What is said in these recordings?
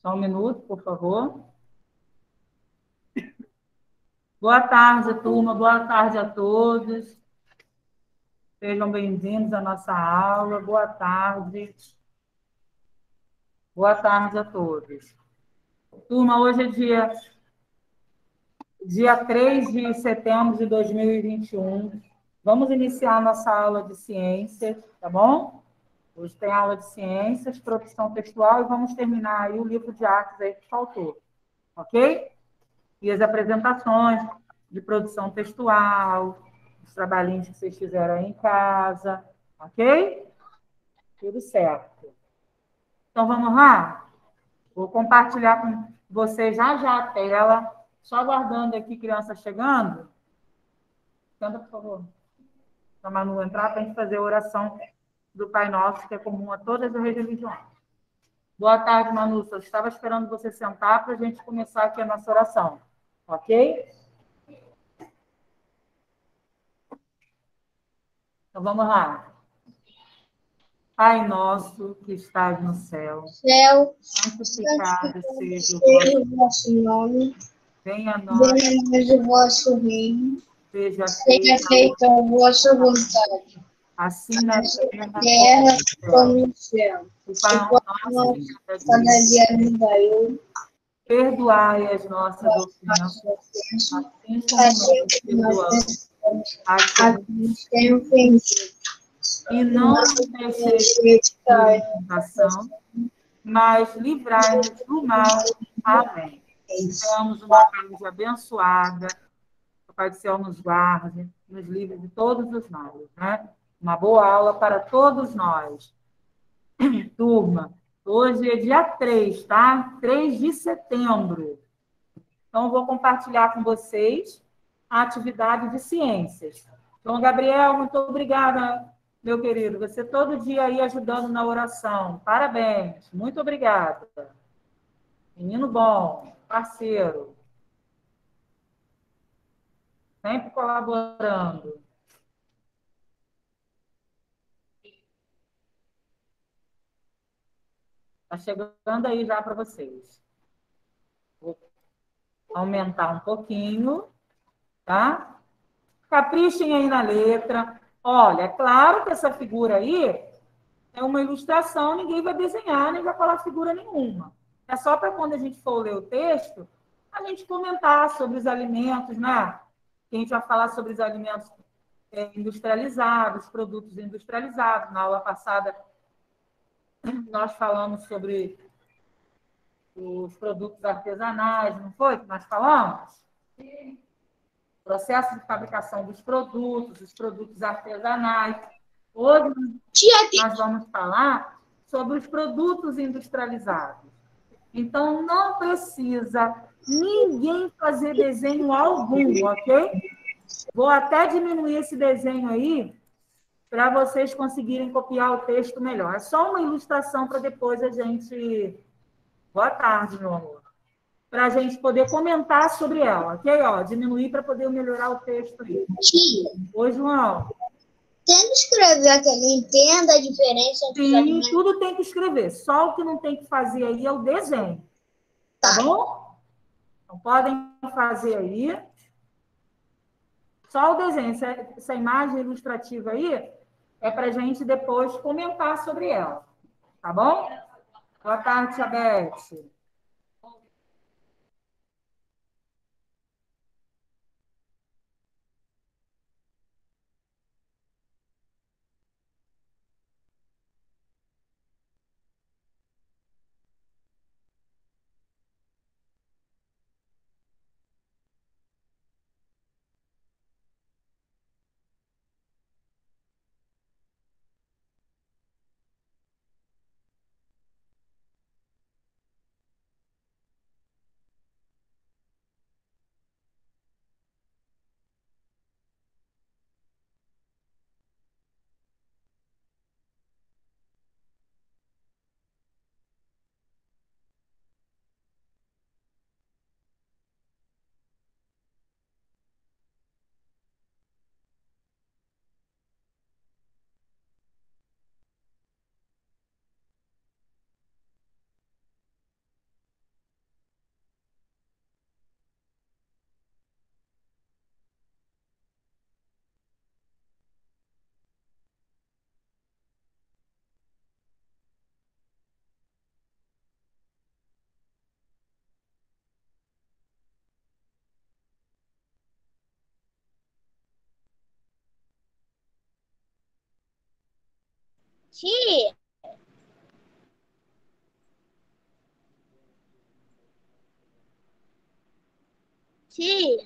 Só um minuto, por favor. Boa tarde, turma. Boa tarde a todos. Sejam bem-vindos à nossa aula. Boa tarde. Boa tarde a todos. Turma, hoje é dia 3 de setembro de 2021. Vamos iniciar a nossa aula de ciências, tá bom? Hoje tem aula de ciências, produção textual, e vamos terminar aí o livro de artes aí que faltou, ok? E as apresentações de produção textual, os trabalhinhos que vocês fizeram aí em casa, ok? Tudo certo. Então, vamos lá? Vou compartilhar com vocês já a tela, só aguardando aqui criança chegando. Senta, por favor, para a Manu entrar, para a gente fazer a oração do Pai Nosso, que é comum a todas as religiões. Boa tarde, Manu. Eu estava esperando você sentar para a gente começar aqui a nossa oração, ok? Então, vamos lá. Pai nosso que estás no céu, santificado seja o vosso nome, venha a nós, venha a nós o vosso reino, seja seja feita feita a vossa vontade, assim na assim terra na como terra no céu. como no céu. O O pão pão nosso de nosso cada cada dia, dia nos dai hoje, perdoai as nossas nossas ofensas, ofensas, assim como assim nós como nós perdoamos perdoamos a a quem quem nos tem ofendido. e E não não nos nos deixeis deixeis cair cair em na tentação, tentação, mas livrai-nos do mal. Amém. Tenhamos uma tarde abençoada. O Pai do Céu nos guarde, nos livre de todos os males, né? Uma boa aula para todos nós. Turma, hoje é dia 3, tá? 3 de setembro. Então, eu vou compartilhar com vocês a atividade de ciências. Então, Gabriel, muito obrigada, meu querido. Você todo dia aí ajudando na oração. Parabéns. Muito obrigada. Menino bom, parceiro, sempre colaborando. Está chegando aí já para vocês. Vou aumentar um pouquinho, tá? Caprichem aí na letra. Olha, é claro que essa figura aí é uma ilustração, ninguém vai desenhar, nem vai falar figura nenhuma. É só para quando a gente for ler o texto, a gente comentar sobre os alimentos, né? A gente vai falar sobre os alimentos industrializados, produtos industrializados. Na aula passada, nós falamos sobre os produtos artesanais, não foi que nós falamos? Processo de fabricação dos produtos, os produtos artesanais. Hoje nós vamos falar sobre os produtos industrializados. Então, não precisa ninguém fazer desenho algum, ok? Vou até diminuir esse desenho aí para vocês conseguirem copiar o texto melhor. É só uma ilustração para depois a gente... Boa tarde, meu amor. Para a gente poder comentar sobre ela, ok? Ó, diminuir para poder melhorar o texto aí. Tia, Oi, João. tem que escrever aquele, entenda a diferença entre os Sim, alimentos. tudo tem que escrever. Só o que não tem que fazer aí é o desenho. Tá bom? Então, podem fazer aí. Só o desenho. Essa imagem ilustrativa aí é para a gente depois comentar sobre ela. Tá bom? Boa tarde, Chabete. Tia, tia,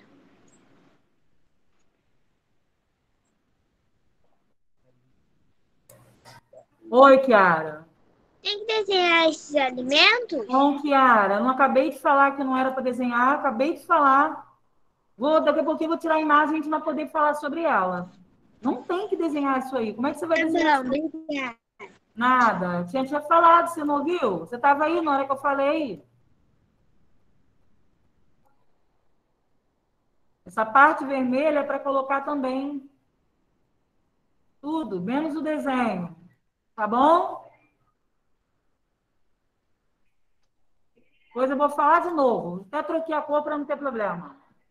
Oi, Kiara. tem que desenhar esses alimentos? Bom, Kiara, eu não acabei de falar que não era para desenhar, acabei de falar. Daqui a pouquinho eu vou tirar a imagem e a gente vai poder falar sobre ela. Não tem que desenhar isso aí. Como é que você vai Tá desenhar isso bom, aí? obrigada. Nada. Tinha falado, você não ouviu? Você estava aí na hora que eu falei. Essa parte vermelha é para colocar também tudo, menos o desenho. Tá bom? Depois eu vou falar de novo. Até troquei a cor para não ter problema.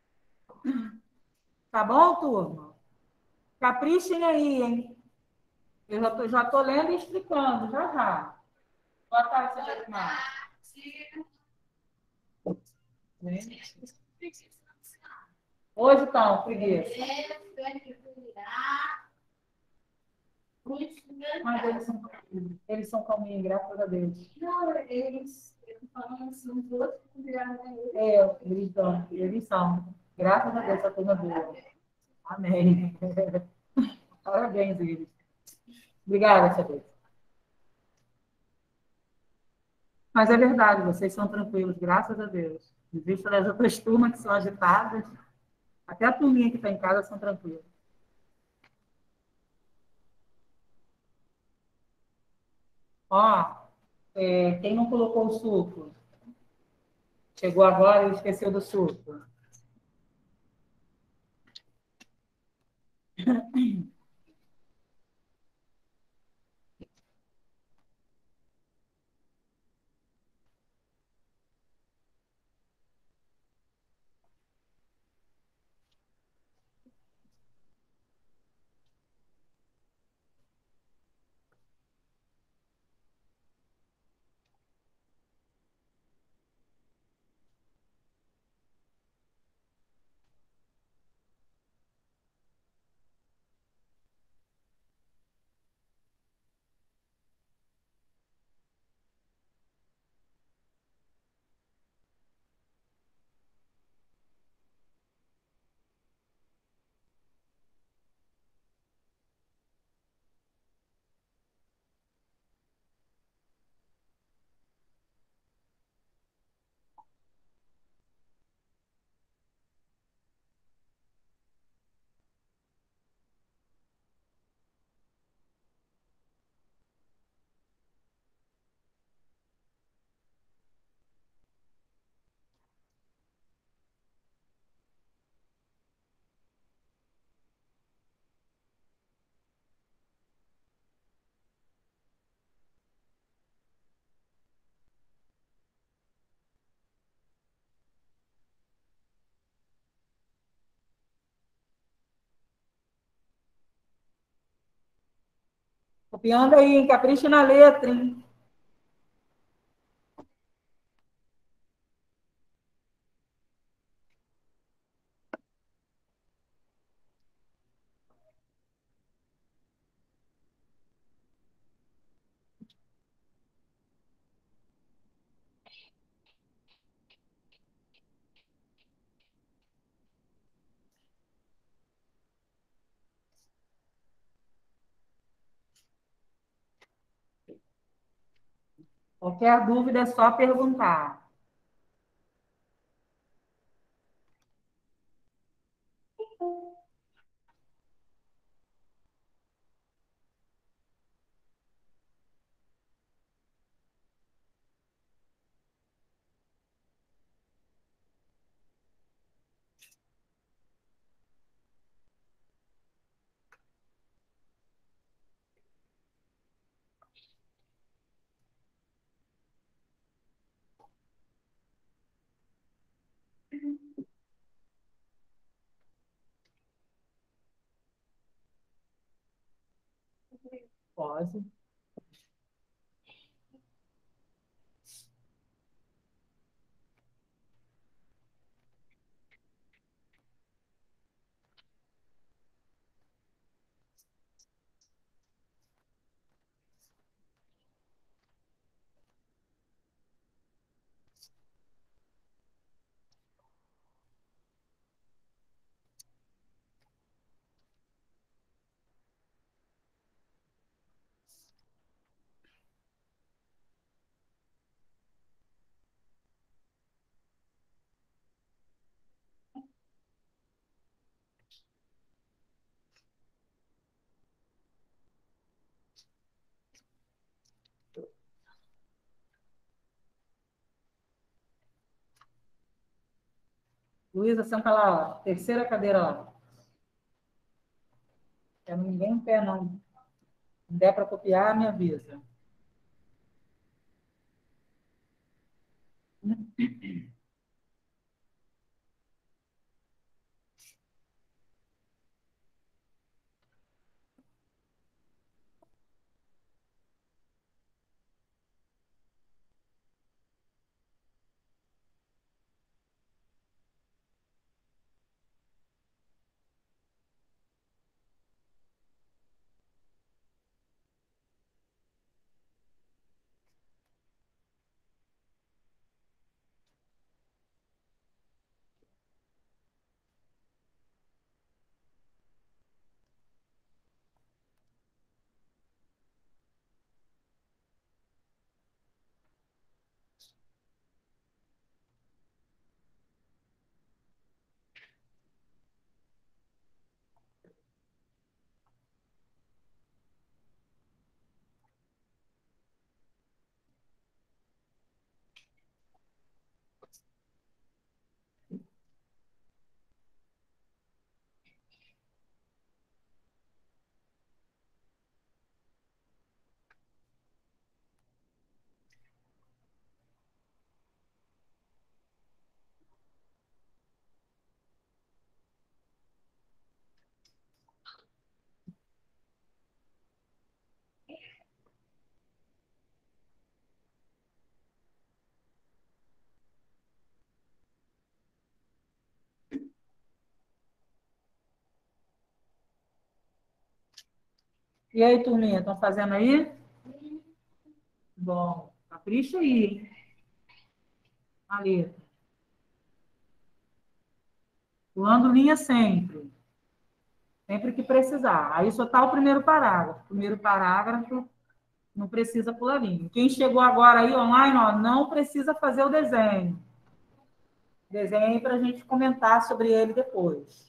Tá bom, turma? Caprichem aí, hein? Eu já tô lendo e explicando, já já. Boa tarde, Sr. Hoje estão, preguiça. Mas eles são calminhos, graças a Deus. Não, eles falam assim, os outros eles são. Graças a Deus, essa turma boa. Amém. Parabéns, eles. Obrigada, Sr. Mas é verdade, vocês são tranquilos, graças a Deus. Em vista das outras turmas que são agitadas, até a turminha que está em casa são tranquilos. Ó, quem não colocou o suco? Chegou agora e esqueceu do suco. Copiando aí, hein? Capricha na letra, hein? Qualquer dúvida é só perguntar. Pode. Luísa, senta lá, ó. Terceira cadeira lá. Quero ninguém em pé, não. Se der para copiar, me avisa. E aí, turminha, estão fazendo aí? Bom, capricha aí, hein? Ali. Pulando linha sempre. Sempre que precisar. Aí só está o primeiro parágrafo. O primeiro parágrafo não precisa pular linha. Quem chegou agora aí online, ó, não precisa fazer o desenho. Desenho para a gente comentar sobre ele depois.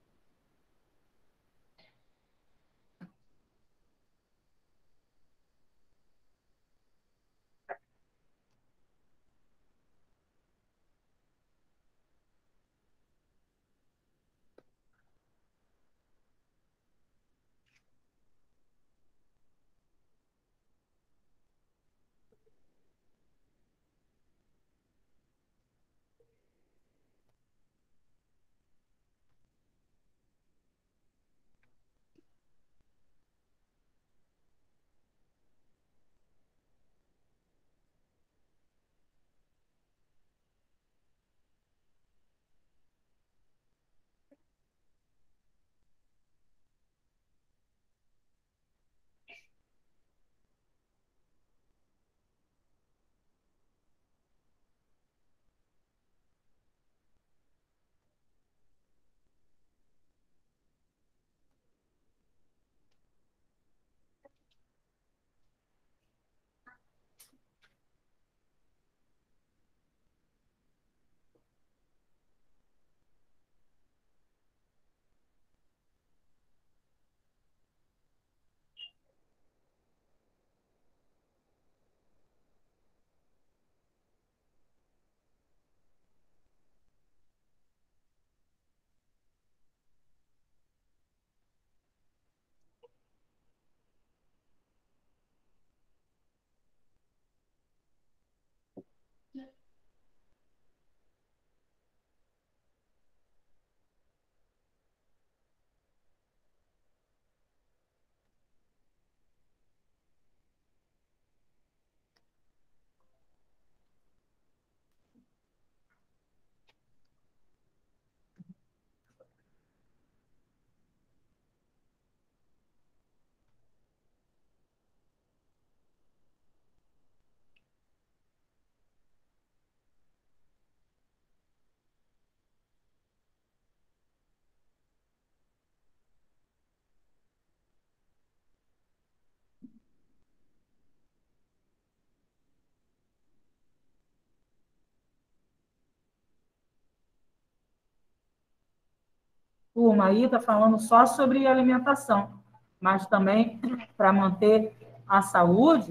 Turma, aí está falando só sobre alimentação, mas também para manter a saúde,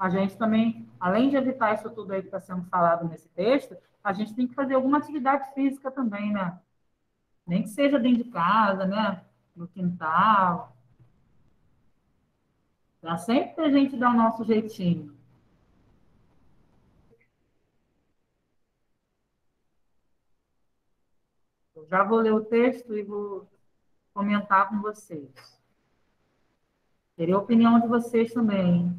a gente também, além de evitar isso tudo aí que está sendo falado nesse texto, a gente tem que fazer alguma atividade física também, né? Nem que seja dentro de casa, né? No quintal. Para sempre a gente dar o nosso jeitinho. Eu já vou ler o texto e vou comentar com vocês. Queria a opinião de vocês também.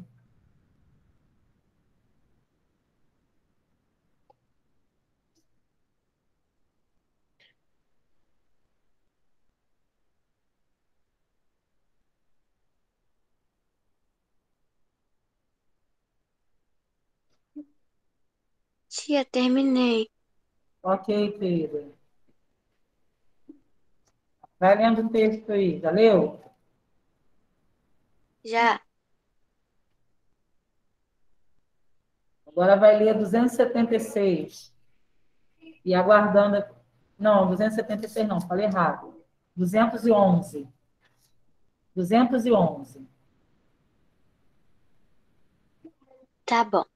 Tia, terminei. Ok, querida. Vai lendo o texto aí. Já leu? Já. Agora vai ler 276. E aguardando. Não, 276 não, falei errado. 211. 211. Tá bom.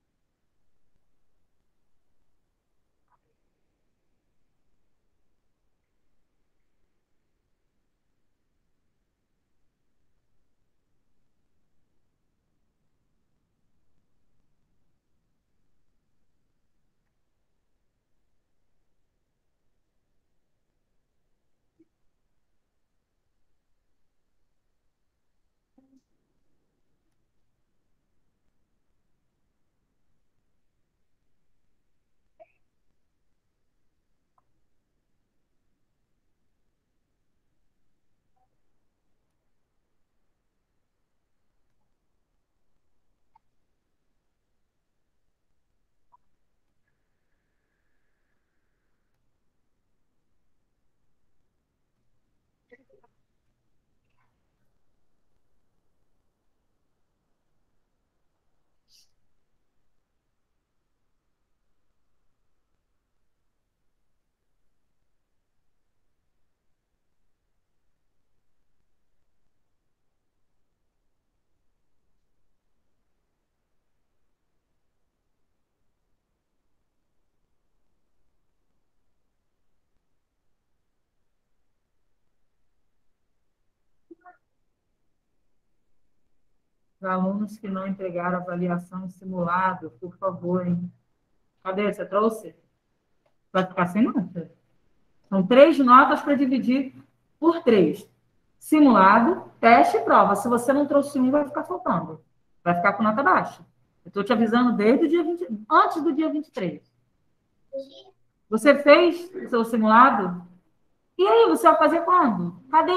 Os alunos que não entregaram avaliação em simulado, por favor, hein? Cadê? Você trouxe? Vai ficar sem nota. São 3 notas para dividir por 3. Simulado, teste e prova. Se você não trouxe um, vai ficar faltando. Vai ficar com nota baixa. Eu estou te avisando desde o dia 20, antes do dia 23. Você fez o seu simulado? E aí, você vai fazer quando? Cadê?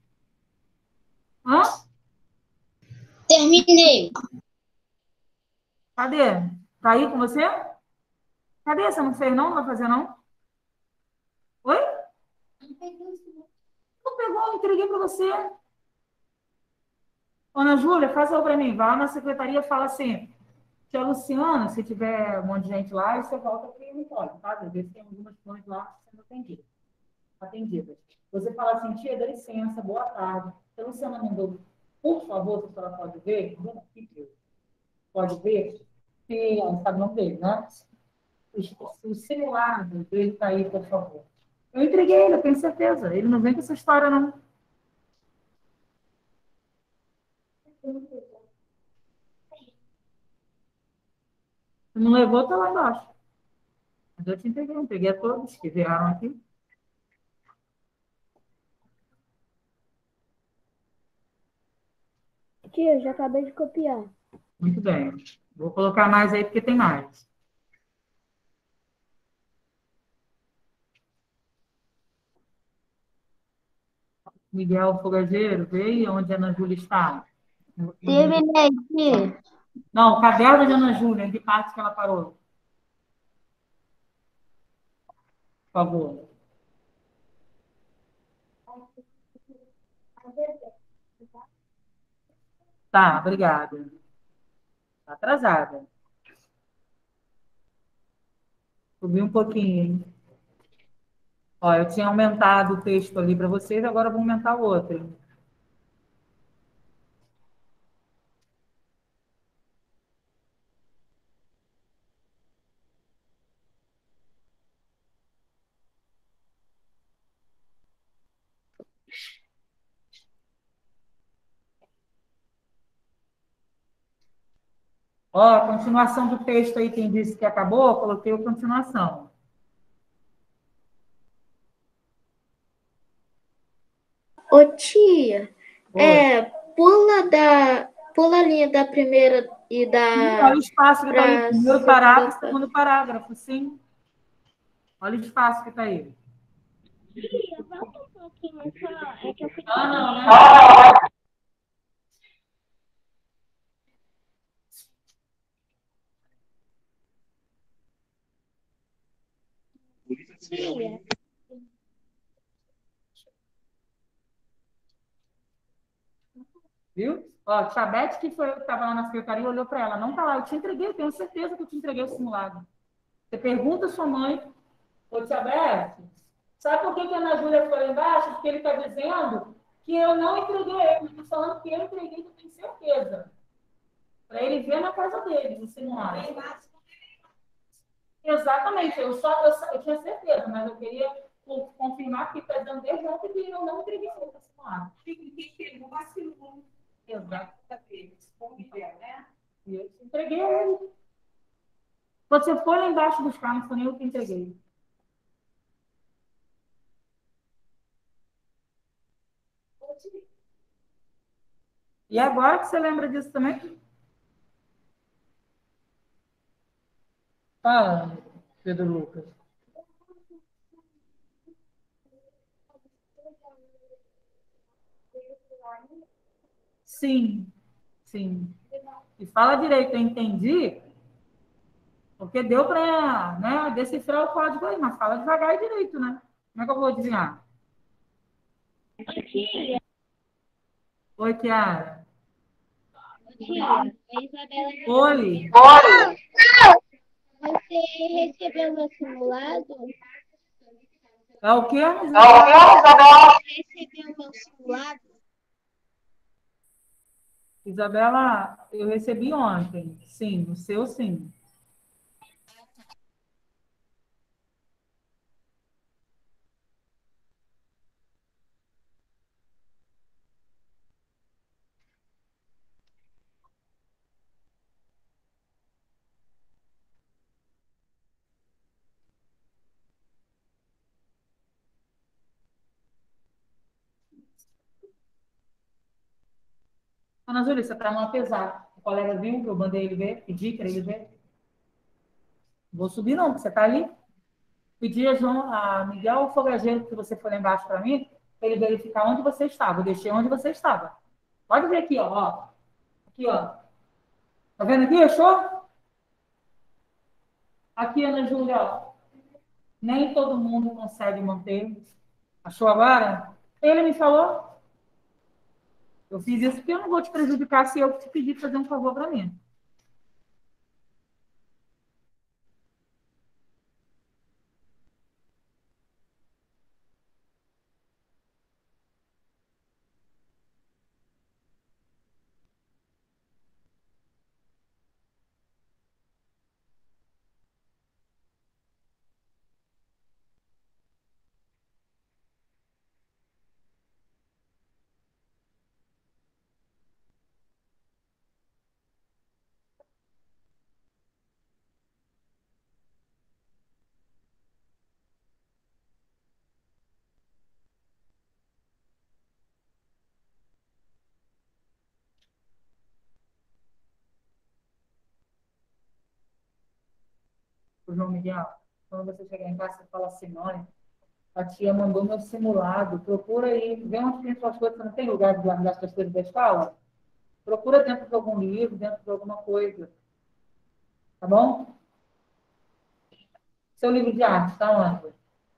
Hã? Terminei. Cadê? Tá aí com você? Cadê? Você não fez, não? Não vai fazer, não? Oi? Não pegou, eu entreguei para você. Ana Júlia, faz uma para mim. Vai lá na secretaria e fala assim, tia Luciana, se tiver um monte de gente lá, você volta aqui no pode, tá? Às vezes tem algumas coisas lá sendo atendidas. Você fala assim, tia, dá licença, boa tarde. Se a Luciana mandou, por favor, se a senhora pode ver, pode ver, se sabe o nome dele, né? O simulado dele está aí, por favor. Eu entreguei ele, eu tenho certeza. Ele não vem com essa história, não. Se não levou, está lá embaixo. Mas eu te entreguei a todos que vieram aqui. Tia, eu já acabei de copiar. Muito bem. Vou colocar mais aí, porque tem mais. Miguel Fogageiro, veio onde a Ana Júlia está. Terminei, tia. Não, o caderno de Ana Júlia, em que parte que ela parou? Por favor. Tá, obrigada. Está atrasada. Subi um pouquinho, hein? Ó, eu tinha aumentado o texto ali para vocês, agora eu vou aumentar o outro. Ó, a continuação do texto aí, quem disse que acabou, eu coloquei a continuação. Ô, tia, Oi. pula a linha da primeira e Olha o da espaço que está aí. para Primeiro segunda. parágrafo, segundo parágrafo, sim. Olha o espaço que está aí. Volta um pouquinho só. É que eu fiquei. Não, né? Tia, Viu? Ó, tia Beth, que foi, estava lá na secretaria, olhou para ela. Não está lá, eu te entreguei, eu tenho certeza que eu te entreguei o simulado. Você pergunta à sua mãe, ô tia Beth, sabe por que a Ana Júlia foi lá embaixo? Porque ele está dizendo que eu não entreguei ele. Ele está falando que eu entreguei, eu tenho certeza. Para ele ver na casa dele, o simulado. Exatamente, eu tinha certeza, mas eu queria confirmar que está dizendo desde ontem que eu não entreguei o simulado. Quem pegou vacilou. Exato. Né? E eu entreguei a ele. Você foi lá embaixo buscar, não foi nem eu que entreguei. E agora que você lembra disso também? Fala, Pedro Lucas. Sim, sim. E fala direito, eu entendi, porque deu para, né, decifrar o código aí, mas fala devagar e direito, né? Como é que eu vou adivinhar? tia, Oi, Kiara. a Isabela Oi. você recebeu meu simulado? É o quê? Recebeu meu simulado? Isabela, eu recebi ontem. Sim, o seu sim. Ana Júlia, você está no apesar. O colega viu que eu mandei ele ver, pedi para ele ver. Vou subir não, porque você está ali. Pedi a Miguel Fogageiro, que você foi lá embaixo para mim, para ele verificar onde você estava. Eu deixei onde você estava. Pode ver aqui, ó. Aqui, ó. Tá vendo aqui? Achou? Aqui, Ana Júlia, ó. Nem todo mundo consegue manter. Achou agora? Ele me falou. Eu fiz isso porque eu não vou te prejudicar se eu te pedir fazer um favor para mim. O João Miguel, quando você chegar em casa, você fala assim, olha, a tia mandou meu simulado, procura aí, vê onde tem suas coisas, você não tem lugar de guardar suas coisas da escola? Procura dentro de algum livro, dentro de alguma coisa, tá bom? Seu livro de arte, tá onde?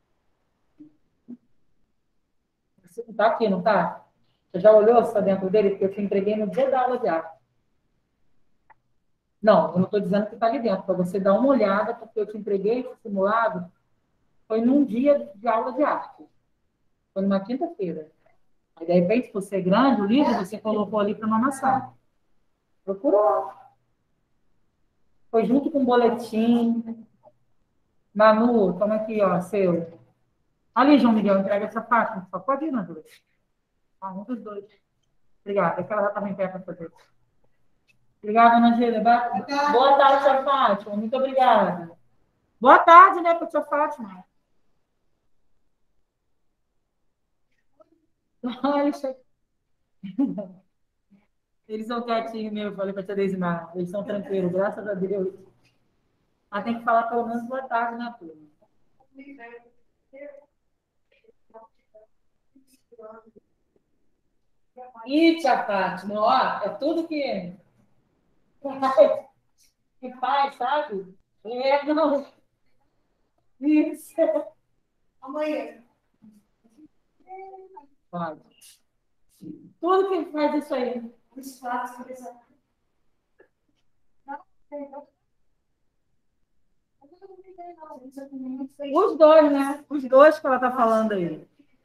Tá aqui, não tá? Você já olhou se está dentro dele? Porque eu te entreguei no dia da aula de arte. Não, eu não estou dizendo que está ali dentro, para você dar uma olhada, porque eu te entreguei esse simulado, foi num dia de aula de arte. Foi numa quinta-feira. Aí, de repente, por ser grande o livro, você colocou ali para não amassar. Procurou. Foi junto com o boletim. Manu, toma aqui, ó, seu. Ali, João Miguel, entrega essa parte. Só pode ir, Manu. Um dos dois. Obrigada. É que ela já estava em pé para fazer. Obrigada, Ana Gília. Boa tarde, tia Fátima. Muito obrigada. Boa tarde, né, para a tia Fátima. Olha, eles são quietinhos mesmo, eu falei para a tia Deismar. Eles são tranquilos, graças a Deus. Mas tem que falar pelo menos boa tarde, né, turma? Ih, tia Fátima, ó, é tudo que faz, sabe? É, não. Isso. Amanhã. Pode. Tudo que faz isso aí. Os dois, né? Os dois que ela está falando aí.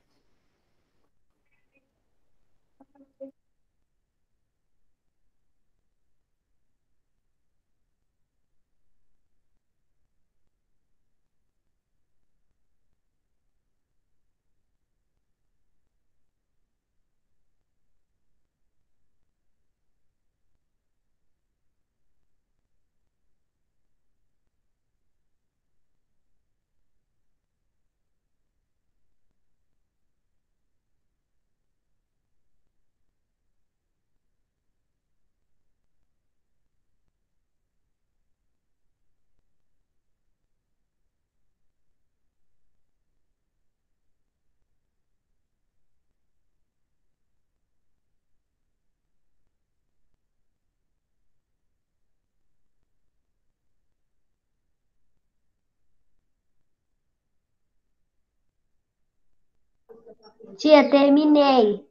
Tia, terminei.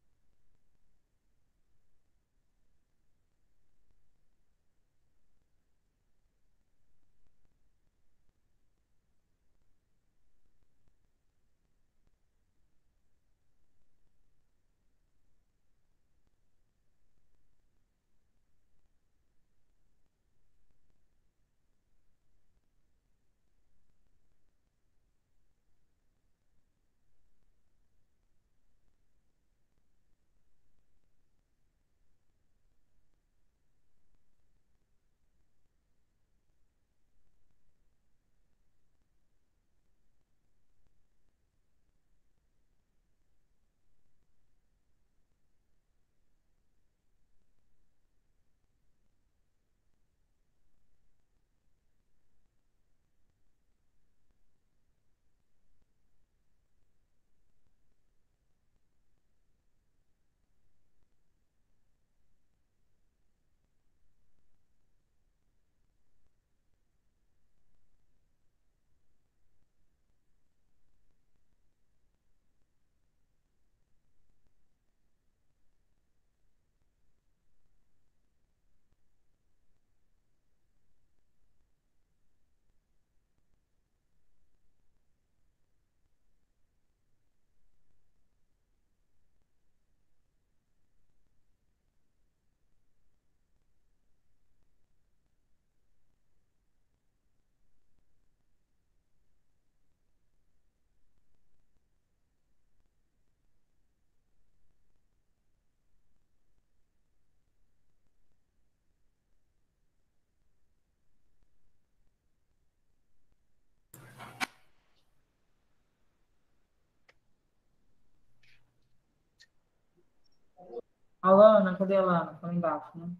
A Lana, cadê a Lana? Está lá embaixo, né?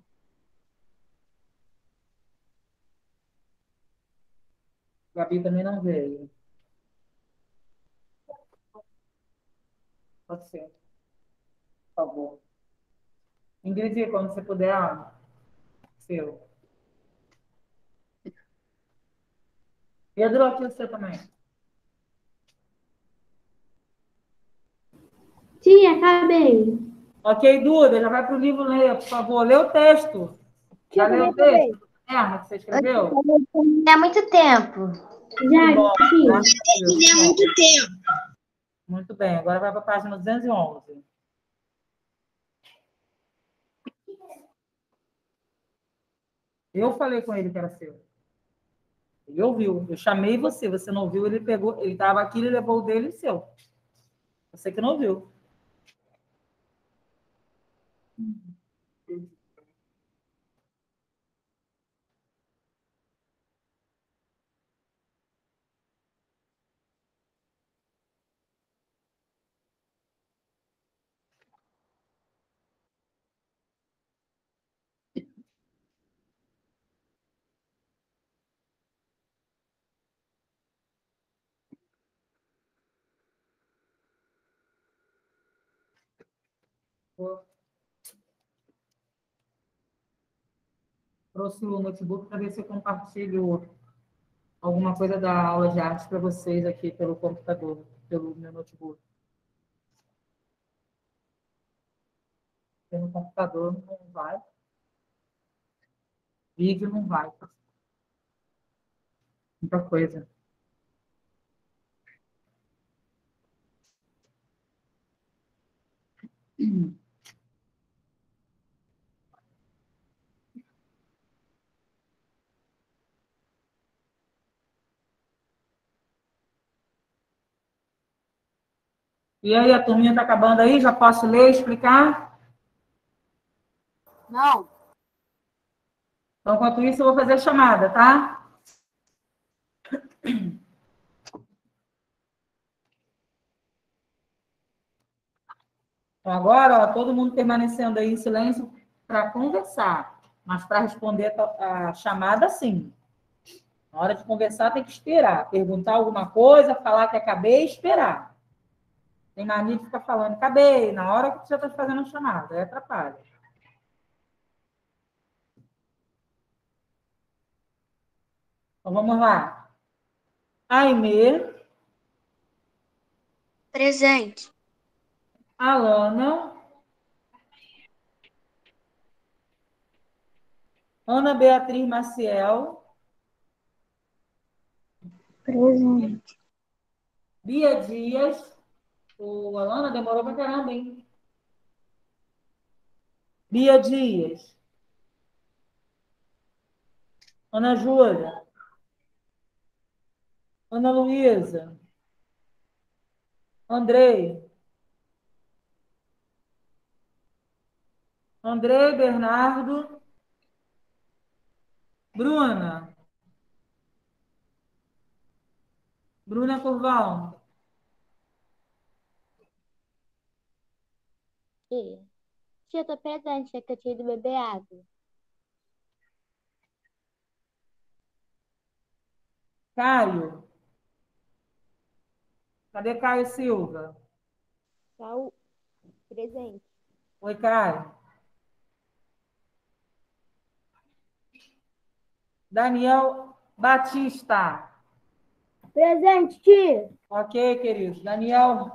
Gabi também não veio. Pode ser, por favor. Ingrid, quando você puder, seu. Pedro, aqui você também. Tia, acabei. Ok, Duda, já vai para o livro ler, por favor. Lê o texto. Já leu o texto? É, que você escreveu? Há muito tempo. Que bom, Já, tia. graças a Deus, que Há bom. muito tempo. Muito bem, agora vai para a página 211. Eu falei com ele que era seu. Ele ouviu. Eu chamei você, você não ouviu, ele pegou, ele estava aqui, ele levou o dele e o seu. Você que não ouviu. Trouxe o notebook para ver se eu compartilho alguma coisa da aula de arte para vocês aqui pelo computador, pelo meu notebook. Pelo computador não vai. Vídeo não vai. Muita coisa. E aí, a turminha está acabando aí? Já posso ler e explicar? Não. Então, enquanto isso, eu vou fazer a chamada, tá? Então, agora, ó, todo mundo permanecendo aí em silêncio para conversar, mas para responder a chamada, sim. Na hora de conversar, tem que esperar. Perguntar alguma coisa, falar que acabei e esperar. Tem mania de ficar falando, acabei, na hora que você está fazendo a chamada. Aí atrapalha. Então, vamos lá. Aimee, Presente. Alana, Ana Beatriz Maciel, Presente. Bia Dias. O Alana demorou pra caramba, hein? Bia Dias. Ana Júlia. Ana Luísa. Andrei. Andrei Bernardo. Bruna. Bruna Curval. Tia. Tia, tô presente, é que eu tinha ido beber água. Caio. Cadê Caio Silva? Só presente. Oi, Caio. Daniel Batista. Presente, tia. Ok, querido. Daniel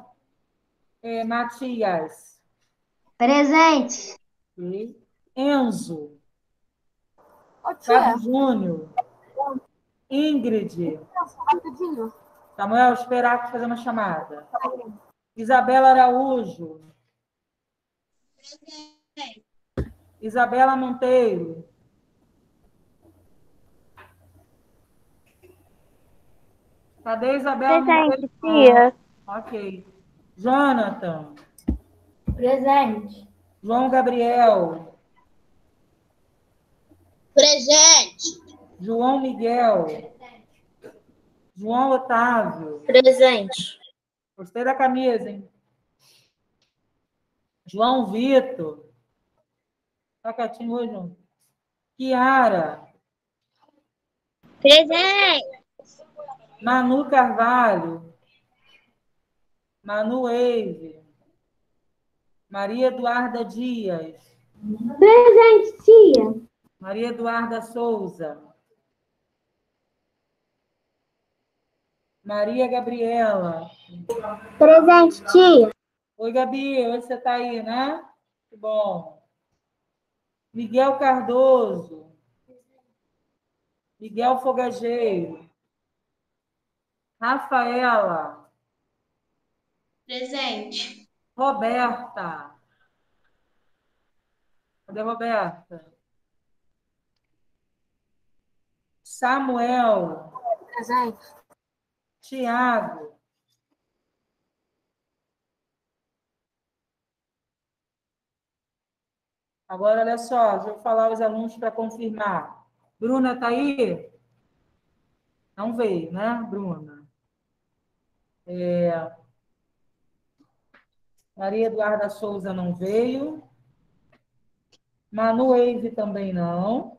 Matias. Presente. Ok. Enzo. Ô, Fábio tia. Júnior. Ingrid. Rapidinho. Samuel, esperar para fazer uma chamada. Isabela Araújo. Isabela Monteiro. Cadê Isabela Presente, Monteiro? tia. Ok. Jonathan. Presente. João Gabriel. Presente. João Miguel. João Otávio. Presente. Gostei da camisa, hein? João Vitor. Tá quietinho hoje, João? Kiara. Presente. Manu Carvalho. Manu Eive. Maria Eduarda Dias. Presente, tia. Maria Eduarda Souza. Maria Gabriela. Presente, tia. Oi, Gabi, hoje você está aí, né? Que bom. Miguel Cardoso. Miguel Fogageiro. Rafaela. Presente. Roberta. Cadê a Roberta? Samuel. Presente. Tiago. Agora, olha só, deixa eu falar os alunos para confirmar. Bruna está aí? Não veio, né, Bruna? Maria Eduarda Souza não veio. Manu Eive também não.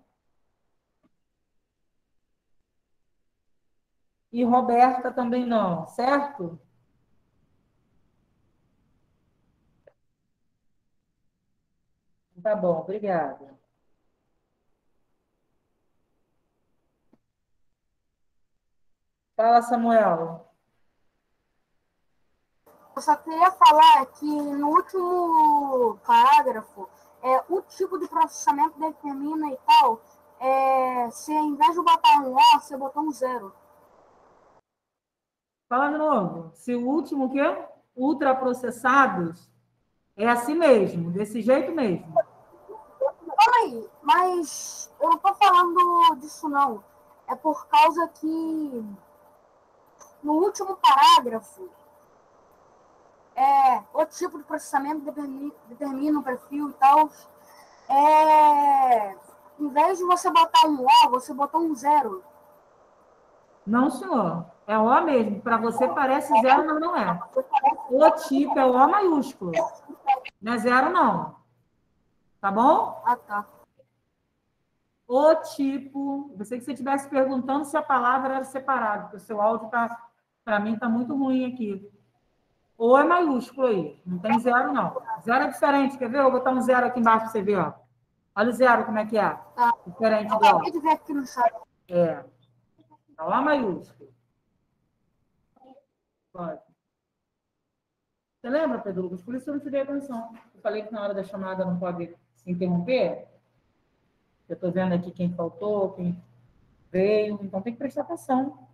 E Roberta também não, certo? Tá bom, obrigada. Fala, Samuel. Eu só queria falar que no último parágrafo, o tipo de processamento determina e tal, se ao invés de botar um O, você botou um zero. Fala de novo. Se o último que é ultraprocessados, é assim mesmo, desse jeito mesmo. Calma aí, mas eu não tô falando disso não. É por causa que no último parágrafo, o tipo de processamento determina o perfil e tal. Em vez de você botar um O, você botou um zero. Não, senhor. É O mesmo. Para você parece zero, mas não é. O tipo é o O maiúsculo. Não é zero, não. Tá bom? Ah, tá. O tipo. Você que você estivesse perguntando se a palavra era separada, porque o seu áudio tá, para mim, está muito ruim aqui. O é maiúsculo aí. Não tem zero, não. Zero é diferente. Quer ver? Eu vou botar um zero aqui embaixo para você ver, ó. Olha o zero, como é que é. Tá. Diferente Eu do acabei O. de ver aqui no chat. É. O maiúsculo. Pode. Você lembra, Pedro Lucas? Por isso eu não te dei atenção. Eu falei que na hora da chamada não pode se interromper. Eu estou vendo aqui quem faltou, quem veio, então tem que prestar atenção.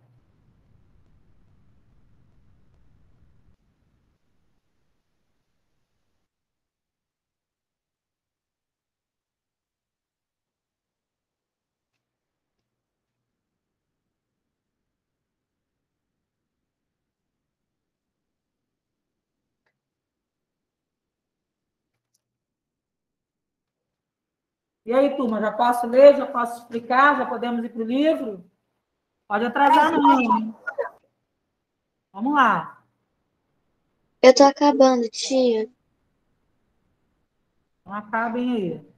E aí, turma, já posso ler, já posso explicar, já podemos ir para o livro? Pode atrasar, não, hein? Vamos lá. Eu tô acabando, tia. Não acabem aí.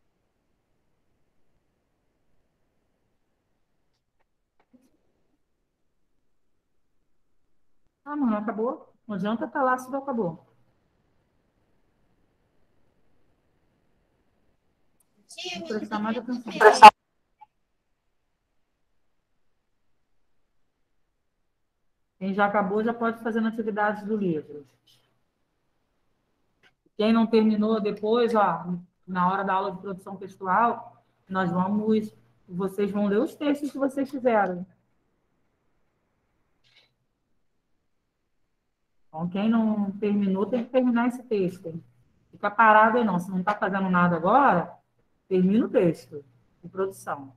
Ah, não acabou? Não adianta estar lá se não acabou. Vou prestar mais atenção. Quem já acabou já pode fazer nas atividades do livro. Quem não terminou depois, ó, na hora da aula de produção textual, vocês vão ler os textos que vocês fizeram. Então, quem não terminou, tem que terminar esse texto. Fica parado aí não. Se não está fazendo nada agora, termina o texto de produção.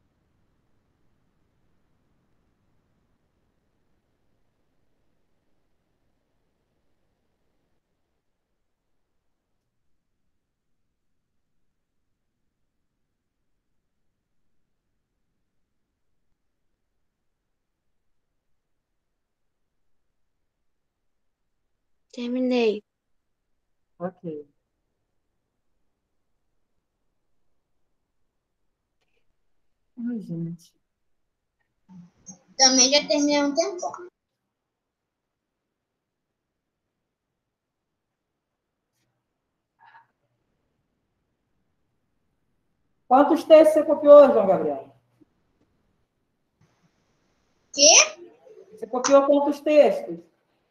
Terminei. Ok. Ai, gente. Também já terminei um tempo. Quantos textos você copiou, João Gabriel? Quê? Você copiou quantos textos?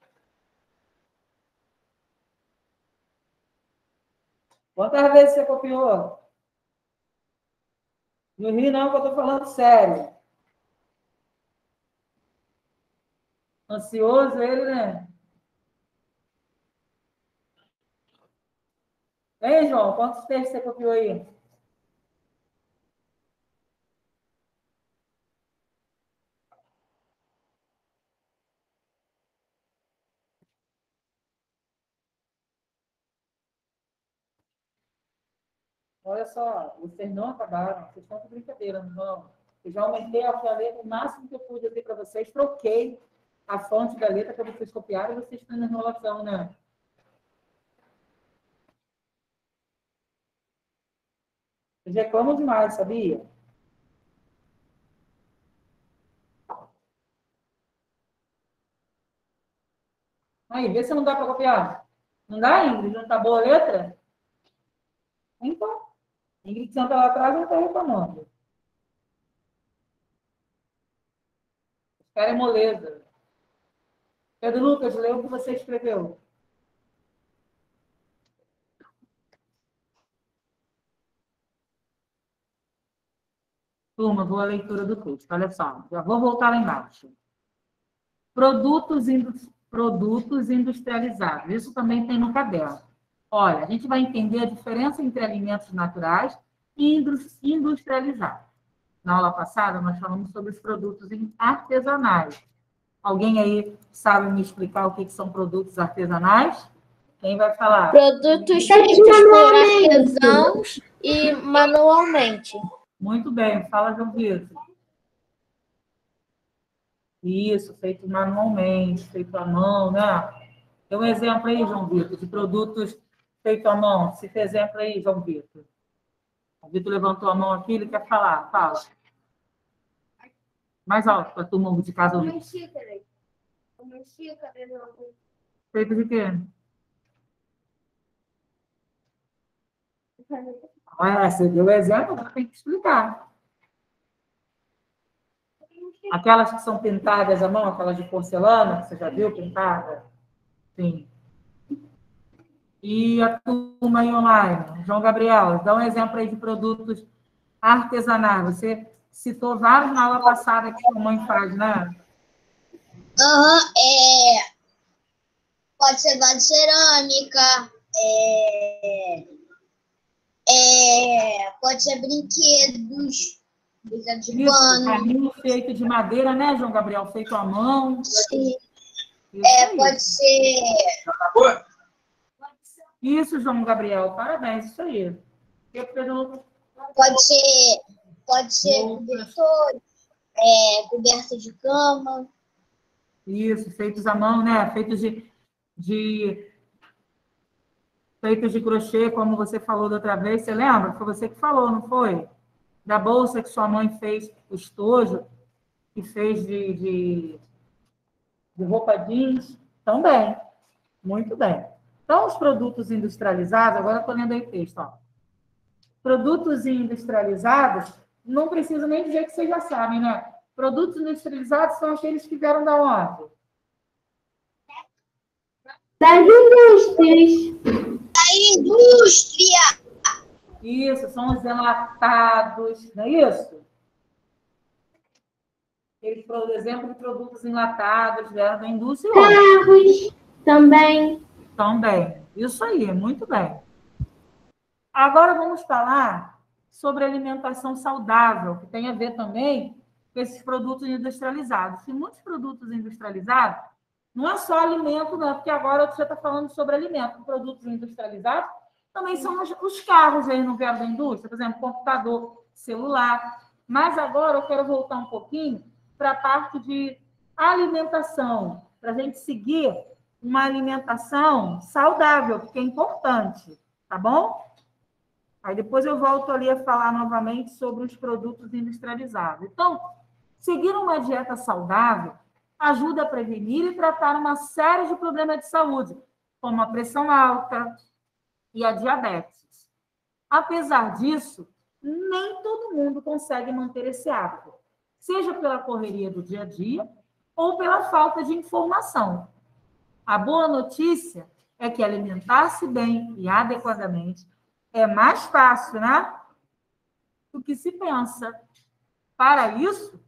Quantas vezes você copiou? No Rio não, que eu estou falando sério. Ansioso ele, né? Hein, João? Quantos textos você copiou aí? Olha só, vocês não acabaram. Vocês estão com brincadeira, não vão? Eu já aumentei a letra o máximo que eu pude aqui para vocês. Troquei a fonte da letra para vocês copiarem e vocês estão na enrolação, né? Vocês reclamam demais, sabia? Aí, vê se não dá para copiar. Não dá, Ingrid? Não tá boa a letra? Então, Ingrid senta lá atrás não está reclamando. Espera, é moleza. Pedro Lucas, lê o que você escreveu. Turma, boa leitura do texto. Olha só, já vou voltar lá embaixo. Produtos industrializados. Isso também tem no caderno. Olha, a gente vai entender a diferença entre alimentos naturais e industrializados. Na aula passada, nós falamos sobre os produtos artesanais. Alguém aí sabe me explicar o que são produtos artesanais? Quem vai falar? Produtos feitos por artesãos e manualmente. Muito bem, fala, João Vitor. Isso, feito manualmente, feito à mão, né? Tem um exemplo aí, João Vitor, de produtos feitos à mão. Cita exemplo aí, João Vitor. O Vitor levantou a mão aqui, ele quer falar. Fala. Mais alto, para a turma de casa ouvir. Uma xícara. Feito de quê? Você deu o exemplo, tem que explicar. Aquelas que são pintadas à mão, aquelas de porcelana, que você já viu pintada? Sim. E a turma aí online? João Gabriel, dá um exemplo aí de produtos artesanais. Você citou vários na aula passada que a mãe faz, né? Pode ser vaso de cerâmica, pode ser brinquedos de pano. Carrinho feito de madeira, né, João Gabriel? Feito à mão. Sim. Isso Pode ser. Isso, João Gabriel, parabéns, isso aí. Pode ser cobertor, coberta de cama. Isso, feitos à mão, né? Feitos de crochê, como você falou da outra vez, você lembra? Foi você que falou, não foi? Da bolsa que sua mãe fez, o estojo, que fez de roupa jeans, também. Muito bem. Então, os produtos industrializados, agora eu estou lendo aí o texto, ó. Produtos industrializados, não preciso nem dizer que vocês já sabem, né? Produtos industrializados são aqueles que vieram da onde? Das indústrias. Da indústria. Isso, são os enlatados, não é isso? Eles, por exemplo, de produtos enlatados vieram da indústria. Carros também. Também. Isso aí, muito bem. Agora vamos falar sobre alimentação saudável, que tem a ver também com esses produtos industrializados. E muitos produtos industrializados não é só alimento, não, porque agora você está falando sobre alimento. Produtos industrializados também são os carros, eles não vieram da indústria, por exemplo, computador, celular. Mas agora eu quero voltar um pouquinho para a parte de alimentação, para a gente seguir uma alimentação saudável, porque é importante, tá bom? Aí depois eu volto ali a falar novamente sobre os produtos industrializados. Então, seguir uma dieta saudável ajuda a prevenir e tratar uma série de problemas de saúde, como a pressão alta e a diabetes. Apesar disso, nem todo mundo consegue manter esse hábito, seja pela correria do dia a dia ou pela falta de informação. A boa notícia é que alimentar-se bem e adequadamente é mais fácil, né? Do que se pensa. Para isso,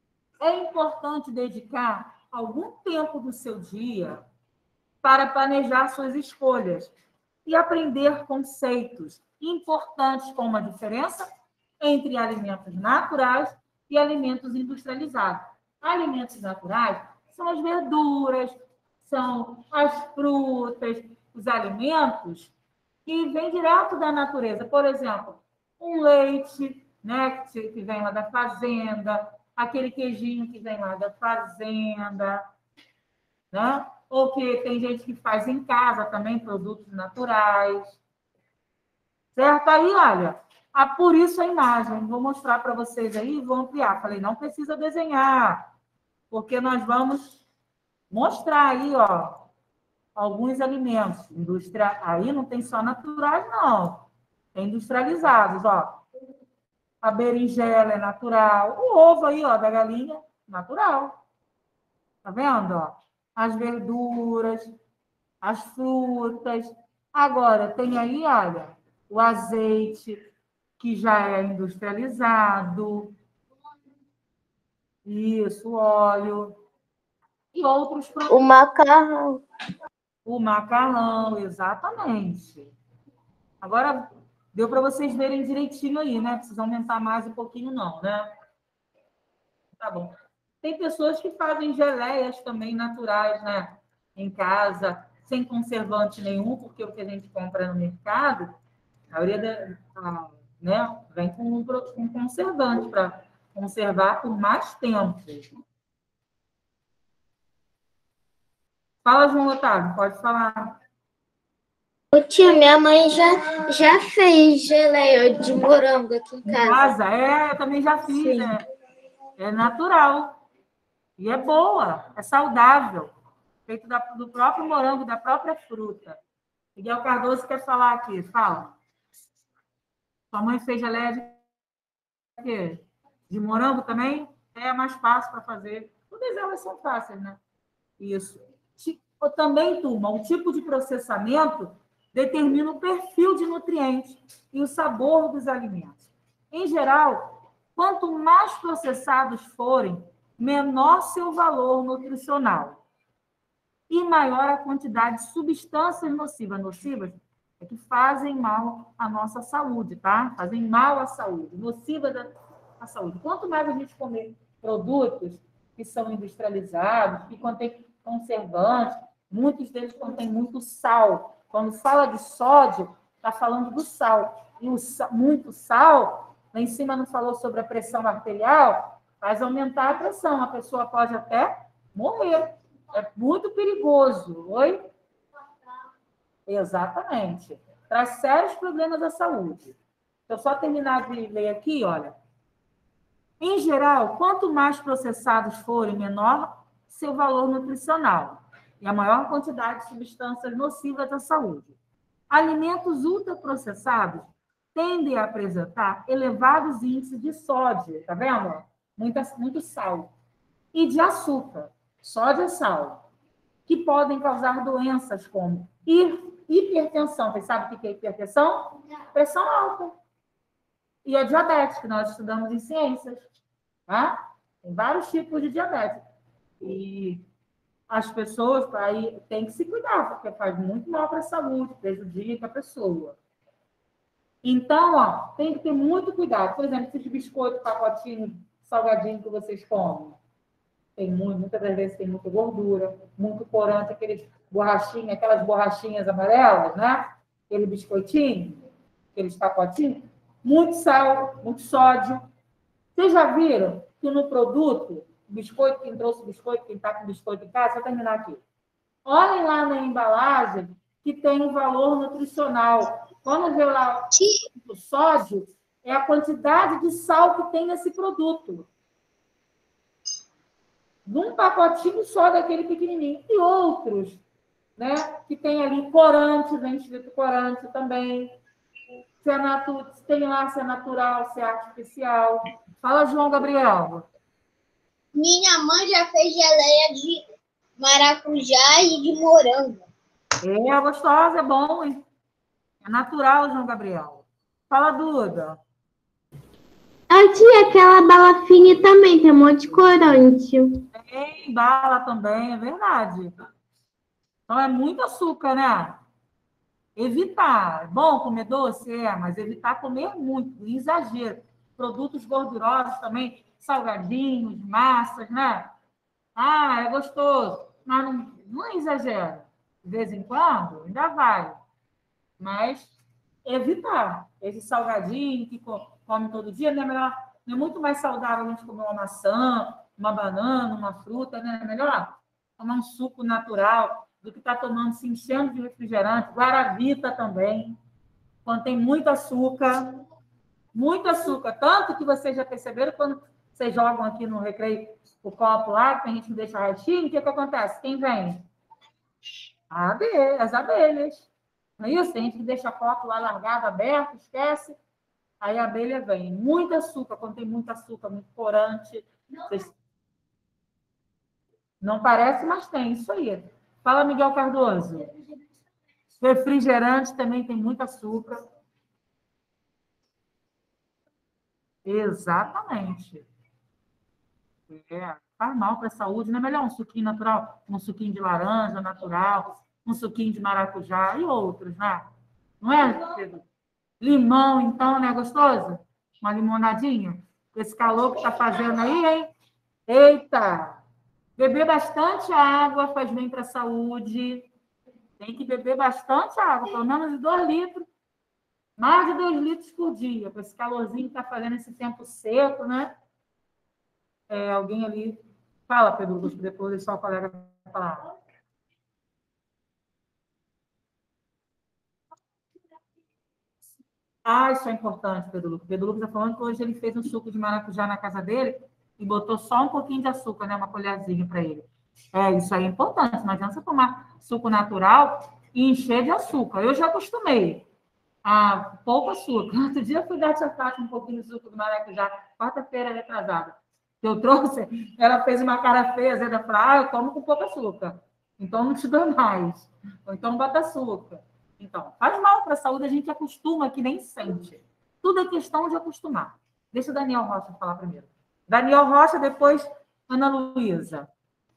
é importante dedicar algum tempo do seu dia para planejar suas escolhas e aprender conceitos importantes, como a diferença entre alimentos naturais e alimentos industrializados. Alimentos naturais são as verduras, são as frutas, os alimentos que vêm direto da natureza. Por exemplo, um leite, né, que vem lá da fazenda, aquele queijinho que vem lá da fazenda, né? Ou que tem gente que faz em casa também, produtos naturais. Certo? Aí, olha, por isso a imagem. Vou mostrar para vocês aí e vou ampliar. Falei, não precisa desenhar, porque nós vamos mostrar aí, ó, alguns alimentos. Indústria aí não tem só naturais, não. industrializados, ó. A berinjela é natural. O ovo aí, ó, da galinha, natural. Tá vendo, ó? As verduras, as frutas. Agora, tem aí, olha, o azeite, que já é industrializado. Isso, o óleo. E outros produtos. O macarrão. O macarrão, exatamente. Agora, deu para vocês verem direitinho aí, né? Precisa aumentar mais um pouquinho, não, né? Tá bom. Tem pessoas que fazem geleias também naturais, né? Em casa, sem conservante nenhum, porque o que a gente compra no mercado, a maioria né, vem com conservante para conservar por mais tempo. Fala, João Otávio, pode falar. Ô, tia, minha mãe já fez geleia de morango aqui em casa. Eu também já fiz, Sim. né? É natural. E é boa, é saudável. Feito do próprio morango, da própria fruta. Miguel Cardoso quer falar aqui. Fala. Sua mãe fez geleia de quê? De morango também? É mais fácil para fazer. Todas elas são fáceis, né? Isso. Também, turma, o tipo de processamento determina o perfil de nutrientes e o sabor dos alimentos. Em geral, quanto mais processados forem, menor seu valor nutricional e maior a quantidade de substâncias nocivas. Nocivas é que fazem mal à nossa saúde, tá? Fazem mal à saúde, nocivas à saúde. Quanto mais a gente comer produtos que são industrializados, que contêm conservantes, muitos deles contêm muito sal. Quando fala de sódio, está falando do sal. E muito sal, lá em cima não falou sobre a pressão arterial, faz aumentar a pressão. A pessoa pode até morrer. É muito perigoso. Oi? Exatamente. Traz sérios problemas à saúde. Deixa eu só terminar de ler aqui, olha. Em geral, quanto mais processados forem, menor seu valor nutricional e a maior quantidade de substâncias nocivas à saúde. Alimentos ultraprocessados tendem a apresentar elevados índices de sódio, tá vendo? Muito sal. E de açúcar, sódio e sal, que podem causar doenças como hipertensão. Vocês sabem o que é hipertensão? Pressão alta. E a diabetes, que nós estudamos em ciências. Tá? Tem vários tipos de diabetes. E as pessoas aí têm que se cuidar, porque faz muito mal para a saúde, prejudica a pessoa. Então, ó, tem que ter muito cuidado. Por exemplo, esses biscoitos, pacotinhos, salgadinho que vocês comem. Tem muitas das vezes tem muita gordura, muito corante, aquelas borrachinhas amarelas, né? Aquele biscoitinho, aqueles pacotinhos. Muito sal, muito sódio. Vocês já viram que no produto, biscoito, quem trouxe biscoito, quem está com biscoito em casa, vou terminar aqui. Olhem lá na embalagem que tem um valor nutricional. Quando vê lá o sódio, é a quantidade de sal que tem nesse produto. Num pacotinho só daquele pequenininho. E outros, né? Que tem ali corante, vem escrito corante também. Tem lá se é natural, se é artificial. Fala, João Gabriel. Minha mãe já fez geleia de maracujá e de morango. É gostosa, é bom, hein? É natural, João Gabriel. Fala, Duda. Tia, aquela bala fine também tem um monte de corante. Tem bala também, é verdade. Então é muito açúcar, né? Evitar. É bom comer doce? Mas evitar comer muito, exagero. Produtos gordurosos também, salgadinhos, massas, né? É gostoso. Mas não é exagero. De vez em quando, ainda vai. Mas evitar. Esse salgadinho que come todo dia, não é melhor, não é muito mais saudável a gente comer uma maçã, uma banana, uma fruta, né? É melhor tomar um suco natural do que estar tomando, se enchendo de refrigerante. Guaravita também, contém muito açúcar. Muito açúcar. Tanto que vocês já perceberam quando vocês jogam aqui no recreio o copo lá, que a gente não deixa restinho, o que acontece? Quem vem? As abelhas. Não é isso? Tem gente que deixa a copo lá largada, aberta, esquece. Aí a abelha vem. Muito açúcar, quando tem muito açúcar, muito corante. Não parece, mas tem. Isso aí. Fala, Miguel Cardoso. Refrigerante também tem muito açúcar. Exatamente. Faz mal para a saúde. Não é melhor um suquinho natural? Um suquinho de laranja natural, um suquinho de maracujá e outros, né? Não é, Pedro? Limão, então, não é gostoso? Uma limonadinha? Com esse calor que está fazendo aí, hein? Eita! Beber bastante água faz bem para a saúde. Tem que beber bastante água, pelo menos de 2 litros. Mais de 2 litros por dia, com esse calorzinho que está fazendo esse tempo seco, né? Alguém ali... Fala, Pedro, depois deixar o colega falar. Isso é importante, Pedro Lucas. Pedro Lucas está falando que hoje ele fez um suco de maracujá na casa dele e botou só um pouquinho de açúcar, né? Uma colherzinha para ele. Isso aí é importante. Não adianta você tomar suco natural e encher de açúcar. Eu já acostumei a pouco açúcar. Outro dia eu fui dar tia Fátima um pouquinho de suco de maracujá, quarta-feira retrasada. Eu trouxe, ela fez uma cara feia, Zeda falou, eu tomo com pouco açúcar. Então não te dou mais. Ou então bota açúcar. Então, faz mal para a saúde, a gente acostuma que nem sente. Tudo é questão de acostumar. Deixa o Daniel Rocha falar primeiro. Daniel Rocha, depois Ana Luísa.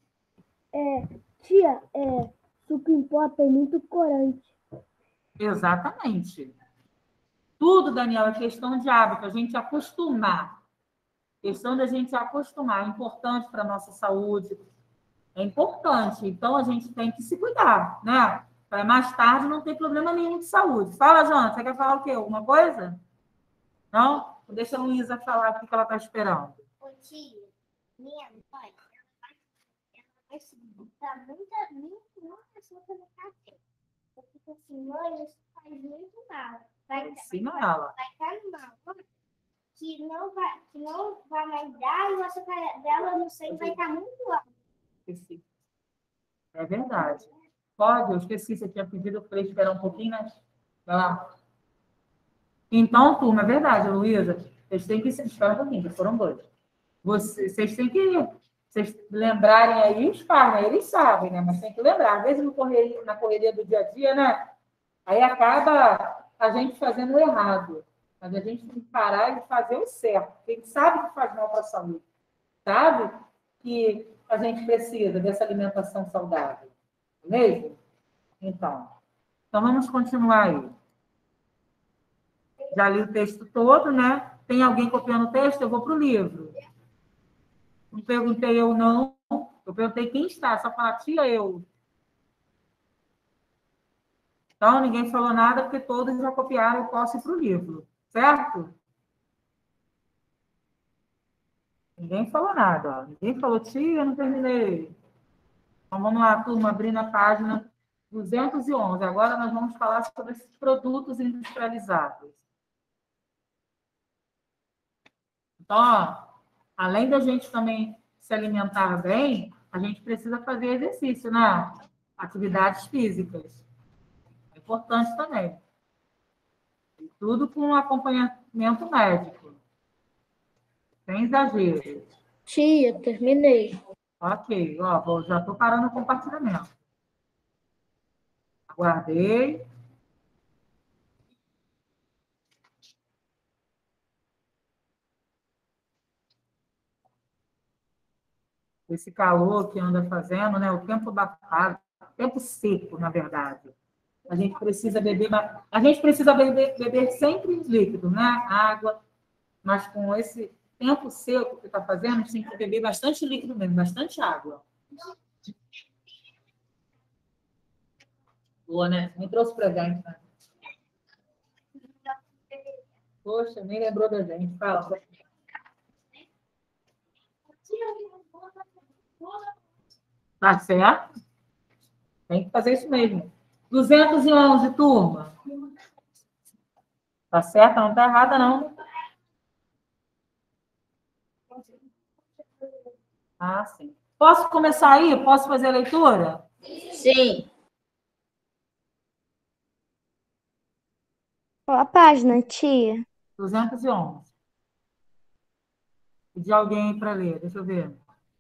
Tia, suco em pó tem muito corante. Exatamente. Tudo, Daniel, é questão de hábito, a gente acostumar. Questão da gente acostumar. É importante para a nossa saúde. É importante. Então, a gente tem que se cuidar, né? Para mais tarde não ter problema nenhum de saúde. Fala, Jana, você quer falar o quê? Alguma coisa? Não? Deixa a Luísa falar o que ela está esperando. Ô, tia, minha mãe, ela vai botar muita açúcar no café. Eu fico assim, mãe, isso faz muito mal. Ensina ela. Vai estar mal. Que não vai mais dar e o açúcar dela no sangue vai estar muito alto. Esqueci. É verdade. Pode, eu esqueci, você tinha pedido, eu falei esperar um pouquinho, né? Vai lá. Então, turma, é verdade, Luísa, vocês têm que... Espera um pouquinho, já foram 2. Vocês têm que... Vocês lembrarem aí os pais, né? Eles sabem, né? Mas tem que lembrar. Às vezes na correria do dia a dia, né? Aí acaba a gente fazendo o errado. Mas a gente tem que parar e fazer o certo. Porque a gente sabe que faz mal para a saúde. Sabe que a gente precisa dessa alimentação saudável. Mesmo? Então, vamos continuar aí. Já li o texto todo, né? Tem alguém copiando o texto? Eu vou para o livro. Não perguntei eu, não. Eu perguntei quem está. Só fala, tia, eu. Então, ninguém falou nada, porque todos já copiaram, eu posso ir para o livro. Certo? Ninguém falou nada. Ó. Ninguém falou, tia, eu não terminei. Então, vamos lá, turma, abrindo a página 211. Agora nós vamos falar sobre esses produtos industrializados. Então, ó, além da gente também se alimentar bem, a gente precisa fazer exercício, né? Atividades físicas. É importante também. E tudo com acompanhamento médico. Sem exagero. Tia, terminei. Ok, ó, já estou parando o compartilhamento. Aguardei. Esse calor que anda fazendo, né? O tempo abafado, tempo seco, na verdade. A gente precisa beber sempre líquido, né? Água, mas com esse tempo seco que está fazendo, a gente tem que beber bastante líquido mesmo, bastante água. Boa, né? Me trouxe presente, né? Poxa, nem lembrou da gente. Fala. Tá certo? Tem que fazer isso mesmo. 211, turma. Tá certo? Não tá errada, não. Ah, sim. Posso começar aí? Posso fazer a leitura? Sim. Qual a página, tia? 211. Pedir alguém para ler, deixa eu ver.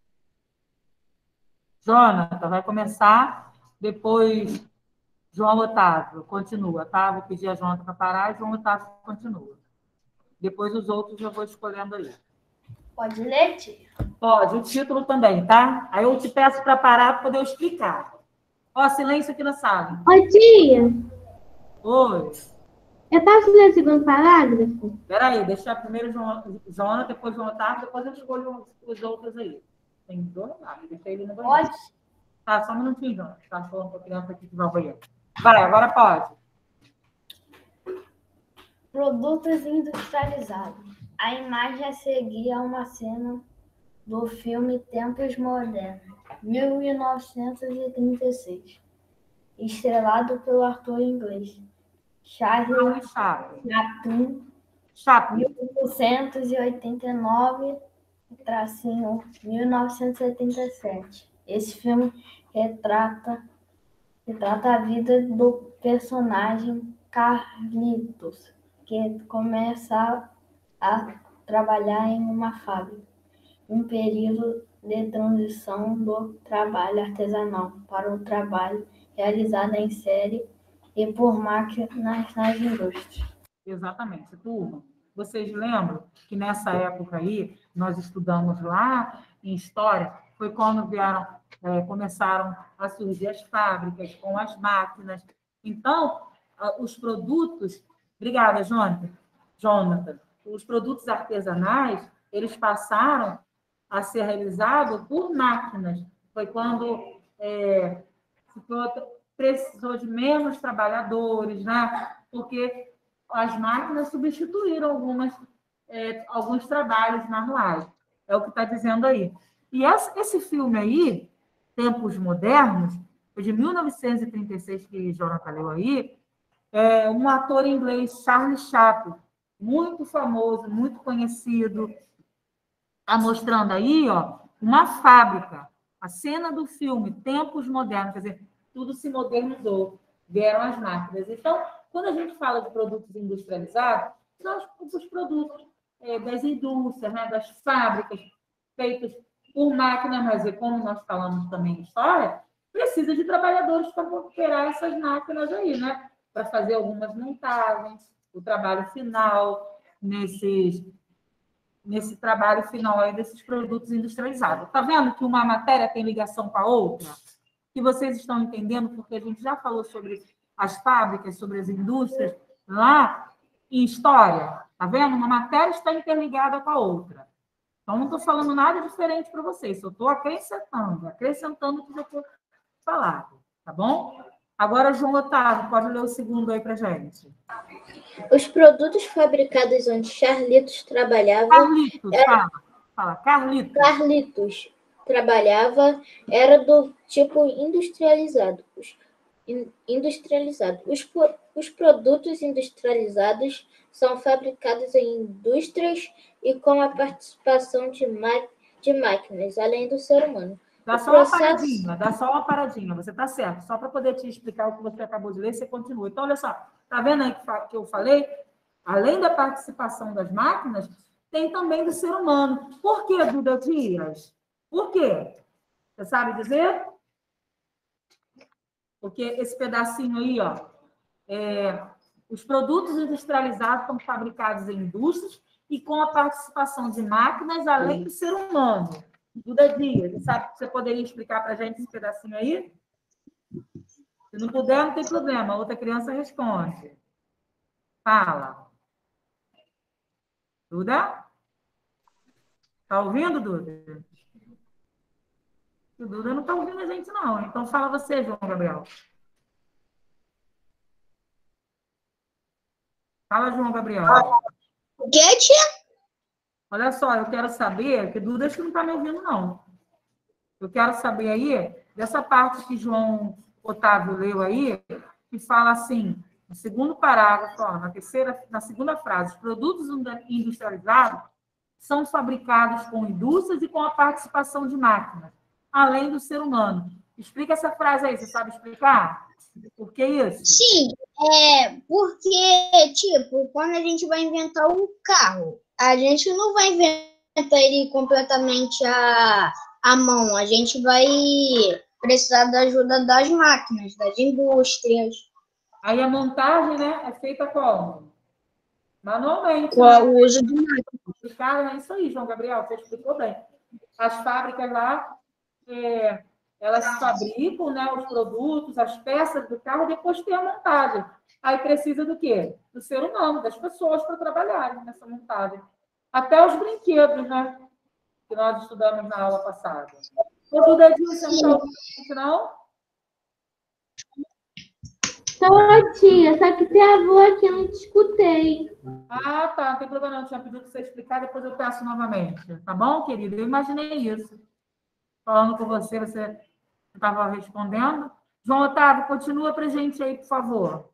Jonathan, vai começar, depois João Otávio, continua, tá? Vou pedir a Jonathan para parar e João Otávio continua. Depois os outros eu vou escolhendo aí. Pode ler, tia? Pode, o título também, tá? Aí eu te peço para parar para poder eu explicar. Ó, silêncio aqui na sala. Ô, tia, Oi. eu posso ler o segundo parágrafo? Espera aí, deixa primeiro Jonathan, depois João Otávio, depois eu escolho os outros aí. Tem dois lá, deixa ele no banheiro. Pode? Tá, só um minutinho, Jonathan. Tá falando com a criança aqui que vai ao banheiro. Vai, agora pode. Produtos industrializados. A imagem a seguir é uma cena do filme Tempos Modernos, 1936, estrelado pelo ator inglês Charlie Chaplin, 1989-1977. Esse filme retrata a vida do personagem Carlitos, que começa a trabalhar em uma fábrica, um período de transição do trabalho artesanal para o trabalho realizado em série e por máquinas nas indústrias. Exatamente. Turma, vocês lembram que nessa época aí, nós estudamos lá em História, foi quando começaram a surgir as fábricas com as máquinas. Então, os produtos... Obrigada, Jonathan. Os produtos artesanais, eles passaram a ser realizados por máquinas. Foi quando precisou de menos trabalhadores, né? Porque as máquinas substituíram alguns trabalhos manuais. É o que está dizendo aí. E esse filme aí, Tempos Modernos, foi de 1936, que Jonathan leu aí, um ator inglês, Charlie Chaplin, muito famoso, muito conhecido, está mostrando aí, ó, uma fábrica. A cena do filme, Tempos Modernos, quer dizer, tudo se modernizou, vieram as máquinas. Então, quando a gente fala de produtos industrializados, são os produtos das indústrias, né, das fábricas, feitos por máquinas, mas como nós falamos também em história, precisa de trabalhadores para operar essas máquinas aí, né? Para fazer algumas montagens, o trabalho final, nesse trabalho final aí desses produtos industrializados. Está vendo que uma matéria tem ligação com a outra? Que vocês estão entendendo, porque a gente já falou sobre as fábricas, sobre as indústrias, lá em história. Está vendo? Uma matéria está interligada com a outra. Então, não estou falando nada diferente para vocês, só estou acrescentando o que já foi falado. Tá bom? Agora, João Otávio, pode ler o segundo aí para a gente. Os produtos fabricados onde Charlitos trabalhava... Carlitos trabalhava era do tipo industrializado. Os produtos industrializados são fabricados em indústrias e com a participação de máquinas, além do ser humano. Dá só uma paradinha, você está certo. Só para poder te explicar o que você acabou de ler, você continua. Então, olha só, está vendo aí que eu falei? Além da participação das máquinas, tem também do ser humano. Por que, Duda Dias? Por quê? Você sabe dizer? Porque esse pedacinho aí, ó, os produtos industrializados são fabricados em indústrias e com a participação de máquinas, além do ser humano. Duda Dias, sabe que você poderia explicar para a gente esse pedacinho aí? Se não puder, não tem problema. A outra criança responde. Fala. Duda? Está ouvindo, Duda? O Duda não está ouvindo a gente, não. Então, fala você, João Gabriel. Fala, João Gabriel. O que, tia? Olha só, eu quero saber, que Duda acho que não está me ouvindo, não. Eu quero saber aí, dessa parte que João Otávio leu aí, que fala assim, no segundo parágrafo, ó, na segunda frase, os produtos industrializados são fabricados com indústrias e com a participação de máquinas, além do ser humano. Explica essa frase aí, você sabe explicar? Por que isso? Sim, Porque, tipo, quando a gente vai inventar um carro, a gente não vai inventar ele completamente à mão. A gente vai precisar da ajuda das máquinas, das indústrias. Aí a montagem, né, é feita como? Manualmente. Com o uso do É isso aí, João Gabriel, você explicou bem. As fábricas lá, elas fabricam, né, os produtos, as peças do carro, depois tem a montagem. Aí precisa do quê? Do ser humano, das pessoas para trabalharem nessa montagem. Até os brinquedos, né, que nós estudamos na aula passada. O Duda disse, não? Tô, tia, só que travou aqui, eu não te escutei. Ah, tá, não tem problema não. Eu tinha pedido para você explicar, depois eu peço novamente. Tá bom, querido? Eu imaginei isso. Falando com você, você estava respondendo. João Otávio, continua para a gente aí, por favor.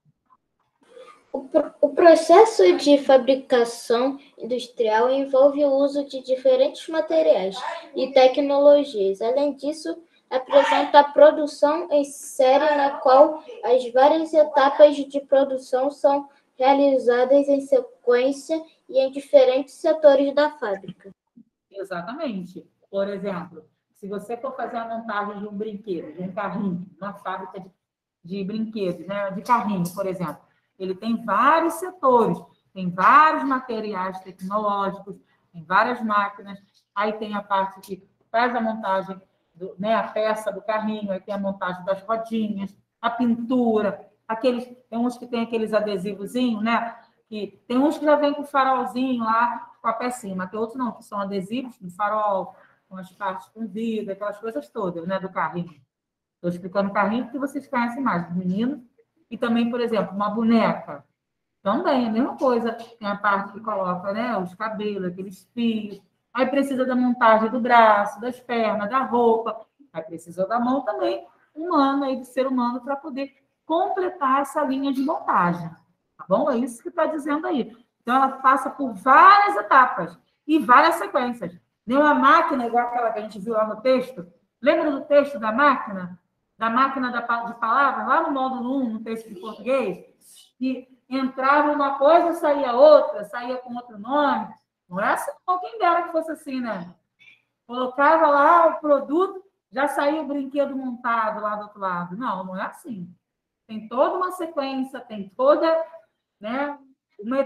O processo de fabricação industrial envolve o uso de diferentes materiais e tecnologias. Além disso, apresenta a produção em série, na qual as várias etapas de produção são realizadas em sequência e em diferentes setores da fábrica. Exatamente. Por exemplo, se você for fazer a montagem de um brinquedo, de um carrinho, uma fábrica de brinquedos, né? De carrinho, por exemplo, ele tem vários setores, tem vários materiais tecnológicos, tem várias máquinas, aí tem a parte que faz a montagem, né? A peça do carrinho, aí tem a montagem das rodinhas, a pintura, tem uns que tem aqueles adesivozinhos, né? Que tem uns que já vem com farolzinho lá, com a pecinha, mas tem outros não, que são adesivos com farol, com as partes com vidro, aquelas coisas todas, né? Do carrinho. Estou explicando o carrinho porque vocês conhecem mais, os meninos. E também, por exemplo, uma boneca. Também, a mesma coisa. Tem a parte que coloca, né, os cabelos, aqueles fios. Aí precisa da montagem do braço, das pernas, da roupa. Aí precisa da mão também, humana, aí, do ser humano, para poder completar essa linha de montagem. Tá bom? É isso que está dizendo aí. Então, ela passa por várias etapas e várias sequências. Nenhuma máquina, igual aquela que a gente viu lá no texto. Lembra do texto da máquina? Da máquina de palavras, lá no módulo 1, no texto de português, que entrava uma coisa, saía outra, saía com outro nome. Não é assim, não. Quem dera que fosse assim, né? Colocava lá o produto, já saía o brinquedo montado lá do outro lado. Não, não é assim. Tem toda uma sequência, tem toda, né, uma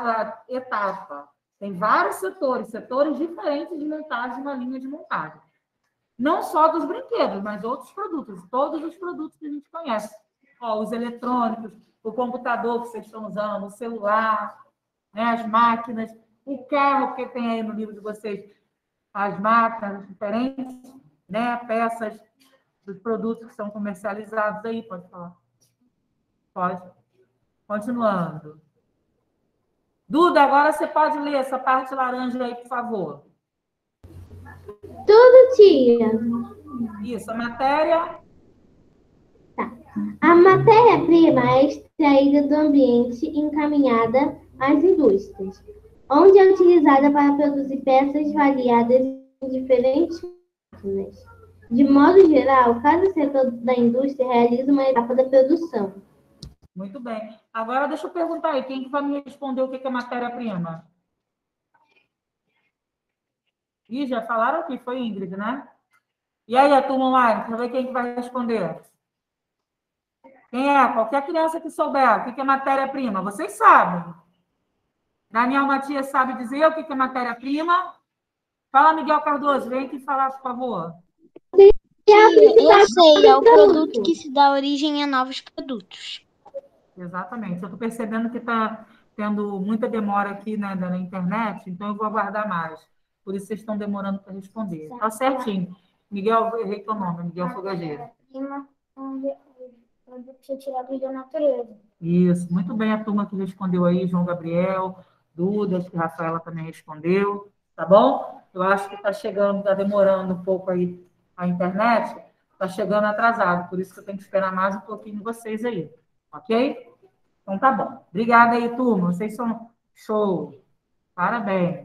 etapa. Tem vários setores diferentes de montagem, uma linha de montagem. Não só dos brinquedos, mas outros produtos, todos os produtos que a gente conhece. Ó, os eletrônicos, o computador que vocês estão usando, o celular, né, as máquinas, o carro que tem aí no livro de vocês, as máquinas diferentes, né, peças dos produtos que são comercializados aí, pode falar. Pode. Continuando. Duda, agora você pode ler essa parte laranja aí, por favor. Tudo, tia. Isso, a matéria. Tá. A matéria-prima é extraída do ambiente e encaminhada às indústrias, onde é utilizada para produzir peças variadas em diferentes máquinas. De modo geral, cada setor da indústria realiza uma etapa da produção. Muito bem. Agora, deixa eu perguntar aí, quem que vai me responder o que é matéria-prima? Ih, já falaram aqui, foi Ingrid, né? E aí, a turma online, deixa eu ver quem que vai responder. Quem é? Qualquer criança que souber o que é matéria-prima, vocês sabem. Daniel Matias sabe dizer o que é matéria-prima? Fala, Miguel Cardoso, vem aqui falar, por favor. Eu sei, é o produto que se dá origem a novos produtos. Exatamente. Eu estou percebendo que está tendo muita demora aqui, né, na internet, então eu vou aguardar mais. Por isso vocês estão demorando para responder. Está certinho. Miguel, eu errei teu nome, Miguel Fogageiro. Tirado da natureza. Isso, muito bem a turma que respondeu aí, João Gabriel, Duda, acho que a Rafaela também respondeu, tá bom? Eu acho que está chegando, está demorando um pouco aí a internet, está chegando atrasado, por isso que eu tenho que esperar mais um pouquinho vocês aí, ok? Então tá bom. Obrigada aí, turma, vocês são show. Parabéns.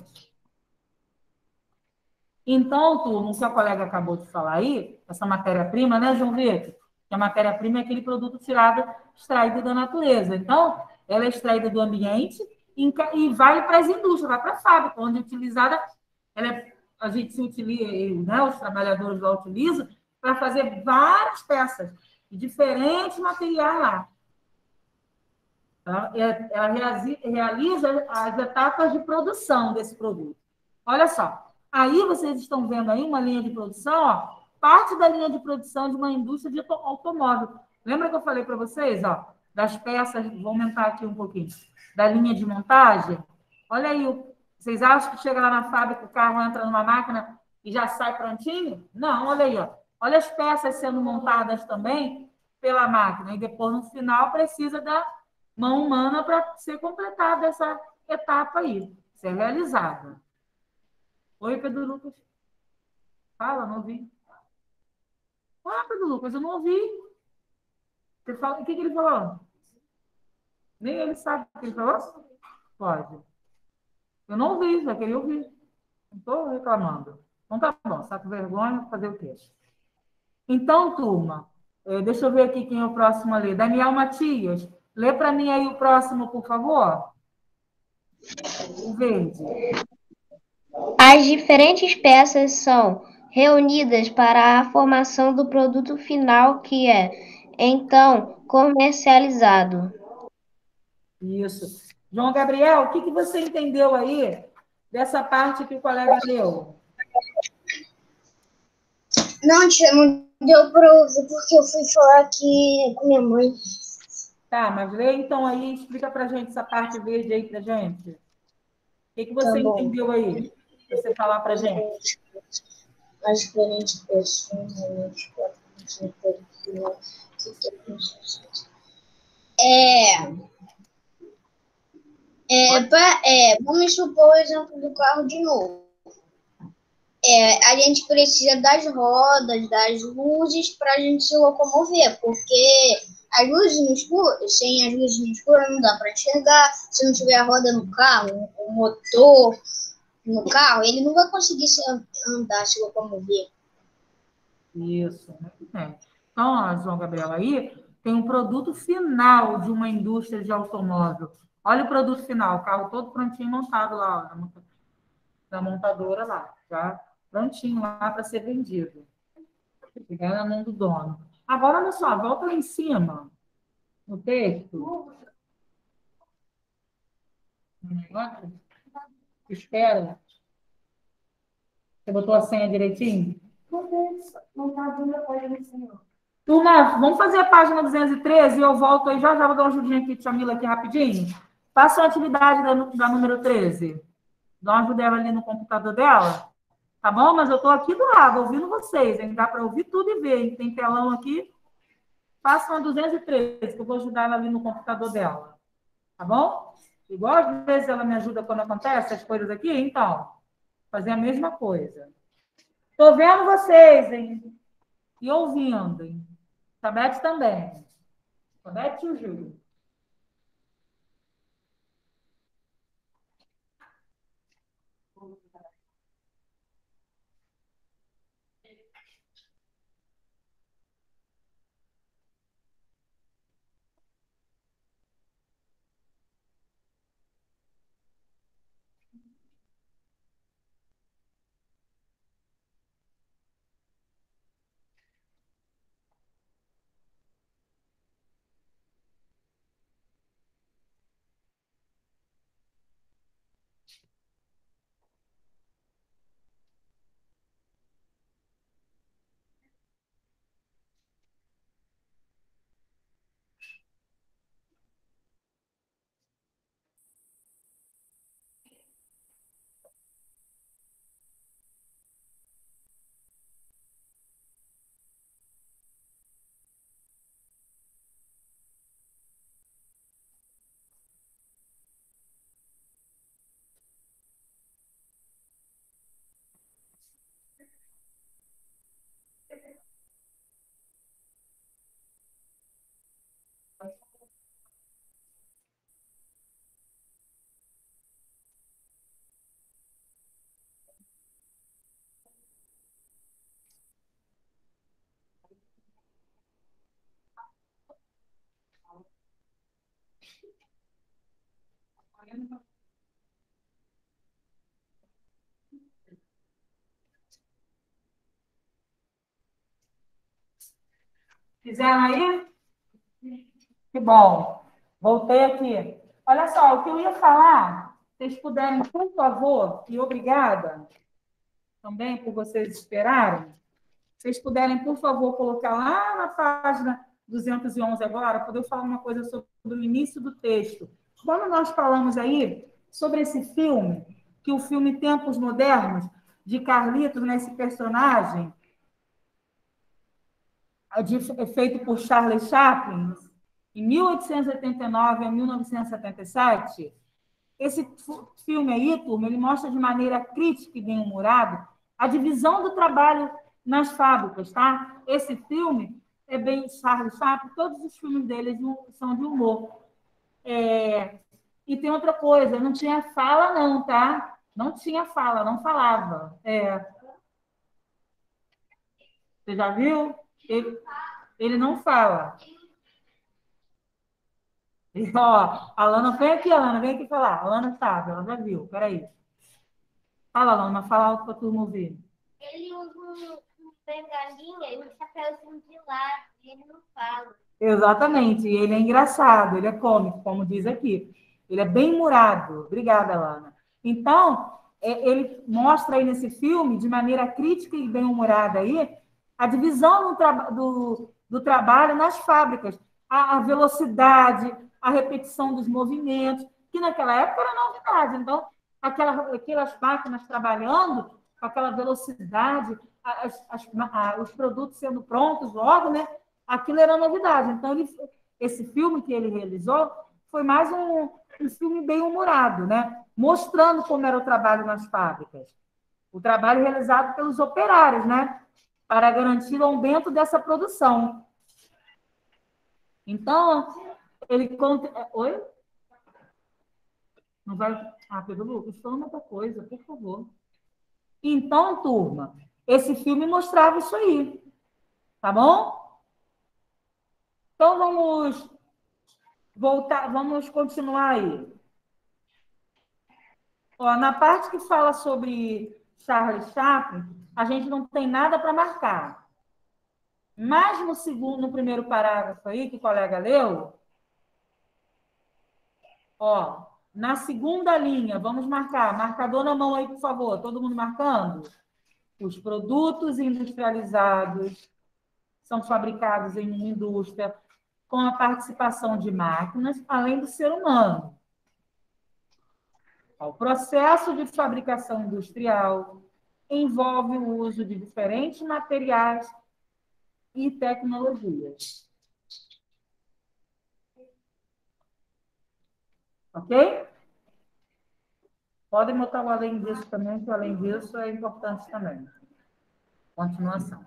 Então, turma, o que a colega acabou de falar aí, essa matéria-prima, né, João Vitor? que a matéria-prima é aquele produto tirado, extraído da natureza. Então, ela é extraída do ambiente e vai para as indústrias, vai para a fábrica, onde é utilizada, a gente se utiliza, né, os trabalhadores lá utilizam para fazer várias peças de diferentes materiais lá. Tá? Ela realiza as etapas de produção desse produto. Olha só, aí vocês estão vendo aí uma linha de produção, ó, parte da linha de produção de uma indústria de automóvel. Lembra que eu falei para vocês, ó, das peças, vou aumentar aqui um pouquinho, da linha de montagem? Olha aí, vocês acham que chega lá na fábrica, o carro entra numa máquina e já sai prontinho? Não, olha aí, ó. Olha as peças sendo montadas também pela máquina, e depois, no final, precisa da mão humana para ser completada essa etapa aí, ser realizada. Oi, Pedro Lucas. Fala, não ouvi. Ah, Pedro Lucas, eu não ouvi. Você fala... O que ele falou? Nem ele sabe o que ele falou? Pode. Eu não ouvi, já queria ouvir. Não estou reclamando. Então tá bom, saco vergonha, fazer o quê? Então, turma, deixa eu ver aqui quem é o próximo a ler. Daniel Matias, lê para mim aí o próximo, por favor. O verde. As diferentes peças são reunidas para a formação do produto final que é, então, comercializado. Isso. João Gabriel, o que você entendeu aí dessa parte que o colega leu? Não, tia, não deu para ouvir porque eu fui falar aqui com minha mãe. Tá, mas lê então aí, explica pra gente essa parte verde aí pra gente. O que você entendeu aí? Pra você falar pra gente. As diferentes pessoas, vamos supor o exemplo do carro de novo. A gente precisa das rodas, das luzes para a gente se locomover, porque as luzes no escuro, sem as luzes no escuro não dá para enxergar. Se não tiver a roda no carro, o motor no carro, ele não vai conseguir andar, se locomover. Isso, muito bem. Então, ó, João Gabriel, aí tem um produto final de uma indústria de automóvel. Olha o produto final, o carro todo prontinho montado lá, ó, da montadora lá, já prontinho lá para ser vendido. Chegar na mão do dono. Agora, olha só, volta lá em cima, no texto. Espera. Você botou a senha direitinho? Turma, vamos fazer a página 213 e eu volto aí já vou dar uma ajudinha aqui, Jamila, aqui rapidinho. Faça a atividade da número 13. Dá uma ajuda ela ali no computador dela. Tá bom? Mas eu estou aqui do lado, ouvindo vocês, hein? Dá para ouvir tudo e ver, hein? Tem telão aqui. Faça uma 213, que eu vou ajudar ela ali no computador dela. Tá bom? Igual às vezes ela me ajuda quando acontece as coisas aqui, então, fazer a mesma coisa. Estou vendo vocês, hein? E ouvindo, hein? Sabete também. Sabete e o Júlio. Fizeram aí? Que bom. Voltei aqui. Olha só, o que eu ia falar, vocês puderem, por favor, e obrigada também por vocês esperarem, vocês puderem, por favor, colocar lá na página 211 agora, para eu falar uma coisa sobre o início do texto. Quando nós falamos aí sobre esse filme, que o filme Tempos Modernos, de Carlitos, né, esse personagem, feito por Charles Chaplin, em 1889 a 1977, esse filme aí, turma, ele mostra de maneira crítica e bem-humorada a divisão do trabalho nas fábricas, tá? Esse filme é bem Charles Chaplin, todos os filmes dele são de humor. E tem outra coisa, não tinha fala não, tá? Não tinha fala, não falava. Você já viu? Ele não fala. E, ó, a Lana, vem aqui, Alana, vem aqui falar. A Lana sabe, ela já viu, peraí. Fala, Lana, fala alto para a turma ouvir. Ele usa um bengalinha e um chapéuzinho de lado, e ele não fala. Exatamente, e ele é engraçado, ele é cômico, como diz aqui. Ele é bem humorado. Obrigada, Lana. Então, ele mostra aí nesse filme, de maneira crítica e bem humorada aí, a divisão do trabalho nas fábricas, a velocidade, a repetição dos movimentos, que naquela época era novidade. Então, aquelas máquinas trabalhando com aquela velocidade, os produtos sendo prontos logo, né? Aquilo era novidade. Então, esse filme que ele realizou foi mais um filme bem humorado, né? Mostrando como era o trabalho nas fábricas. O trabalho realizado pelos operários, né? Para garantir o aumento dessa produção. Então, ele conta... Oi? Não vai... Pedro Lucas, fala outra coisa, por favor. Então, turma, esse filme mostrava isso aí. Tá bom? Então, vamos voltar, vamos continuar aí. Ó, na parte que fala sobre Charles Chaplin, a gente não tem nada para marcar. Mas no primeiro parágrafo aí, que o colega leu, ó, na segunda linha, vamos marcar. Marcador na mão aí, por favor. Todo mundo marcando? Os produtos industrializados são fabricados em uma indústria com a participação de máquinas, além do ser humano. O processo de fabricação industrial envolve o uso de diferentes materiais e tecnologias. Ok? Podem botar o além disso também, que o além disso é importante também. Continuação.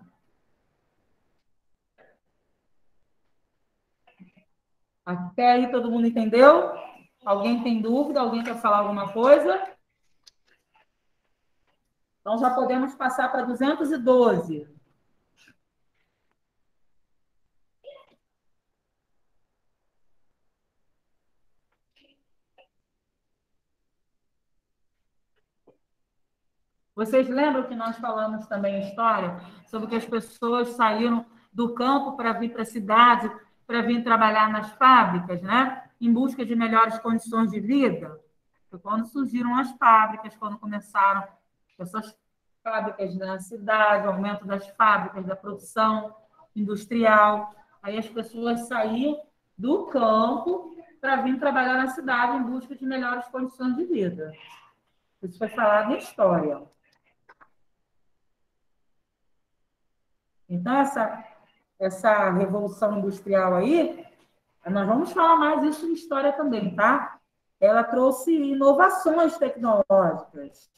Até aí todo mundo entendeu? Alguém tem dúvida? Alguém quer falar alguma coisa? Então, já podemos passar para 212. Vocês lembram que nós falamos também a história sobre que as pessoas saíram do campo para vir para a cidade, para vir trabalhar nas fábricas, né? Em busca de melhores condições de vida? Foi quando surgiram as fábricas, quando começaram essas fábricas na cidade, o aumento das fábricas, da produção industrial. Aí as pessoas saíam do campo para vir trabalhar na cidade em busca de melhores condições de vida. Isso foi falado em história. Então, essa revolução industrial aí, nós vamos falar mais isso em história também, tá? Ela trouxe inovações tecnológicas.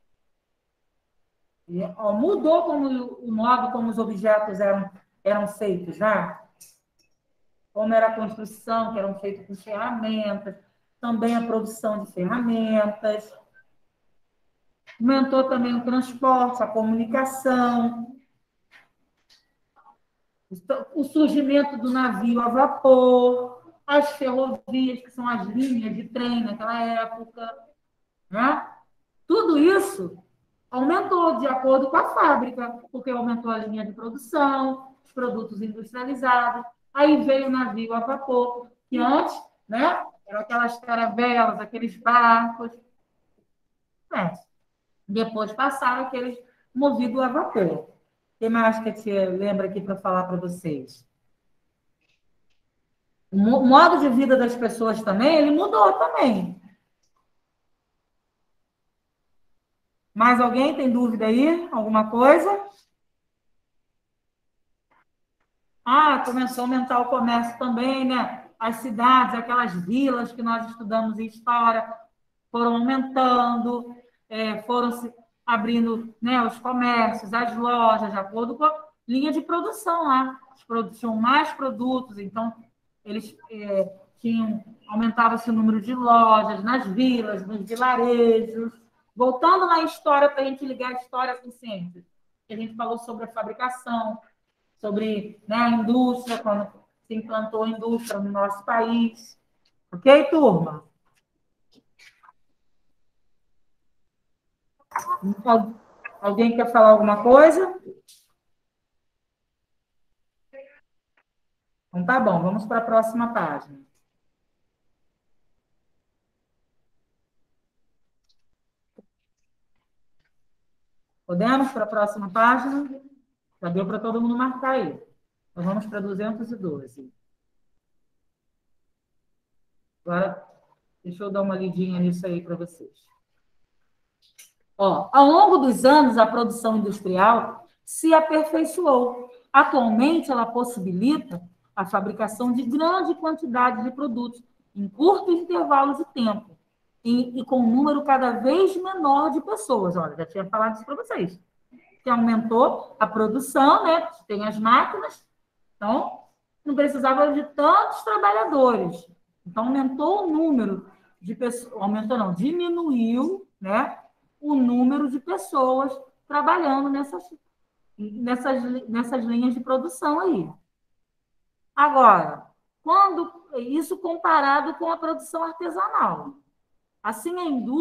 E, ó, mudou o modo como os objetos eram feitos, né? Como era a construção, que eram feitos com ferramentas, também a produção de ferramentas. Aumentou também o transporte, a comunicação, o surgimento do navio a vapor, as ferrovias, que são as linhas de trem naquela época, né? Tudo isso aumentou de acordo com a fábrica, porque aumentou a linha de produção, os produtos industrializados, aí veio o navio a vapor, que antes, né, eram aquelas caravelas, aqueles barcos, né? Depois passaram aqueles movidos a vapor. O que mais que você lembra aqui para falar para vocês? O modo de vida das pessoas também, ele mudou também. Mais alguém tem dúvida aí? Alguma coisa? Ah, começou a aumentar o comércio também, né? As cidades, aquelas vilas que nós estudamos em história, foram aumentando, foram se abrindo, né, os comércios, as lojas, de acordo com a linha de produção lá. Tinham mais produtos, então eles aumentava-se o número de lojas nas vilas, nos vilarejos. Voltando na história, para a gente ligar a história com ciência, a gente falou sobre a fabricação, sobre, né, a indústria, quando se implantou a indústria no nosso país. Ok, turma? Alguém quer falar alguma coisa? Então tá bom, vamos para a próxima página. Podemos para a próxima página? Já deu para todo mundo marcar aí. Então vamos para 212. Agora, deixa eu dar uma lidinha nisso aí para vocês. Ó, ao longo dos anos, a produção industrial se aperfeiçoou. Atualmente, ela possibilita a fabricação de grande quantidade de produtos em curtos intervalos de tempo e com um número cada vez menor de pessoas. Olha, já tinha falado isso para vocês. Que aumentou a produção, né? Tem as máquinas, então não precisava de tantos trabalhadores. Então, aumentou o número de pessoas, aumentou não, diminuiu, né, o número de pessoas trabalhando nessas linhas de produção aí. Agora, isso comparado com a produção artesanal. Assim,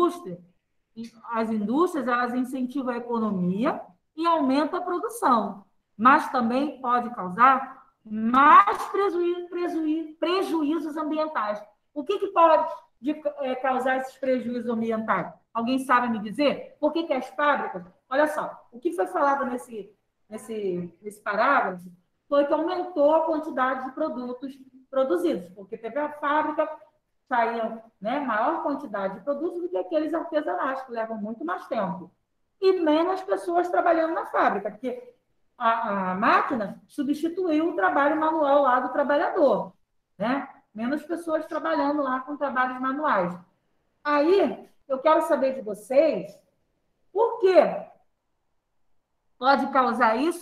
as indústrias, elas incentivam a economia e aumentam a produção, mas também pode causar mais prejuízos ambientais. O que pode causar esses prejuízos ambientais? Alguém sabe me dizer? Por que as fábricas... Olha só, o que foi falado nesse parágrafo foi que aumentou a quantidade de produtos produzidos, porque teve a fábrica, saíam, né, maior quantidade de produtos do que aqueles artesanais, que levam muito mais tempo. E menos pessoas trabalhando na fábrica, porque a máquina substituiu o trabalho manual lá do trabalhador, né? Menos pessoas trabalhando lá com trabalhos manuais. Aí, eu quero saber de vocês, por que pode causar isso,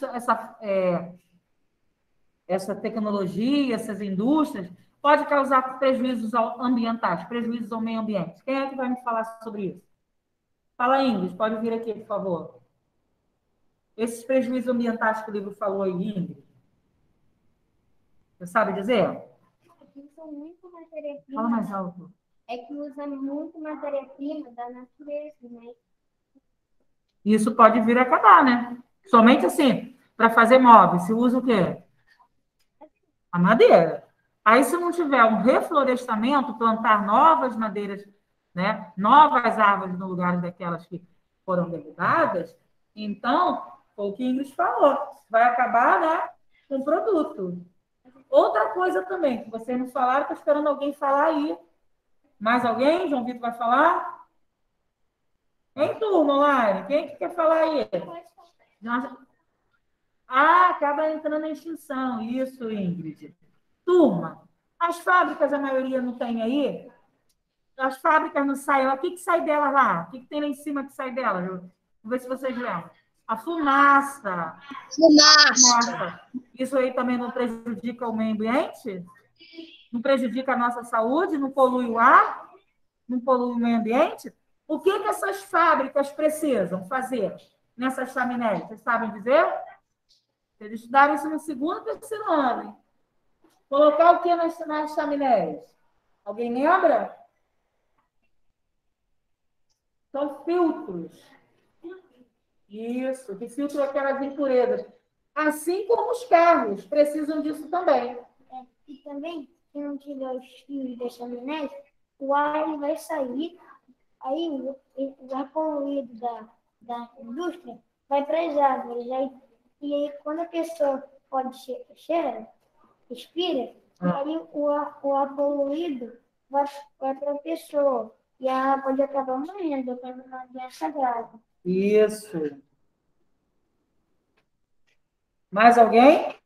essa tecnologia, essas indústrias, pode causar prejuízos ambientais, prejuízos ao meio ambiente. Quem é que vai me falar sobre isso? Fala, Ingrid, pode vir aqui, por favor. Esses prejuízos ambientais que o livro falou aí, Ingrid. Você sabe dizer? Usa muito matéria-prima. Fala mais alto. É que usa muito matéria-prima da natureza, né? Isso pode vir a acabar, né? Somente assim, para fazer móveis, se usa o quê? A madeira. Aí, se não tiver um reflorestamento, plantar novas madeiras, né? Novas árvores no lugar daquelas que foram derrubadas, então, foi o que Ingrid falou, vai acabar, né, com o produto. Outra coisa também, que vocês não falaram, estou esperando alguém falar aí. Mais alguém? João Vitor vai falar? Em turma, online. Quem que quer falar aí? Acaba entrando em extinção. Isso, Ingrid. Turma, as fábricas, a maioria não tem aí? As fábricas não saem. O que sai delas lá? O que tem lá em cima que sai delas? Vamos ver se vocês lembram. A fumaça. Fumaça. Isso aí também não prejudica o meio ambiente? Não prejudica a nossa saúde? Não polui o ar? Não polui o meio ambiente? O que essas fábricas precisam fazer nessas chaminés? Vocês sabem dizer? Vocês estudaram isso no segundo e terceiro ano, hein? Colocar o que nas chaminés? Alguém lembra? São filtros. Isso, que filtram aquelas impurezas. Assim como os carros precisam disso também. E também, se não tiver os fios das chaminés, o ar ele vai sair, aí o ar poluído da indústria vai para as árvores. E aí, quando a pessoa cheira, respira, aí o ar poluído vai para a pessoa. E ela pode acabar morrendo com uma doença grave. Isso. Mais alguém?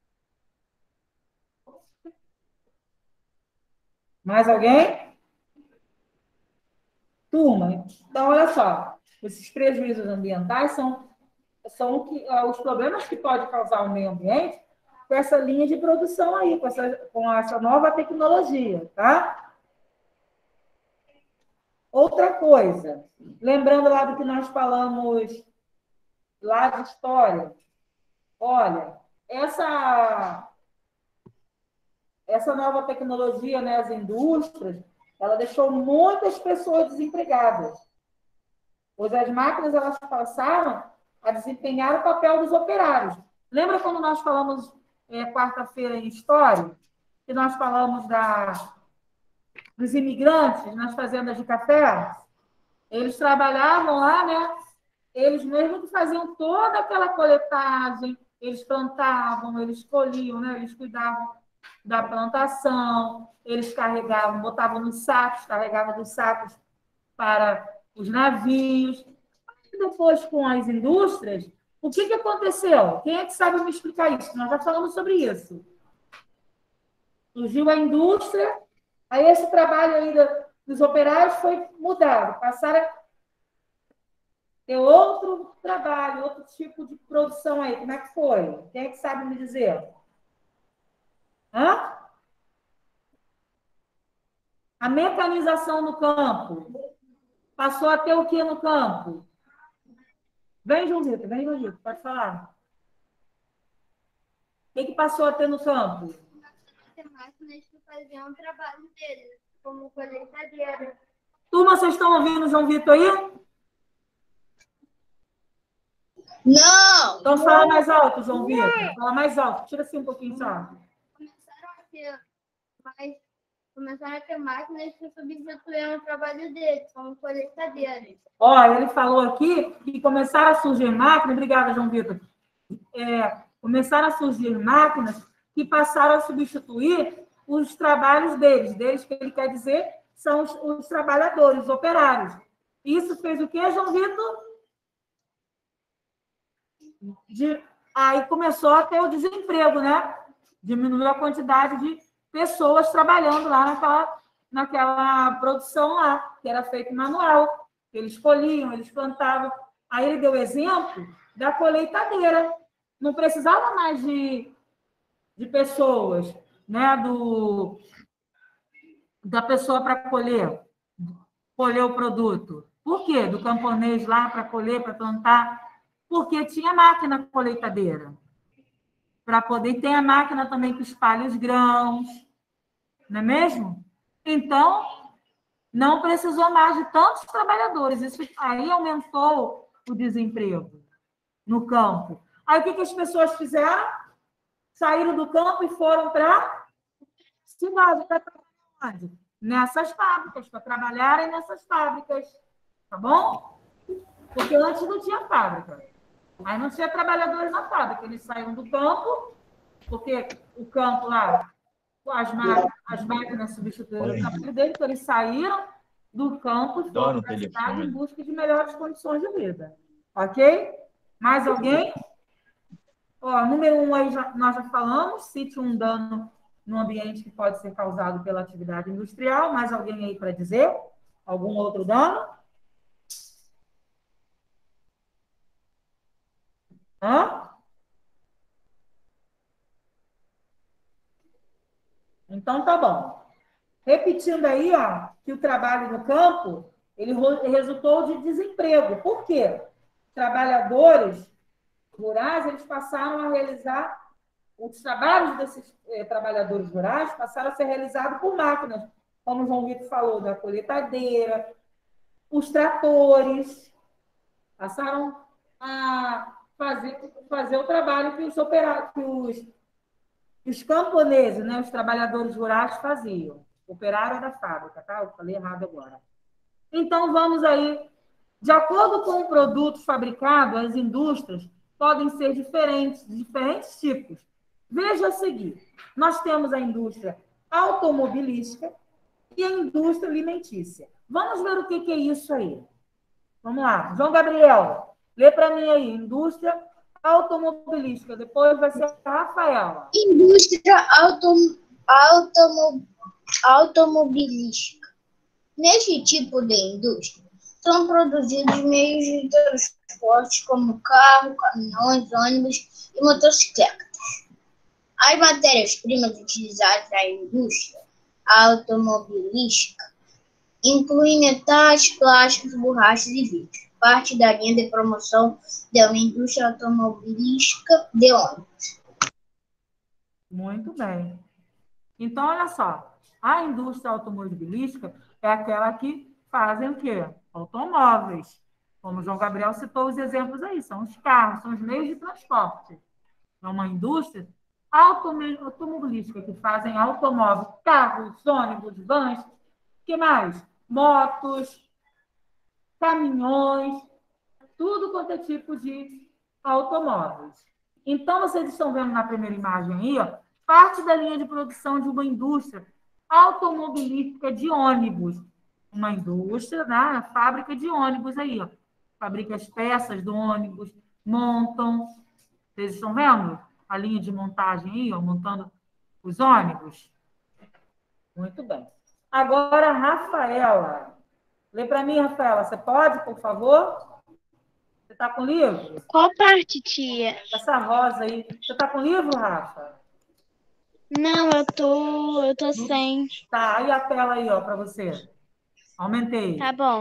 Mais alguém? Turma, então, olha só. Esses prejuízos ambientais são os problemas que pode causar o meio ambiente com essa linha de produção aí, com essa nova tecnologia, tá? Outra coisa, lembrando lá do que nós falamos lá de história, olha, essa nova tecnologia, né, as indústrias, ela deixou muitas pessoas desempregadas. Pois as máquinas elas passaram a desempenhar o papel dos operários. Lembra quando nós falamos quarta-feira em história, que nós falamos dos imigrantes nas fazendas de café? Eles trabalhavam lá, né? Eles mesmo que faziam toda aquela coletagem, eles plantavam, eles colhiam, né? Eles cuidavam da plantação, eles carregavam, botavam nos sacos, carregavam dos sacos para os navios. E depois, com as indústrias, o que aconteceu? Quem é que sabe me explicar isso? Nós já falamos sobre isso. Surgiu a indústria, aí esse trabalho aí dos operários foi mudado, passaram a ter outro trabalho, outro tipo de produção aí. Como é que foi? Quem é que sabe me dizer? Hã? A mecanização no campo passou a ter o que no campo? Vem, João Vitor, pode falar. O que passou a ter no campo? Máquinas que faziam o trabalho deles, como colheitadeira. Turma, vocês estão ouvindo o João Vitor aí? Não! Então fala mais alto, João Vitor. Fala mais alto. Tira assim um pouquinho só. Começaram a ter máquinas que substituíram o trabalho deles, como colheitadeiras. Ó, ele falou aqui que começaram a surgir máquinas. Obrigada, João Vitor. Começaram a surgir máquinas que passaram a substituir os trabalhos deles que ele quer dizer são os trabalhadores, os operários. Isso fez o quê, João Vitor? Aí começou a ter o desemprego, né? Diminuiu a quantidade de pessoas trabalhando lá naquela produção lá, que era feito manual. Eles colhiam, eles plantavam. Aí ele deu o exemplo da colheitadeira. Não precisava mais de pessoas, né? Da pessoa para colher o produto. Por quê? Do camponês lá para colher, para plantar. Porque tinha máquina colheitadeira. Para poder ter a máquina também que espalha os grãos. Não é mesmo? Então, não precisou mais de tantos trabalhadores. Isso aí aumentou o desemprego no campo. Aí, o que as pessoas fizeram? Saíram do campo e foram para a cidade, para trabalhar nessas fábricas, para trabalharem nessas fábricas. Tá bom? Porque antes não tinha fábrica. Aí não tinha trabalhadores na fábrica. Eles saíram do campo, porque o campo lá, as máquinas substituíram o trabalho deles, então eles saíram do campo e foram para a cidade em busca de melhores condições de vida. Ok? Mais alguém? Ó, número 1 aí nós já falamos, cite um dano no ambiente que pode ser causado pela atividade industrial. Mais alguém aí para dizer? Algum outro dano? Hã? Então, tá bom. Repetindo aí, ó, que o trabalho no campo, ele resultou de desemprego. Por quê? Trabalhadores rurais, eles passaram a realizar os trabalhos desses trabalhadores rurais passaram a ser realizados por máquinas, como o João Vitor falou, da colheitadeira, os tratores passaram a fazer o trabalho que os operários, que os camponeses, né, os trabalhadores rurais faziam. Operário da fábrica, tá? Eu falei errado agora. Então, vamos aí. De acordo com o produto fabricado, as indústrias podem ser diferentes, de diferentes tipos. Veja a seguir. Nós temos a indústria automobilística e a indústria alimentícia. Vamos ver o que é isso aí. Vamos lá. João Gabriel, lê para mim aí. Indústria automobilística. Depois vai ser a Rafaela. Indústria automobilística. Neste tipo de indústria, são produzidos meios de transporte como carro, caminhões, ônibus e motocicletas. As matérias-primas utilizadas na indústria automobilística incluem metais, plásticos, borrachas e vidros. Parte da linha de promoção da indústria automobilística de ônibus. Muito bem. Então, olha só. A indústria automobilística é aquela que fazem o quê? Automóveis. Como o João Gabriel citou os exemplos aí. São os carros, são os meios de transporte. É uma indústria automobilística que fazem automóveis, carros, ônibus, vans, que mais? Motos, caminhões, tudo quanto é tipo de automóveis. Então, vocês estão vendo na primeira imagem aí, ó, parte da linha de produção de uma indústria automobilística de ônibus. Uma indústria, né? Fábrica de ônibus aí, ó. Fabrica as peças do ônibus, montam. Vocês estão vendo a linha de montagem aí, ó, montando os ônibus? Muito bem. Agora, Rafaela. Lê para mim, Rafaela. Você pode, por favor? Você está com livro? Qual parte, tia? Essa rosa aí. Você está com livro, Rafa? Não, eu tô sem. Tá, aí a tela aí, ó, para você. Aumentei. Tá bom.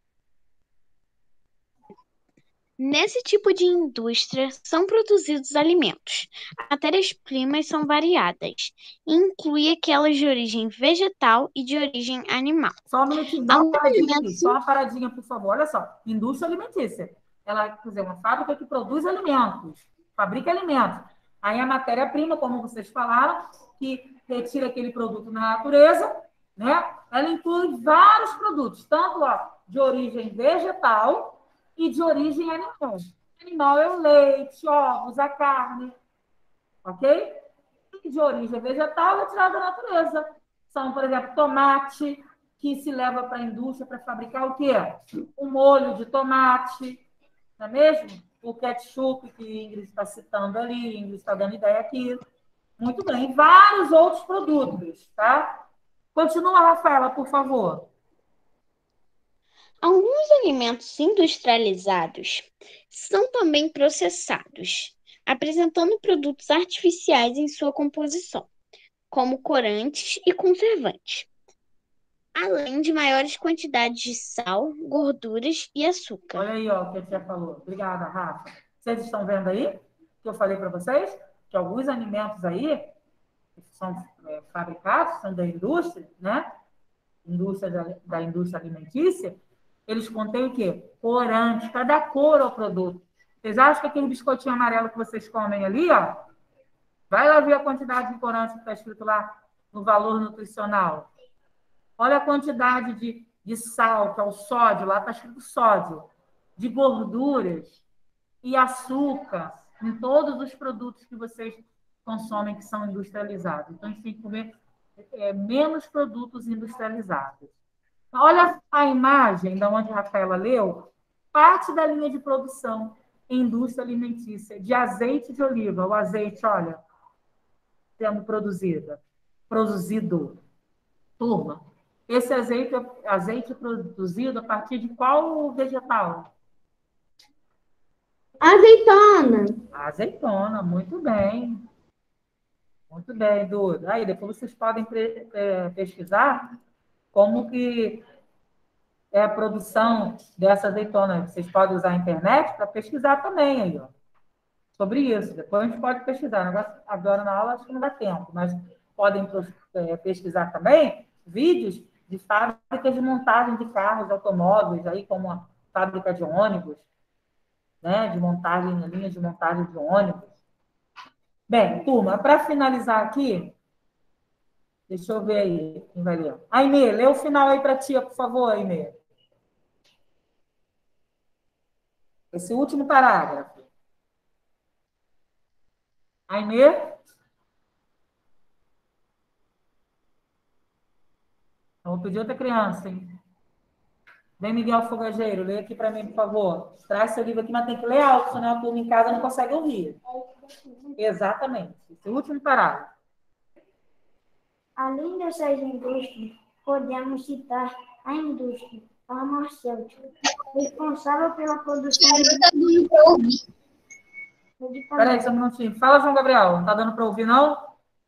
Nesse tipo de indústria são produzidos alimentos. Matérias-primas são variadas. Inclui aquelas de origem vegetal e de origem animal. Só um minutinho, dá uma Alguns paradinha aqui. alimentos Só uma paradinha, por favor. Olha só. Indústria alimentícia. Ela, quer dizer, uma fábrica que produz alimentos, fabrica alimentos. Aí a matéria-prima, como vocês falaram, que retira aquele produto na natureza, né? Ela inclui vários produtos, tanto ó, de origem vegetal e de origem animal. Animal é o leite, ovos, a carne, ok? E de origem vegetal é tirada da natureza. São, por exemplo, tomate, que se leva para a indústria para fabricar o quê? Um molho de tomate, não é mesmo? O ketchup que Ingrid está citando ali, Ingrid está dando ideia aqui. Muito bem. E vários outros produtos, tá? Continua, Rafaela, por favor. Alguns alimentos industrializados são também processados, apresentando produtos artificiais em sua composição, como corantes e conservantes, além de maiores quantidades de sal, gorduras e açúcar. Olha aí, ó, o que a tia falou. Obrigada, Rafa. Vocês estão vendo aí que eu falei para vocês? Que alguns alimentos aí que são fabricados, são da indústria, né? Da indústria alimentícia, eles contêm o quê? Corante, cada cor ao produto. Vocês acham que aquele biscoitinho amarelo que vocês comem ali, ó, vai lá ver a quantidade de corante que está escrito lá no valor nutricional. Olha a quantidade de sal, que é o sódio, lá está escrito sódio, de gorduras e açúcar em todos os produtos que vocês consomem que são industrializados. Então, a gente tem que comer menos produtos industrializados. Olha a imagem da onde a Rafaela leu, parte da linha de produção em indústria alimentícia de azeite de oliva. O azeite, olha, sendo produzido. Turma, esse azeite é produzido a partir de qual vegetal? Azeitona. Azeitona, muito bem. Muito bem, Duda. Aí, depois vocês podem pesquisar como que é a produção dessa azeitona. Vocês podem usar a internet para pesquisar também aí, ó. sobre isso. Depois a gente pode pesquisar. Agora na aula acho que não dá tempo, mas podem pesquisar também vídeos de fábricas de montagem de carros, automóveis, aí como a fábrica de ônibus, né? De montagem, linhas de montagem de ônibus. Bem, turma, para finalizar aqui, deixa eu ver aí quem vai ler. Aimee, lê o final aí para tia, por favor, Aimee. Esse último parágrafo. Aimee? Vou pedir outra criança, hein? Vem, Miguel Fogageiro, lê aqui para mim, por favor. Traz seu livro aqui, mas tem que ler alto, senão a turma em casa não consegue ouvir. Exatamente. Esse último parágrafo. Além dessas indústrias, podemos citar a indústria farmacêutica, responsável pela produção de Peraí, só um minutinho. Fala, João Gabriel. Não está dando para ouvir, não?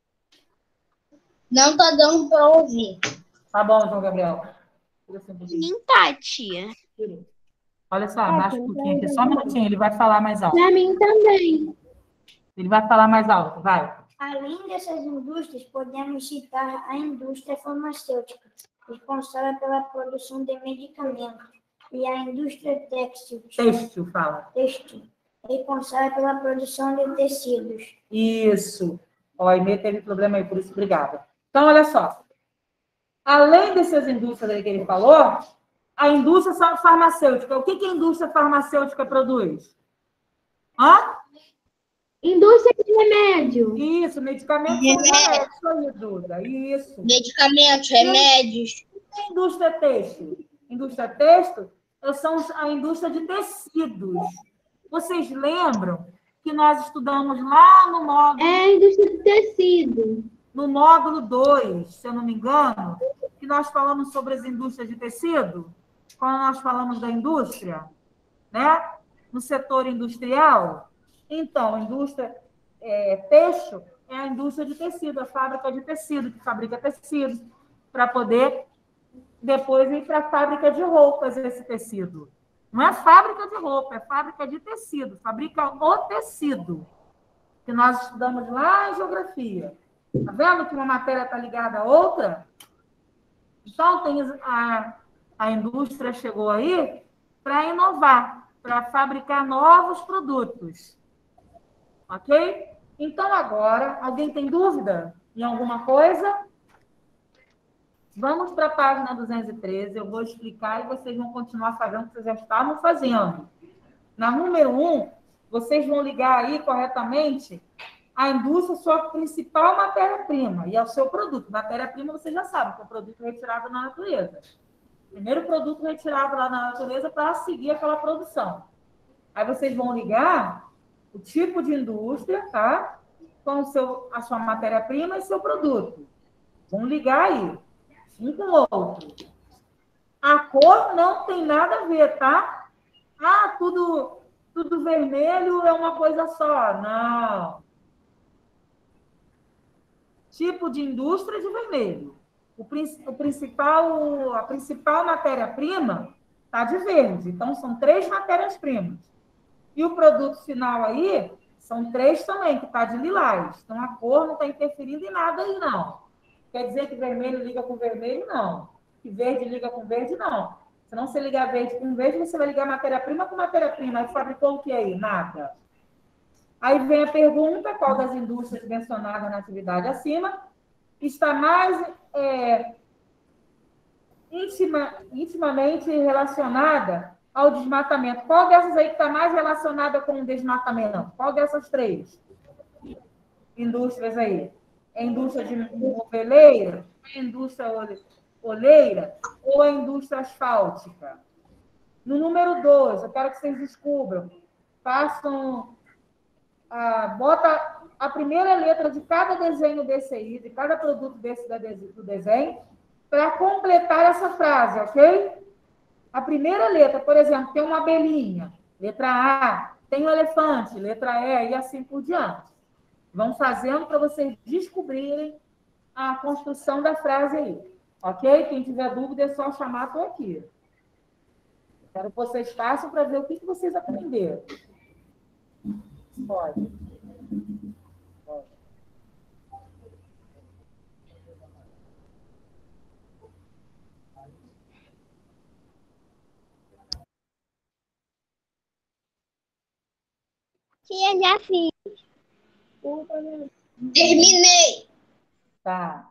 Não tá dando para ouvir. Tá bom, João Gabriel. Nem tá, tia. Olha só, abaixa um pouquinho aqui. Só um minutinho, ele vai falar mais alto. Para mim também. Ele vai falar mais alto, vai. Além dessas indústrias, podemos citar a indústria farmacêutica, responsável pela produção de medicamentos, e a indústria têxtil, Têxtil, fala. responsável pela produção de tecidos. Isso. Ó, a Inê teve problema aí, por isso, obrigada. Então, olha só. Além dessas indústrias aí que ele falou, a indústria farmacêutica. O que a indústria farmacêutica produz? Hã? Indústria de remédio. Isso, medicamentos são remédios. Isso aí, Duda. Isso. Medicamentos, remédios. E a indústria têxtil? Indústria têxtil são a indústria de tecidos. Vocês lembram que nós estudamos lá no módulo... É a indústria de tecido. No módulo 2, se eu não me engano, que nós falamos sobre as indústrias de tecido, quando nós falamos da indústria, né? No setor industrial. Então, a indústria têxtil é a indústria de tecido, a fábrica de tecido, que fabrica tecidos, para poder depois ir para a fábrica de roupas esse tecido. Não é fábrica de roupa, é fábrica de tecido, fabrica o tecido, que nós estudamos lá em geografia. Está vendo que uma matéria está ligada à outra? Então, a indústria chegou aí para inovar, para fabricar novos produtos. Ok? Então, agora, alguém tem dúvida em alguma coisa? Vamos para a página 213, eu vou explicar e vocês vão continuar fazendo o que vocês já estavam fazendo. Na número 1, vocês vão ligar aí corretamente a indústria, sua principal matéria-prima, e ao seu produto. Matéria-prima, você já sabe, que é o produto retirado na natureza. Primeiro produto retirado lá na natureza para seguir aquela produção. Aí vocês vão ligar o tipo de indústria, tá? Com a sua matéria-prima e seu produto. Vão ligar aí, um com o outro. A cor não tem nada a ver, tá? Ah, tudo vermelho é uma coisa só. Não. Tipo de indústria de vermelho. A principal matéria-prima está de verde. Então, são 3 matérias-primas. E o produto final aí são 3 também, que está de lilás. Então, a cor não está interferindo em nada aí, não. Quer dizer que vermelho liga com vermelho? Não. Que verde liga com verde? Não. Se não você ligar verde com verde, você vai ligar matéria-prima com matéria-prima. Aí fabricou o que aí? Nada. Aí vem a pergunta, qual das indústrias mencionadas na atividade acima está mais intimamente relacionada ao desmatamento? Qual dessas aí que está mais relacionada com o desmatamento? Qual dessas 3 indústrias aí? É a indústria de moveleira, a indústria oleira ou a indústria asfáltica? No número 2, eu quero que vocês descubram, façam... bota a primeira letra de cada desenho desse aí, de cada produto desse do desenho, para completar essa frase, ok? A primeira letra, por exemplo, tem uma abelhinha, letra A, tem um elefante, letra E, e assim por diante. Vão fazendo para vocês descobrirem a construção da frase aí, ok? Quem tiver dúvida é só chamar, estou aqui. Quero que vocês façam para ver o que vocês aprenderam. Pode. Tia, já fiz. Terminei. Tá.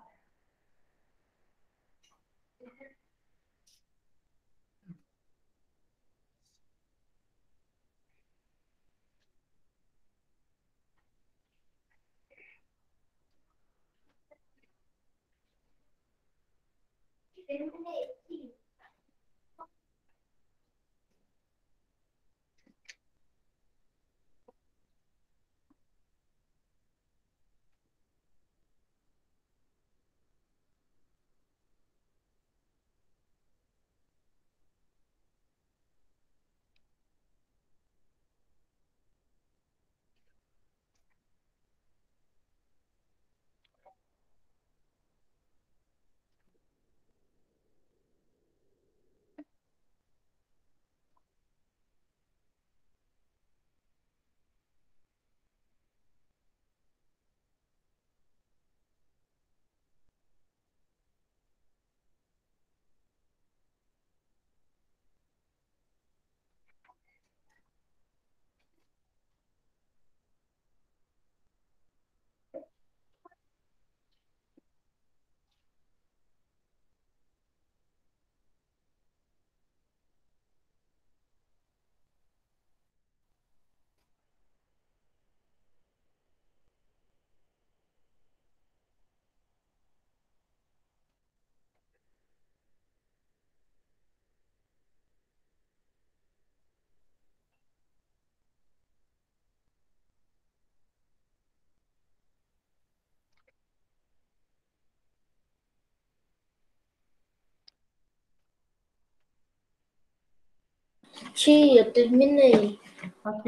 Tia, terminei. Ok.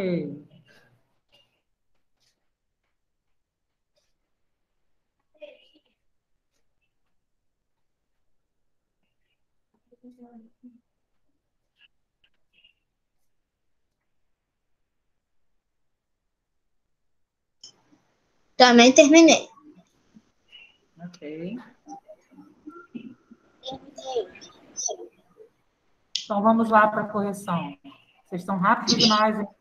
Também terminei. Ok. Então, vamos lá para a correção. Vocês estão rápidos demais, hein?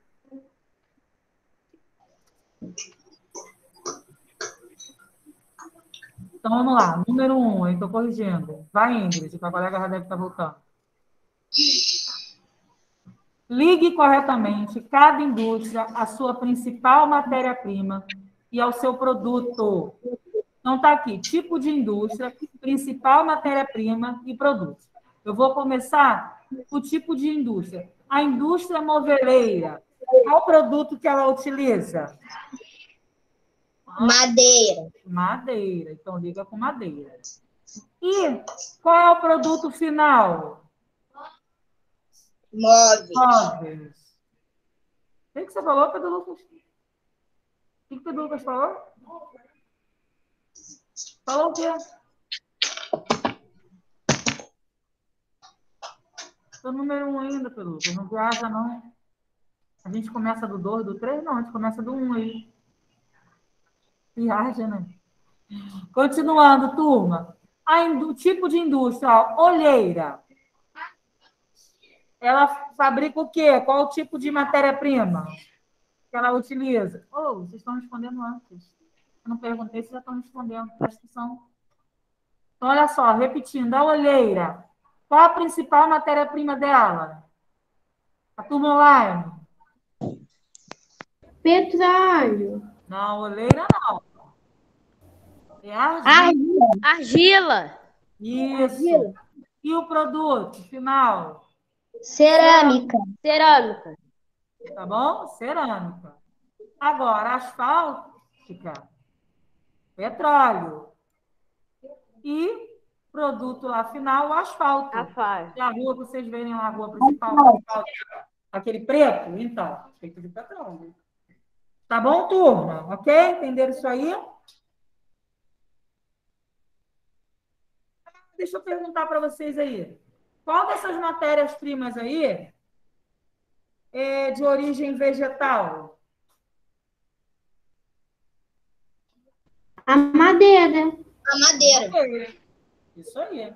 Então, vamos lá. Número 1, eu estou corrigindo. Vai, Ingrid, que a colega já deve estar voltando. Ligue corretamente cada indústria à sua principal matéria-prima e ao seu produto. Então, está aqui, tipo de indústria, principal matéria-prima e produto. Eu vou começar o tipo de indústria. A indústria moveleira, qual produto que ela utiliza? Madeira. Madeira. Então, liga com madeira. E qual é o produto final? Móveis. Móveis. O que você falou, Pedro Lucas? O que Pedro Lucas falou? Falou o quê? Estou no número 1 ainda, Pedro Lucas. Não viaja, não. A gente começa do 2, do 3? Não, a gente começa do 1 aí. Viaja, né? Continuando, turma. O tipo de indústria, ó, olheira. Ela fabrica o quê? Qual o tipo de matéria-prima que ela utiliza? Oh, vocês estão respondendo antes. Eu não perguntei, vocês já estão respondendo. Presta atenção. Então, olha só, repetindo, a olheira. Qual a principal matéria-prima dela? A turma online. Petróleo. Não, olheira não. É argila. Argila. Isso. E o produto final? Cerâmica. Cerâmica. Tá bom? Cerâmica. Agora, asfáltica, petróleo. E produto lá final, o asfalto. E a rua, vocês verem lá a rua principal, asfalto, aquele preto, então, feito de petróleo. Tá bom, turma? Ok? Entenderam isso aí? Deixa eu perguntar para vocês aí. Qual dessas matérias-primas aí é de origem vegetal? A madeira. A madeira. Isso aí.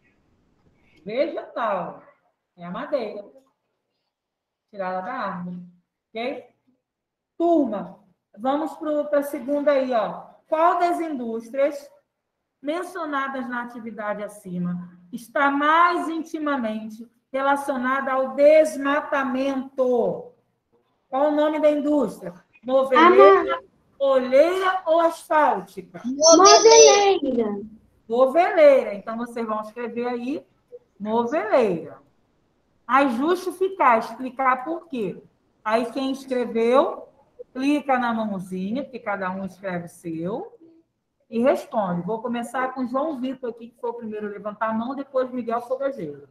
Vegetal. É a madeira. Tirada da árvore. Ok? Turma, vamos para a segunda aí, ó. Qual das indústrias mencionadas na atividade acima está mais intimamente relacionada ao desmatamento? Qual o nome da indústria? Moveleira, olheira ou asfáltica? Moveleira. Moveleira. Então, vocês vão escrever aí, moveleira. Aí, justificar, explicar por quê. Aí, quem escreveu, clica na mãozinha, porque cada um escreve o seu, e responde. Vou começar com o João Vitor aqui, que foi o primeiro a levantar a mão, depois Miguel Fogageiro.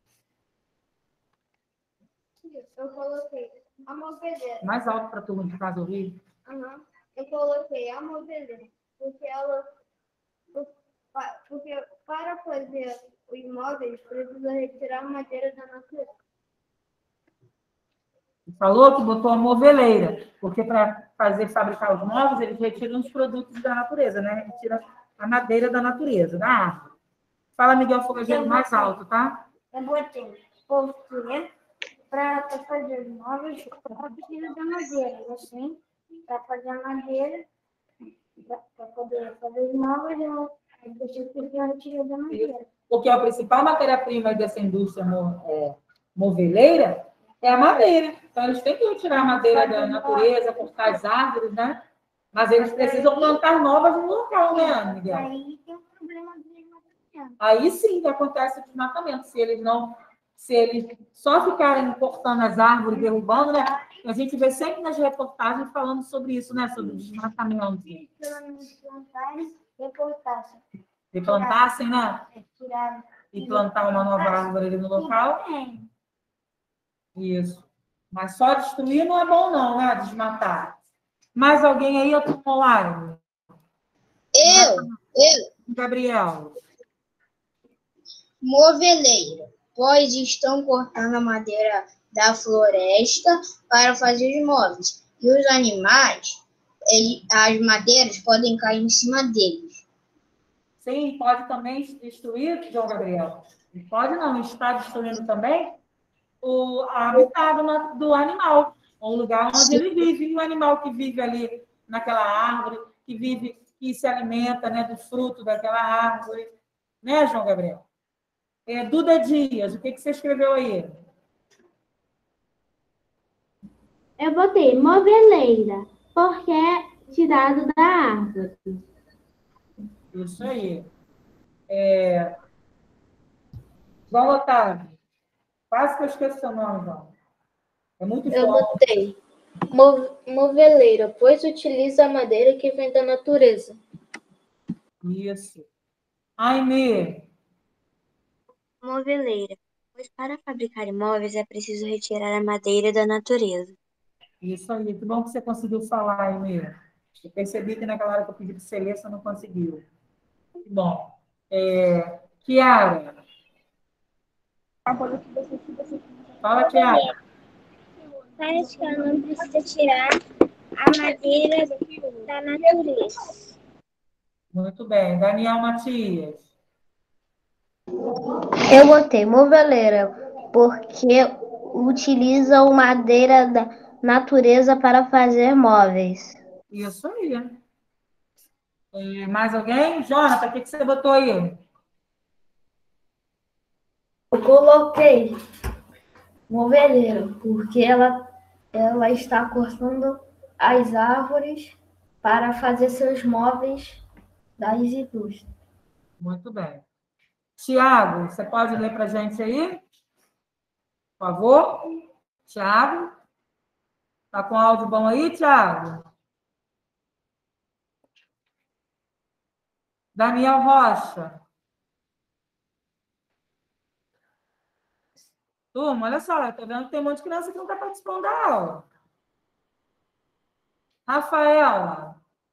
Eu coloquei a moveleira. Mais alto para a turma de casa ouvir. Uhum. Eu coloquei a moveleira, porque para fazer os móveis precisa retirar a madeira da natureza. Falou que botou a moveleira, porque para fabricar os móveis, eles retiram os produtos da natureza, né? Retira a madeira da natureza, da árvore. Fala, Miguel Fogageiro, mais alto, tá? Eu botei porque para fazer os móveis precisa da madeira. E assim, para fazer a madeira, para poder fazer os móveis, eu preciso que eu retire da madeira. Porque a principal matéria-prima dessa indústria moveleira é a madeira. Então, eles têm que retirar a madeira da natureza, cortar as árvores, né? Mas eles precisam plantar novas no local, né, Miguel? Aí tem um problema de desmatamento. Aí sim que acontece o desmatamento. Se eles só ficarem cortando as árvores, derrubando, né? A gente vê sempre nas reportagens falando sobre isso, né? Sobre o desmatamento. Pelo menos plantarem e cortassem. E plantassem, né? Tiraram. E plantar uma nova árvore ali no local. Isso. Mas só destruir não é bom, não, né? Desmatar. Mais alguém aí, outro online? Eu. Gabriel. Moveleira, pois estão cortando a madeira da floresta para fazer os móveis. E os animais, as madeiras podem cair em cima deles. Sim, pode também destruir, João Gabriel. Pode não, está destruindo também o habitat do animal, o lugar onde ele vive. E o animal que vive ali naquela árvore, que se alimenta, né, do fruto daquela árvore. Né, João Gabriel? Duda Dias, o que você escreveu aí? Eu botei moveleira, porque é tirado da árvore. Isso aí. João Otávio, quase que eu esqueço seu nome, João. É muito Eu forte. botei moveleira, pois utiliza a madeira que vem da natureza. Isso. Aimee. Moveleira, pois para fabricar imóveis é preciso retirar a madeira da natureza. Isso aí. Que bom que você conseguiu falar, Aimee. Eu percebi que naquela hora que eu pedi para você ler, você não conseguiu. Que bom. Kiara. Fala, Kiara. Para que ela não precisa tirar a madeira da natureza. Muito bem. Daniel Matias. Eu botei moveleira, porque utilizam madeira da natureza para fazer móveis. Isso aí. Mais alguém? Jonathan, o que você botou aí? Eu coloquei moveleira, porque ela está cortando as árvores para fazer seus móveis das indústrias. Muito bem. Tiago, você pode ler para a gente aí? Por favor. Tiago. Está com áudio bom aí, Tiago? Daniel Rocha. Turma, olha só, eu estou vendo que tem um monte de criança que não está participando da aula. Rafaela.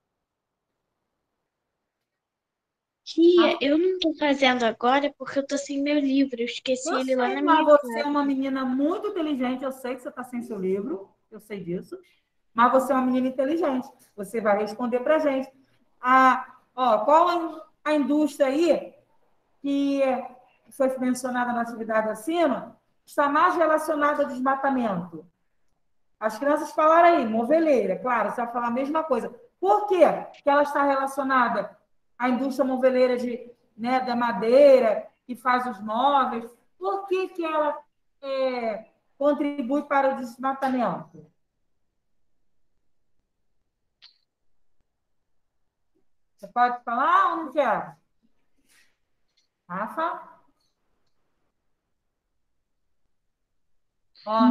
Tia, eu não estou fazendo agora porque eu estou sem meu livro. Eu esqueci ele lá na minha Você é casa. uma menina muito inteligente. Eu sei que você está sem seu livro. Eu sei disso. Mas você é uma menina inteligente. Você vai responder para a gente. Ó, qual a indústria aí que foi mencionada na atividade acima está mais relacionada ao desmatamento? As crianças falaram aí, moveleira, claro, você vai falar a mesma coisa. Por quê que ela está relacionada à indústria moveleira da madeira, que faz os móveis? Por que ela contribui para o desmatamento? Você pode falar ou não quer? Rafa? Ó,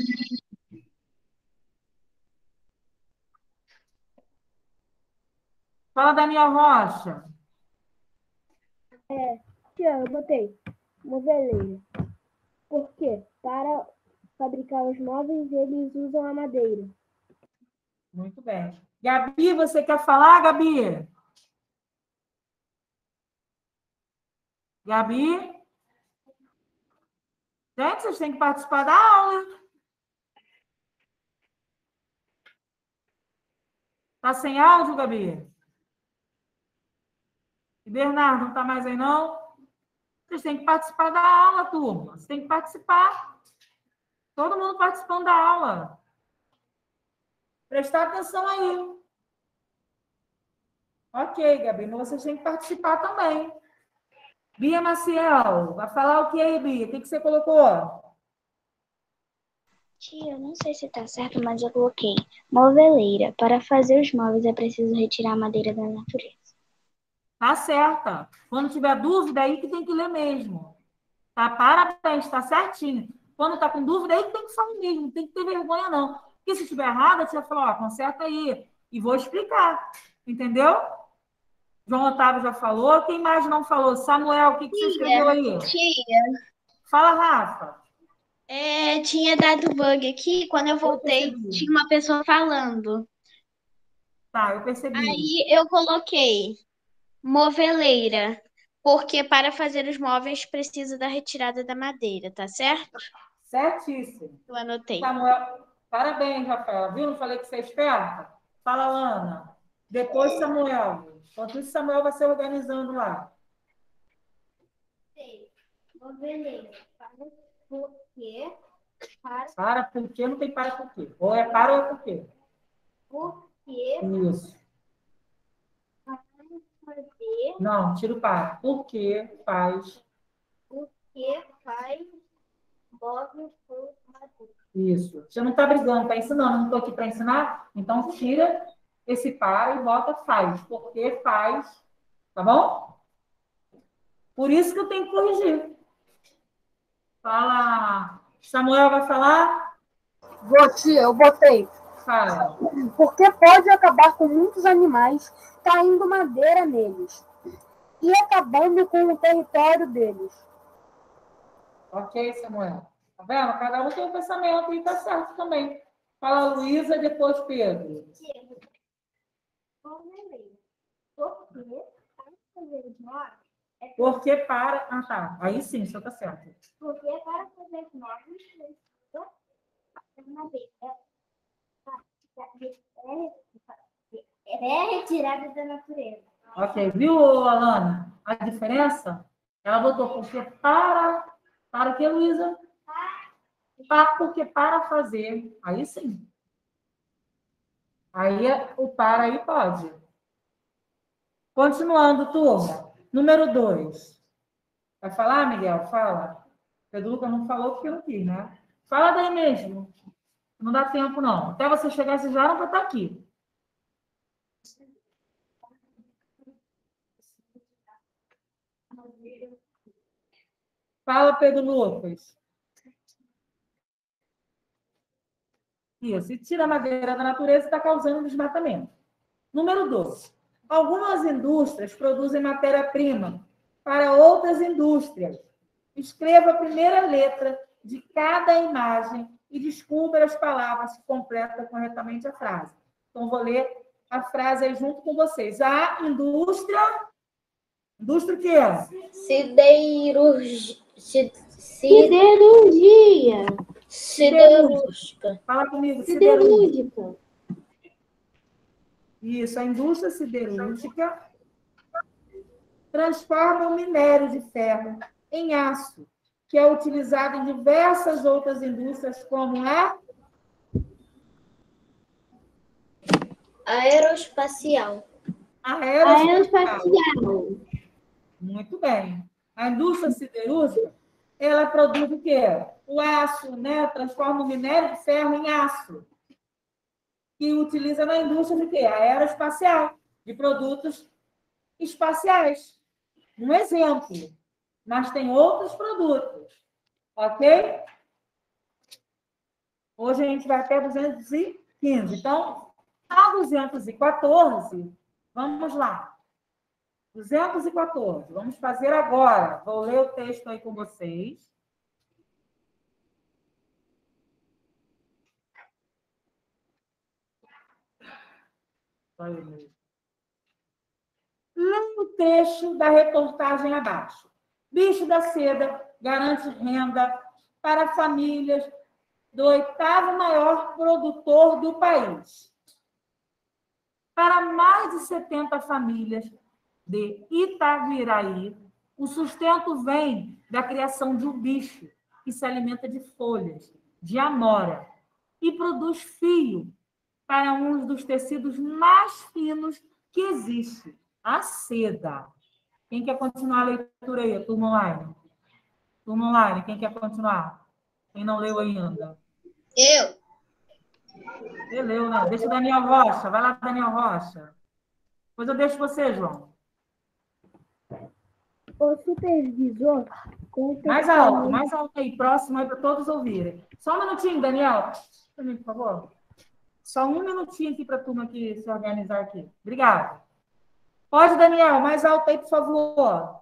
Fala, Daniel Rocha. Tia, eu botei moveleira. Por quê? Para fabricar os móveis, eles usam a madeira. Muito bem. Gabi, você quer falar, Gabi? Gabi? Gente, vocês têm que participar da aula. Tá sem áudio, Gabi? E Bernardo, não está mais aí, não? Vocês têm que participar da aula, turma. Vocês têm que participar. Todo mundo participando da aula. Prestar atenção aí. Ok, Gabi, mas vocês têm que participar também. Bia Maciel, vai falar o que aí, Bia? O que você colocou? Tia, eu não sei se tá certo, mas eu coloquei moveleira. Para fazer os móveis é preciso retirar a madeira da natureza. Tá certa. Quando tiver dúvida, aí que tem que ler mesmo. Tá? Parabéns, tá certinho. Quando tá com dúvida, aí que tem que falar mesmo. Não tem que ter vergonha, não. Porque se estiver errado, você vai falar, ó, conserta aí. E vou explicar. Entendeu? João Otávio já falou. Quem mais não falou? Samuel, o que você escreveu aí? Tia, Fala, Rafa. tinha dado bug aqui. Quando eu voltei, tinha uma pessoa falando. Tá, eu percebi. Aí eu coloquei moveleira, porque para fazer os móveis precisa da retirada da madeira, tá certo? Certíssimo. Eu anotei. Samuel, parabéns, Rafael. Viu? Não falei que você é esperta? Fala, Ana. Depois, Samuel. Enquanto isso, Samuel vai se organizando lá. Moveleira. Por quê? Para por quê? Não tem para por quê. Ou é para ou é por quê. Por quê? Isso. Fazer. Não, tira o para. Por que faz? Por que faz móveis com madeira? Isso. Você não está brigando, está ensinando. Não estou aqui para ensinar? Então, tira esse para e bota faz. Por que faz? Tá bom? Por isso que eu tenho que corrigir. Fala. Samuel vai falar? Tia, eu botei. Fala. Porque pode acabar com muitos animais caindo madeira neles e acabando com o território deles. Ok, Samuel. Tá vendo? Cada um tem um pensamento e tá certo também. Fala, Luísa, depois Pedro. Moveleira. Por quê? Para fazer os móveis. Porque para... Ah, tá. Aí sim, só tá certo. Porque para fazer os móveis precisa de madeira. É retirada da natureza. Ok. Viu, Alana? A diferença? Ela botou porque para... Para o que, Luísa? Porque para fazer. Aí sim. Aí o para aí pode. Continuando, turma. Número 2. Vai falar, Miguel? Fala. Pedro Lucas não falou porque não quis, né? Fala daí mesmo. Não dá tempo, não. Até você chegar, você já não vai estar aqui. Fala, Pedro Lucas. Isso. E tira a madeira da natureza e está causando desmatamento. Número 2. Algumas indústrias produzem matéria-prima para outras indústrias. Escreva a primeira letra de cada imagem e descubra as palavras que completam corretamente a frase. Então, vou ler a frase aí junto com vocês. A indústria... Indústria o quê? Siderurgia. Siderúrgica. Fala comigo. Siderúrgica. Isso, a indústria siderúrgica transforma o minério de ferro em aço, que é utilizado em diversas outras indústrias, como a Aeroespacial. Aeroespacial. Muito bem. A indústria siderúrgica, ela produz o quê? O aço, né? Transforma o minério de ferro em aço, que utiliza na indústria de quê? Aeroespacial, de produtos espaciais. Um exemplo. Mas tem outros produtos, ok? Hoje a gente vai até 215. Então, a 214, vamos lá. 214, vamos fazer agora. Vou ler o texto aí com vocês. Leia o trecho da reportagem abaixo. Bicho da Seda garante renda para famílias do 8º maior produtor do país. Para mais de 70 famílias de Itaguiraí, o sustento vem da criação de um bicho que se alimenta de folhas, de amora, e produz fio para um dos tecidos mais finos que existe, a seda. Quem quer continuar a leitura aí, turma online? Turma online, quem quer continuar? Quem não leu ainda? Eu. Você leu, né? Deixa o Daniel Rocha. Vai lá, Daniel Rocha. Depois eu deixo você, João. O supervisor conta Mais alto aí, próximo aí para todos ouvirem. Só um minutinho, Daniel. Por favor. Só um minutinho aqui para a turma aqui se organizar aqui. Obrigada. Pode, Daniel, mais alto aí, por favor.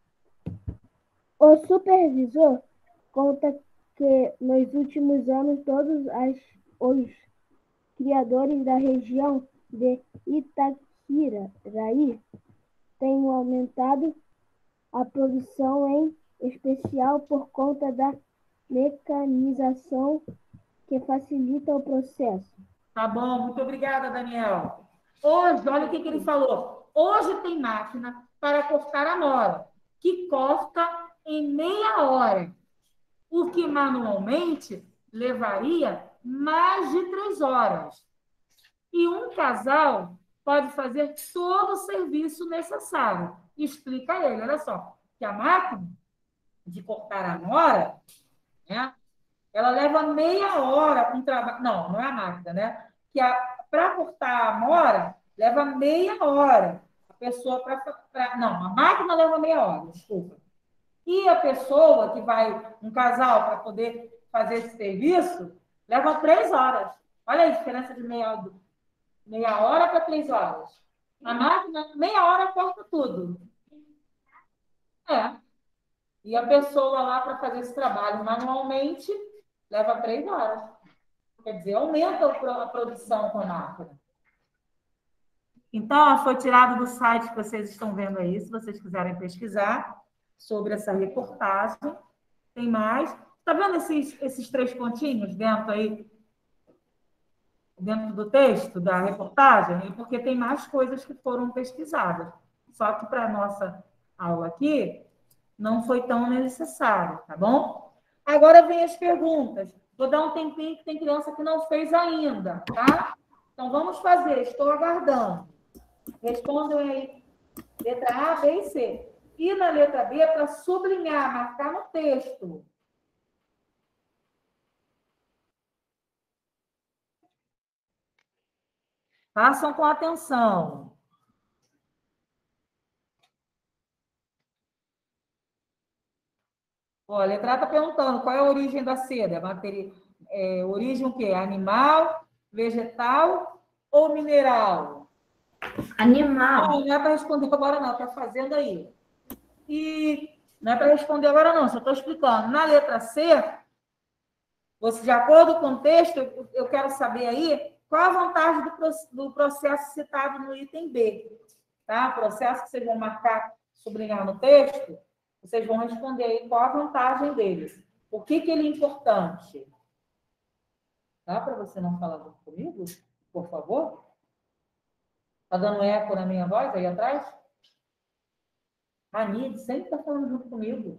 O supervisor conta que nos últimos anos todos os criadores da região de Itaquiraí têm aumentado a produção, em especial por conta da mecanização que facilita o processo. Tá bom, muito obrigada, Daniel. Hoje, olha o que ele falou. Hoje tem máquina para cortar amora, que corta em meia hora, o que manualmente levaria mais de 3 horas. E um casal pode fazer todo o serviço necessário. Explica ele, olha só, que a máquina de cortar a amora, né, ela leva meia hora com trabalho. Não é a máquina, né? Que para cortar a amora, leva meia hora. A pessoa não, a máquina leva meia hora, desculpa. E a pessoa que vai, um casal, para poder fazer esse serviço, leva 3 horas. Olha a diferença de meia hora para 3 horas. A máquina, meia hora, corta tudo. E a pessoa lá, para fazer esse trabalho manualmente, leva 3 horas. Quer dizer, aumenta a produção com a máquina. Então, foi tirado do site que vocês estão vendo aí, se vocês quiserem pesquisar sobre essa reportagem. Tem mais. Está vendo esses 3 pontinhos dentro do texto da reportagem? Porque tem mais coisas que foram pesquisadas. Só que para a nossa aula aqui, não foi tão necessário, tá bom? Agora vem as perguntas. Vou dar um tempinho que tem criança que não fez ainda, tá? Então, vamos fazer. Estou aguardando. Respondam aí. Letra A, B e C. E na letra B é para sublinhar, marcar no texto. Façam com atenção. Olha, a letra A está perguntando qual é a origem da seda. Origem o quê? Animal, vegetal ou mineral? Animal. Não é para responder agora, não. Está fazendo aí. E não é para responder agora, não. Só estou explicando. Na letra C, de acordo com o texto, eu quero saber aí qual a vantagem do processo citado no item B. Tá? O processo que vocês vão marcar, sublinhar no texto, vocês vão responder aí qual a vantagem deles. Por que ele é importante? Dá para você não falar comigo, por favor? Está dando eco na minha voz aí atrás? Ranide sempre está falando junto comigo.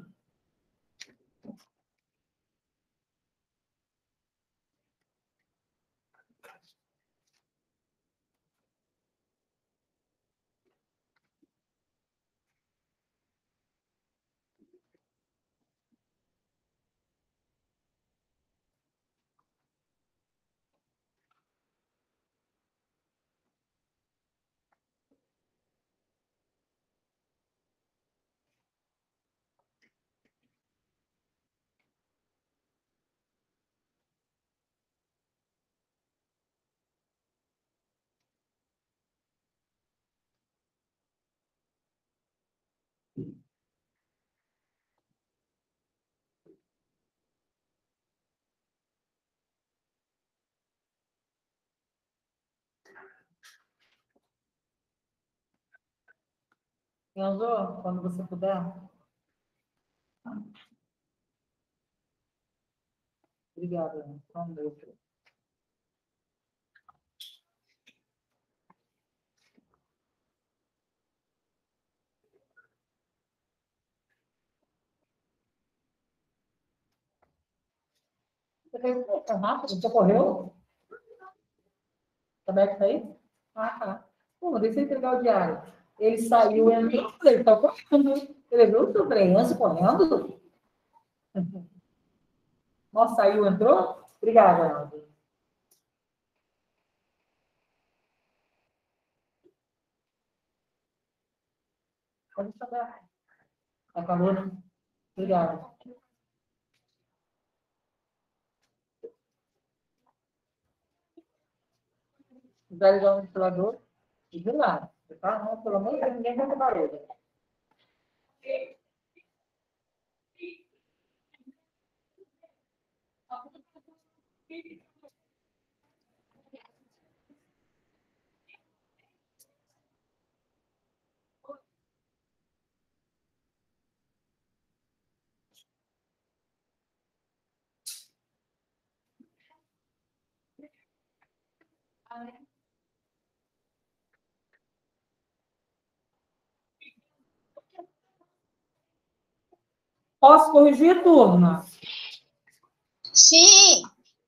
Enzo, quando você puder. Obrigada. Só um beijo. Você rápido? Você correu? Tá aberto aí? Ah, tá. Pô, deixa eu entregar o diário. Ele saiu, entrou, ele tá correndo. Ele viu o seu Enzo correndo? Nossa, saiu, entrou? Obrigada, Enzo. Pode saber. Tá calor, né? Obrigada. Vai ligar o ventilador e de lá. Tá? Não, pelo amor de Deus, ninguém vai ter barulho. Posso corrigir, turma? Sim.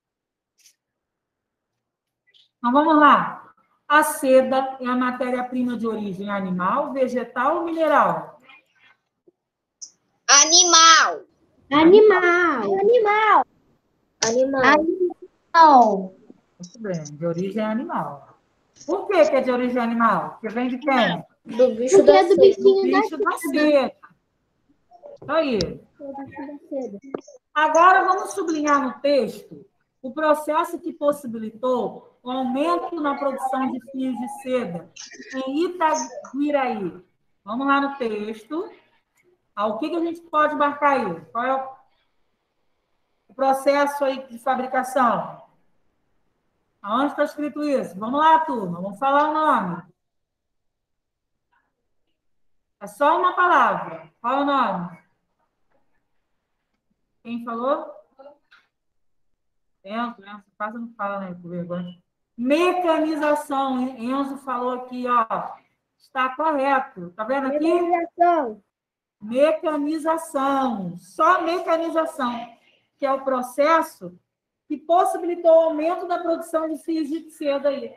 Então, vamos lá. A seda é a matéria-prima de origem animal, vegetal ou mineral? Animal. Animal. Animal. Animal. Muito bem, de origem animal. Por que é de origem animal? Porque vem de quem? Do bicho Porque da é do seda. bichinho Do da bicho da seda. Aí. Agora, vamos sublinhar no texto o processo que possibilitou o aumento na produção de fios de seda em Itaguiraí. Vamos lá no texto. O que a gente pode marcar aí? Qual é o processo aí de fabricação? Aonde está escrito isso? Vamos lá, turma. Vamos falar o nome. É só uma palavra. Qual é o nome? Quem falou? Enzo, quase não fala, né? Por vergonha. Mecanização. Enzo falou aqui, ó. Está correto. Tá vendo aqui? Mecanização. Mecanização. Só mecanização, que é o processo que possibilitou o aumento da produção de fios de seda aí.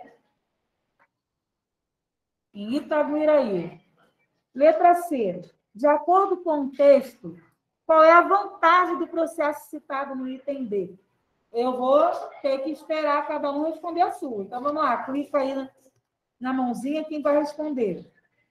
Em Itaguiraí. Letra C. De acordo com o texto, qual é a vantagem do processo citado no item D? Eu vou ter que esperar cada um responder a sua. Então, vamos lá. Clica aí na mãozinha quem vai responder.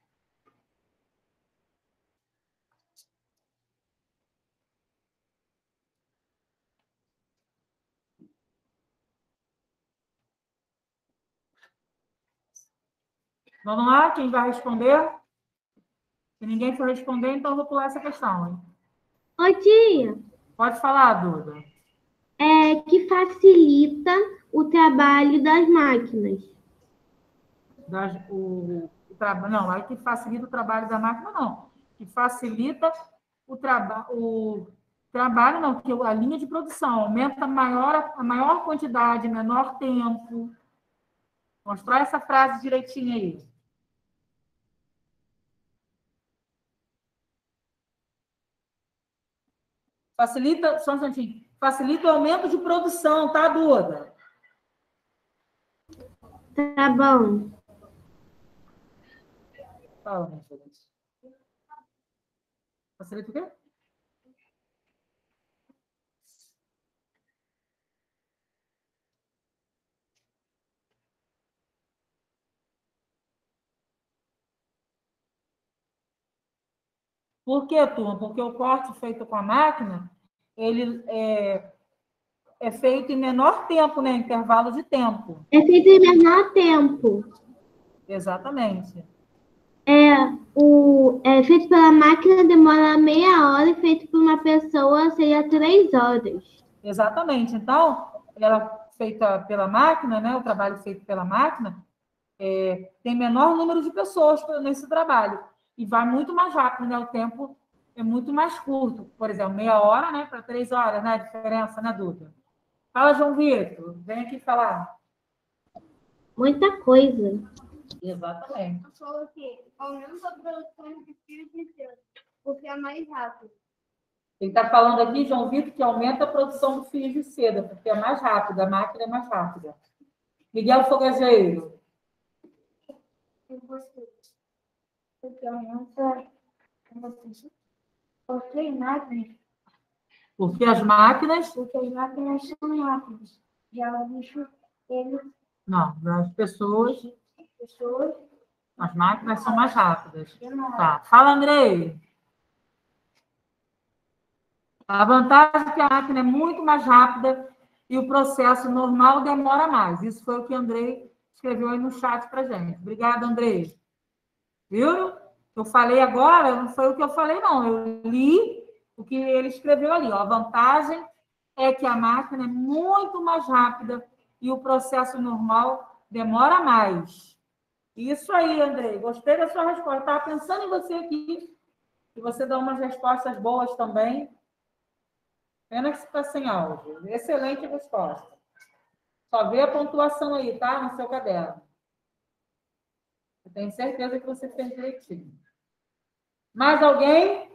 Vamos lá, quem vai responder? Se ninguém for responder, então eu vou pular essa questão. Hein? Ô, tia, Pode falar, Duda. é que facilita o trabalho das máquinas. Não, aí que facilita o trabalho da máquina, não. Que facilita o trabalho, não, que a linha de produção aumenta a maior quantidade, menor tempo. Constrói essa frase direitinho aí. Facilita, só um instantinho, facilita o aumento de produção, tá, Duda? Tá bom. Fala, minha filha. Facilita o quê? Por quê, turma? Porque o corte feito com a máquina, ele é feito em menor tempo, né? Intervalo de tempo. É feito em menor tempo. Exatamente. É feito pela máquina, demora meia hora, e feito por uma pessoa seria 3 horas. Exatamente. Então, ela feita pela máquina, né? O trabalho feito pela máquina, tem menor número de pessoas nesse trabalho. E vai muito mais rápido, né? O tempo é muito mais curto. Por exemplo, meia hora, né? Para 3 horas, né? A diferença, né, Duda? Fala, João Vitor. Vem aqui falar. Muita coisa. Exatamente. Eu falo que aumenta a produção de fios de seda, porque é mais rápido. Ele está falando aqui, João Vitor, que aumenta a produção de fios de seda, porque é mais rápida, a máquina é mais rápida. Miguel Fogageiro. Eu gostei. Porque aumenta. Porque as máquinas. Porque as máquinas. Porque as máquinas são rápidas. Já o bicho, ele. Não, as pessoas. As máquinas são mais rápidas. Tá. Fala, Andrei. A vantagem é que a máquina é muito mais rápida e o processo normal demora mais. Isso foi o que o Andrei escreveu aí no chat para gente. Obrigada, Andrei. Viu? Eu falei agora, não foi o que eu falei, não. Eu li o que ele escreveu ali. Ó. A vantagem é que a máquina é muito mais rápida e o processo normal demora mais. Isso aí, Andrei. Gostei da sua resposta. Estava pensando em você aqui, que você dá umas respostas boas também. Pena que você está sem áudio. Excelente resposta. Só vê a pontuação aí, tá? No seu caderno. Eu tenho certeza que você fez direitinho. Mais alguém?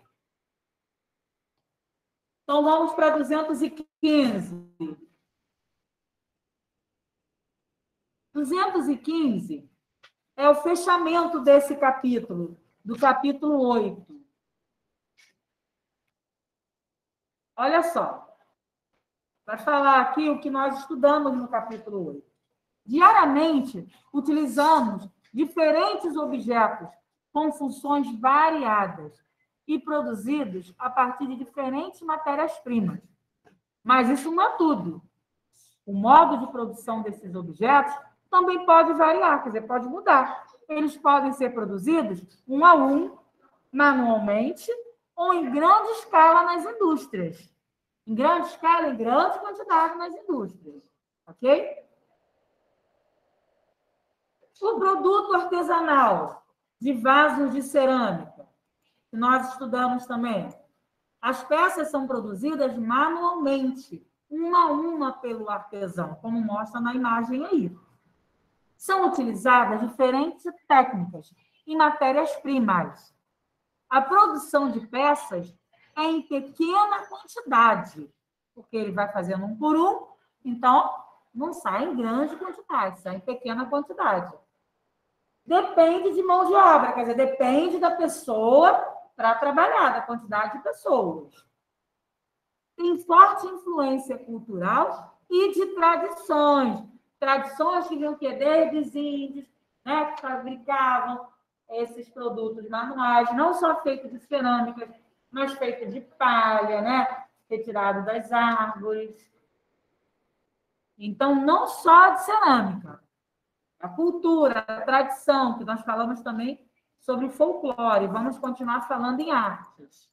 Então, vamos para 215. 215 é o fechamento desse capítulo, do capítulo 8. Olha só. Vai falar aqui o que nós estudamos no capítulo 8. Diariamente, utilizamos diferentes objetos com funções variadas e produzidos a partir de diferentes matérias-primas. Mas isso não é tudo. O modo de produção desses objetos também pode variar, quer dizer, pode mudar. Eles podem ser produzidos um a um, manualmente, ou em grande escala nas indústrias. Em grande escala, em grande quantidade nas indústrias. Ok? O produto artesanal de vasos de cerâmica, que nós estudamos também. As peças são produzidas manualmente, uma a uma pelo artesão, como mostra na imagem aí. São utilizadas diferentes técnicas e matérias-primas. A produção de peças é em pequena quantidade, porque ele vai fazendo um por um, então não sai em grande quantidade, sai em pequena quantidade. Depende de mão de obra, quer dizer, depende da pessoa para trabalhar, da quantidade de pessoas. Tem forte influência cultural e de tradições. Tradições que vinham desde os índios, né, que fabricavam esses produtos manuais, não só feitos de cerâmica, mas feitos de palha, né, retirado das árvores. Então, não só de cerâmica. A cultura, a tradição, que nós falamos também sobre folclore. Vamos continuar falando em artes.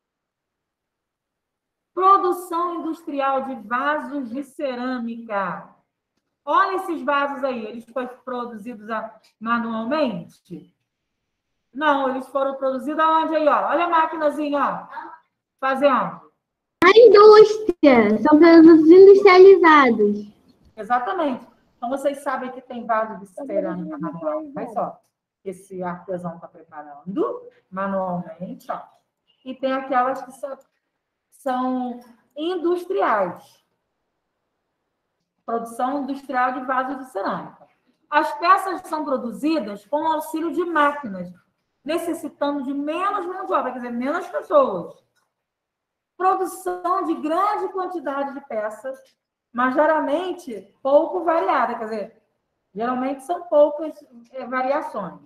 Produção industrial de vasos de cerâmica. Olha esses vasos aí. Eles foram produzidos manualmente? Não, eles foram produzidos aonde aí? Ó? Olha a maquinazinha, ó. Fazendo. A indústria. São produtos industrializados. Exatamente. Então, vocês sabem que tem vaso de cerâmica manual. Mas só, esse artesão está preparando manualmente, ó. E tem aquelas que são industriais. Produção industrial de vasos de cerâmica. As peças são produzidas com o auxílio de máquinas, necessitando de menos mão de obra, quer dizer, menos pessoas. Produção de grande quantidade de peças, mas geralmente pouco variada, quer dizer, geralmente são poucas variações.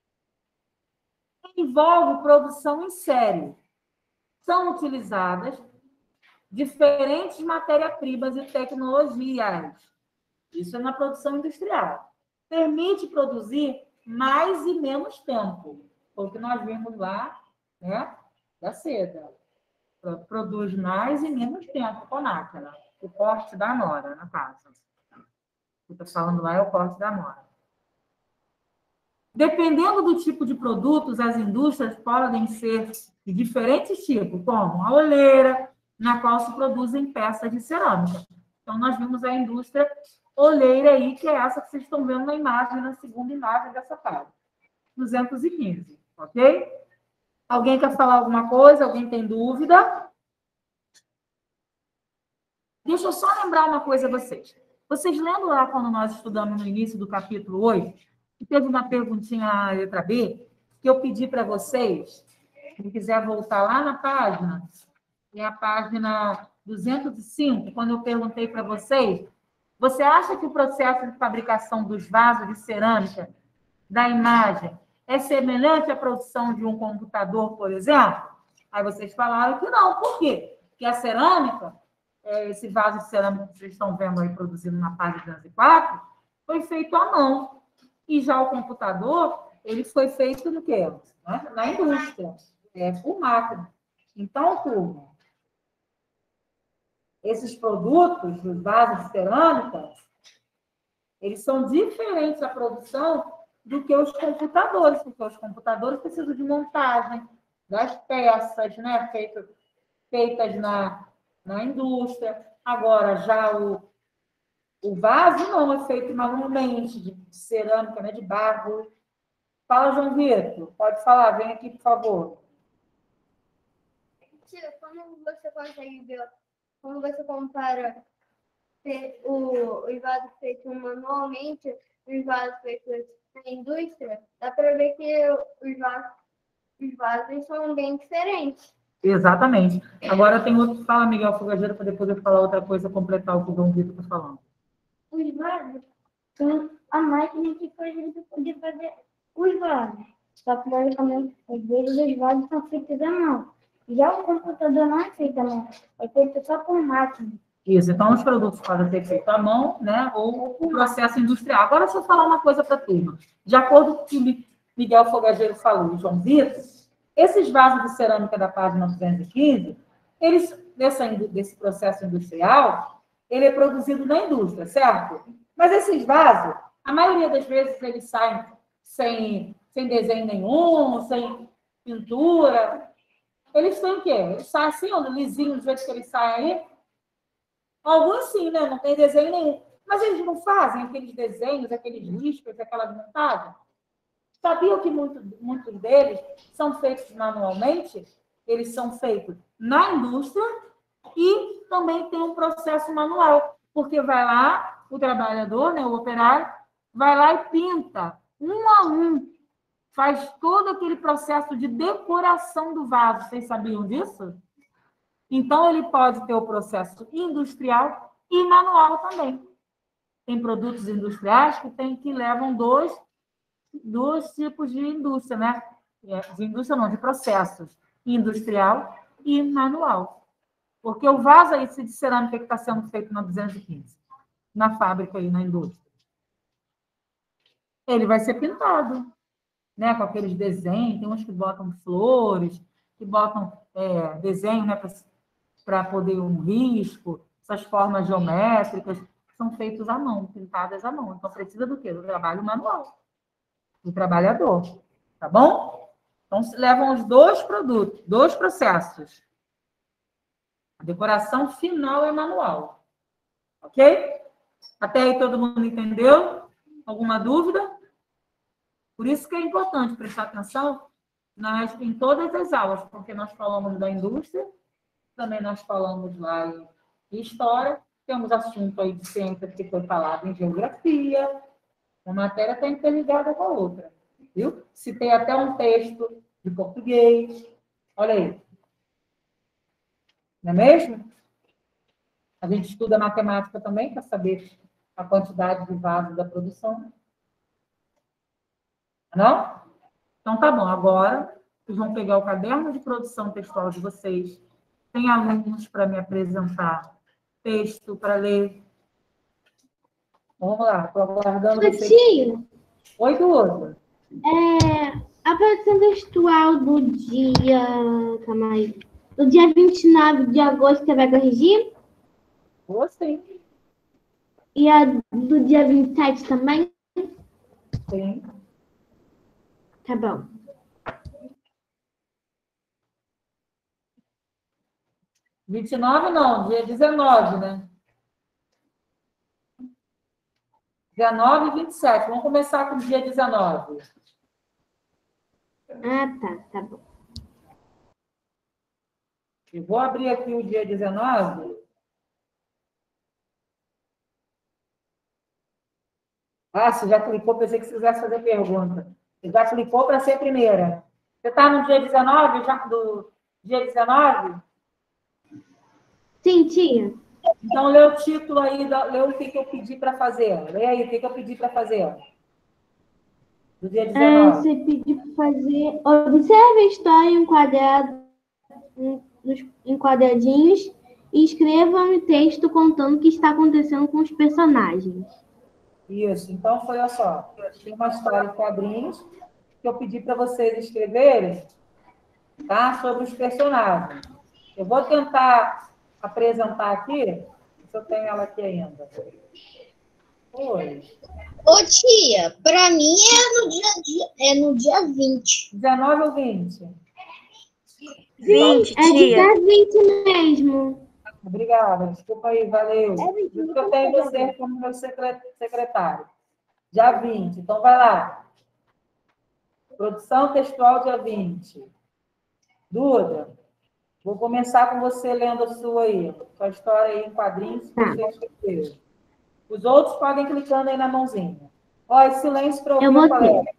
Envolve produção em série. São utilizadas diferentes matérias-primas e tecnologias. Isso é na produção industrial. Permite produzir mais e menos tempo. Foi o que nós vimos lá, né, da seda. Produz mais e menos tempo com máquina. O corte da nora, na casa. O que eu estou falando lá é o corte da nora. Dependendo do tipo de produtos, as indústrias podem ser de diferentes tipos, como a oleira, na qual se produzem peças de cerâmica. Então, nós vimos a indústria oleira aí, que é essa que vocês estão vendo na imagem, na segunda imagem dessa página. 215, ok? Alguém quer falar alguma coisa? Alguém tem dúvida? Deixa eu só lembrar uma coisa a vocês. Vocês lembram lá quando nós estudamos no início do capítulo 8, que teve uma perguntinha na letra B, que eu pedi para vocês, quem quiser voltar lá na página, é a página 205, quando eu perguntei para vocês, você acha que o processo de fabricação dos vasos de cerâmica da imagem é semelhante à produção de um computador, por exemplo? Aí vocês falaram que não. Por quê? Porque a cerâmica, esse vaso de cerâmica que vocês estão vendo aí produzido na página 204, foi feito à mão. E já o computador, ele foi feito no quê? Na indústria, por máquina. Então, turma, esses produtos, os vasos de cerâmica, eles são diferentes a produção do que os computadores, porque os computadores precisam de montagem das peças, né, feitas na indústria. Agora, já o vaso não é feito manualmente, de cerâmica, né, de barro. Fala, João Vitor, pode falar, vem aqui, por favor. Tia, como você consegue ver, como você compara os vasos feitos manualmente e os vasos feitos na indústria, dá para ver que os vasos são bem diferentes. Exatamente. Agora tem outro. Fala, Miguel Fogageiro, para depois eu falar outra coisa, completar o que o João Vitor está falando. Os vasos são a máquina que foi feita para poder fazer os vasos. Só que, logicamente, às vezes os vasos são feitos à mão. Já o computador não é feito à mão, é feito só por máquina. Isso, então os produtos podem ser feitos à mão, né, ou o processo industrial. Agora, deixa eu falar uma coisa para a turma. De acordo com o que Miguel Fogageiro falou e João Vitor, esses vasos de cerâmica da página 215, eles, desse processo industrial, ele é produzido na indústria, certo? Mas esses vasos, a maioria das vezes, eles saem sem desenho nenhum, sem pintura. Eles têm o quê? Eles saem assim, ó, lisinho, do jeito que eles saem aí. Alguns sim, né? Não tem desenho nenhum. Mas eles não fazem aqueles desenhos, aqueles riscos, aquelas montagens. Sabiam que muitos deles são feitos manualmente? Eles são feitos na indústria e também tem um processo manual. Porque vai lá, o trabalhador, né, o operário, vai lá e pinta, um a um. Faz todo aquele processo de decoração do vaso. Vocês sabiam disso? Então, ele pode ter o processo industrial e manual também. Tem produtos industriais que levam dois tipos de indústria, né? De indústria não, de processos. Industrial e manual. Porque o vaso aí de cerâmica que está sendo feito na 215, na fábrica aí, na indústria, ele vai ser pintado, né? Com aqueles desenhos, tem uns que botam flores, que botam desenho, né? Para poder um risco, essas formas geométricas, são feitos à mão, pintadas à mão. Então, precisa do quê? Do trabalho manual, do trabalhador. Tá bom? Então, se levam os dois produtos, dois processos. A decoração final é manual. Ok? Até aí todo mundo entendeu? Alguma dúvida? Por isso que é importante prestar atenção em todas as aulas, porque nós falamos da indústria, também nós falamos lá em história, temos assunto aí de ciência que foi falado em geografia, uma matéria está interligada com a outra, viu? Citei até um texto de português, olha aí. Não é mesmo? A gente estuda matemática também para saber a quantidade de vasos da produção. Não? Então, tá bom. Agora, vocês vão pegar o caderno de produção textual de vocês. Tem alunos para me apresentar texto para ler. Vamos lá, estou aguardando vocês. Tia, Oi, Duda. a produção textual do dia... Calma aí. Do dia 29 de agosto, você vai corrigir? Sim. E a do dia 27 também? Sim. Tá bom. Dia 29 não, dia 19, né? 19 e 27. Vamos começar com o dia 19. Tá bom. Eu vou abrir aqui o dia 19. Você já clicou, pensei que você quisesse fazer pergunta. Você já clicou para ser a primeira. Você está no dia 19, já do dia 19? Sim, tia. Então, lê o título aí, lê o que eu pedi para fazer. Lê aí, o que eu pedi para fazer. Do dia 19. Você pediu para fazer... Observe a história em quadradinhos e escreva um texto contando o que está acontecendo com os personagens. Isso. Então, foi, olha só. Tem uma história em quadrinhos que eu pedi para vocês escreverem, tá? Sobre os personagens. Eu vou tentar apresentar aqui, se eu tenho ela aqui ainda. Oi. Ô, tia, para mim é no dia 20. 19 ou 20? 20, É de tia. dia 20 mesmo. Obrigada. Desculpa aí, valeu. Por isso que eu tenho você como meu secretário. Dia 20. Então, vai lá. Produção textual dia 20. Duda, vou começar com você lendo a sua aí. Sua história aí em quadrinhos, se você escreveu. Os outros podem clicando aí na mãozinha. Ó, silêncio para ouvir Eu vou o colega.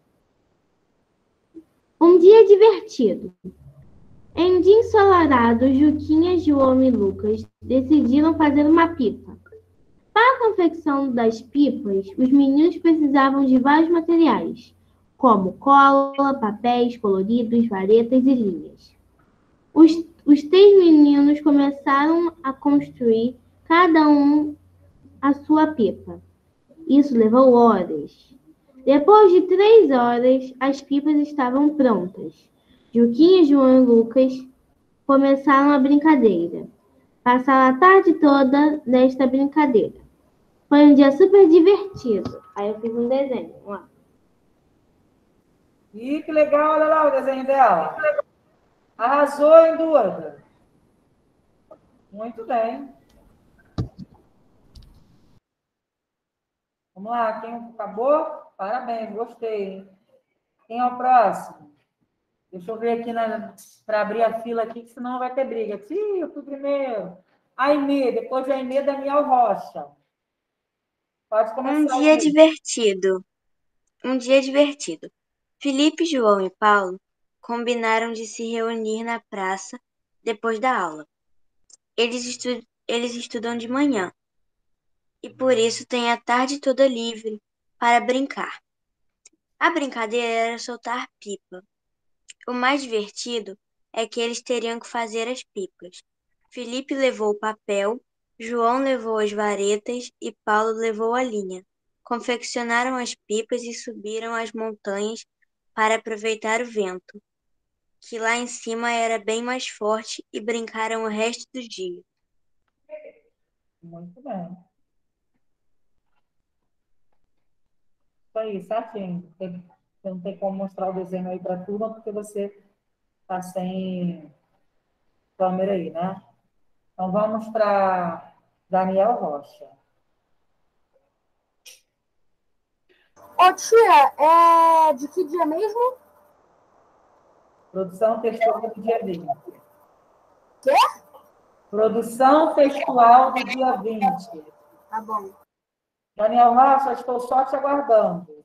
Um dia divertido. Em um dia ensolarado, Juquinha, João e Lucas decidiram fazer uma pipa. Para a confecção das pipas, os meninos precisavam de vários materiais, como cola, papéis coloridos, varetas e linhas. Os 3 meninos começaram a construir, cada um, a sua pipa. Isso levou horas. Depois de 3 horas, as pipas estavam prontas. Juquinha, João e Lucas começaram a brincadeira. Passaram a tarde toda nesta brincadeira. Foi um dia super divertido. Aí eu fiz um desenho. Ó. Ih, que legal, olha lá o desenho dela. Arrasou, hein, Duda? Muito bem. Vamos lá, quem acabou? Parabéns, gostei, hein? Quem é o próximo? Deixa eu ver aqui para abrir a fila aqui, que senão vai ter briga. Ih, eu fui primeiro. Aimee, depois de Aimee, Daniel Rocha. Pode começar. Um dia divertido. Felipe, João e Paulo combinaram de se reunir na praça depois da aula. Eles estudam de manhã e por isso têm a tarde toda livre para brincar. A brincadeira era soltar pipa. O mais divertido é que eles teriam que fazer as pipas. Felipe levou o papel, João levou as varetas e Paulo levou a linha. Confeccionaram as pipas e subiram as montanhas para aproveitar o vento, que lá em cima era bem mais forte, e brincaram o resto do dia. Muito bem. Isso aí, certinho. Não tem como mostrar o desenho aí para a turma, porque você está sem câmera aí, né? Então, vamos para Daniel Rocha. Ô, tia, é de que dia mesmo? Produção textual do dia 20. Quê? Produção textual do dia 20. Tá bom. Daniel Raça, estou só te aguardando.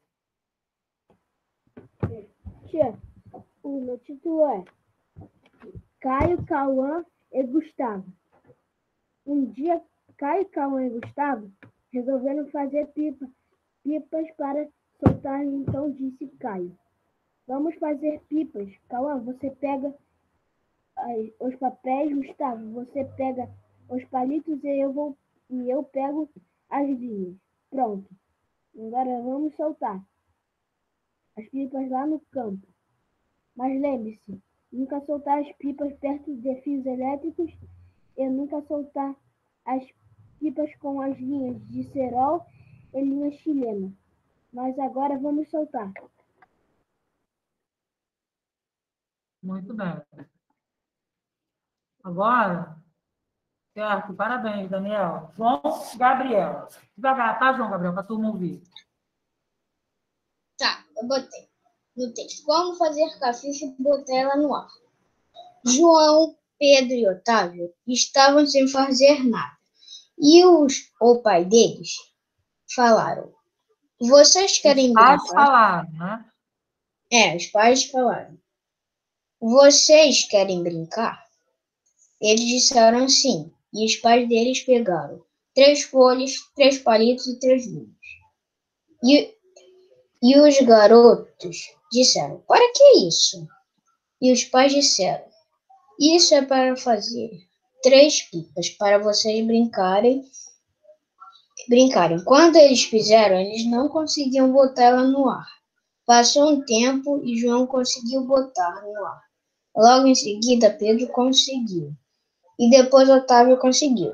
Tia, o meu título é Caio, Cauã e Gustavo. Um dia, Caio, Cauã e Gustavo resolveram fazer pipas para soltar, então disse Caio. Vamos fazer pipas. Cauã, você pega os papéis, Gustavo, você pega os palitos e eu pego as linhas. Pronto. Agora vamos soltar as pipas lá no campo. Mas lembre-se, nunca soltar as pipas perto de fios elétricos e nunca soltar as pipas com as linhas de cerol e linha chilena. Mas agora vamos soltar. Muito bem. Agora, certo, parabéns, Daniel. João Gabriel. Devagar, tá, João Gabriel, para a turma ouvir. Tá, eu botei no texto. Como fazer cafife e botar ela no ar? João, Pedro e Otávio estavam sem fazer nada. E o pai deles falaram: Vocês querem brincar? Os pais falaram, né? Os pais falaram: Vocês querem brincar? Eles disseram sim. E os pais deles pegaram 3 folhas, 3 palitos e 3 linhas. E os garotos disseram: Para que isso? E os pais disseram: Isso é para fazer 3 pipas para vocês brincarem. Quando eles fizeram, eles não conseguiam botar ela no ar. Passou um tempo e João conseguiu botar no ar. Logo em seguida, Pedro conseguiu. E depois Otávio conseguiu.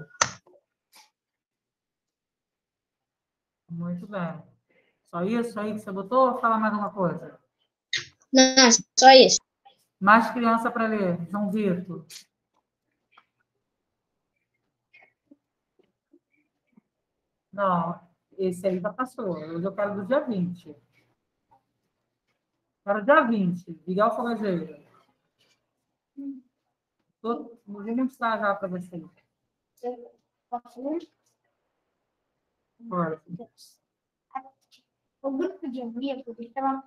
Muito bem. Só isso aí que você botou ou falar mais alguma coisa? Não, só isso. Mais criança para ler. João Vitor. Não, esse aí já passou. Hoje eu quero do dia 20. Quero dia 20. Miguel Fogageiro. Vou mostrar já para vocês. Posso ler? Bora. O grupo de amigos estava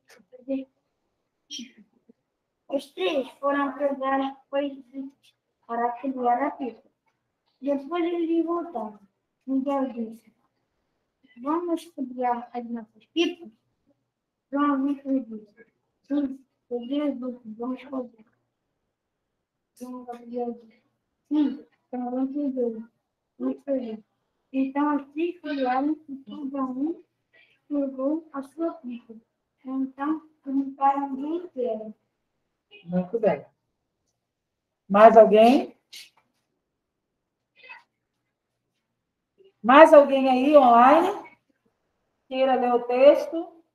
os 3 foram pegar as coisas para criar a pipa. Depois eles voltaram. Miguel disse: Vamos criar as nossas pipas? João Vitor disse: Sim, peguei vamos fazer. João Gabriel disse: Sim, também peguei. Vamos fazer. Então os 3 criaram e cada um pegou a sua pipa. Então juntaram o dia inteiro. Muito bem. Mais alguém? Mais alguém aí online? Queira ler o texto?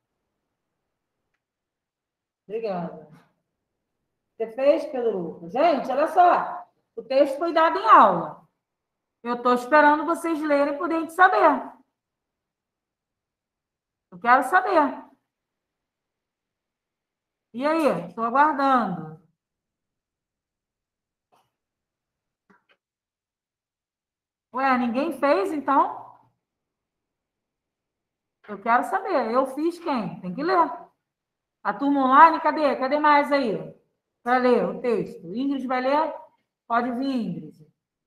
Obrigada. Você fez, Pedro Lucas? Gente, olha só. O texto foi dado em aula. Eu estou esperando vocês lerem para a gente saber. Eu quero saber. E aí? Estou aguardando. Ué, ninguém fez, então? Eu quero saber. Eu fiz quem? Tem que ler. A turma online, cadê? Cadê mais aí? Para ler o texto. Ingrid vai ler? Pode vir, Ingrid.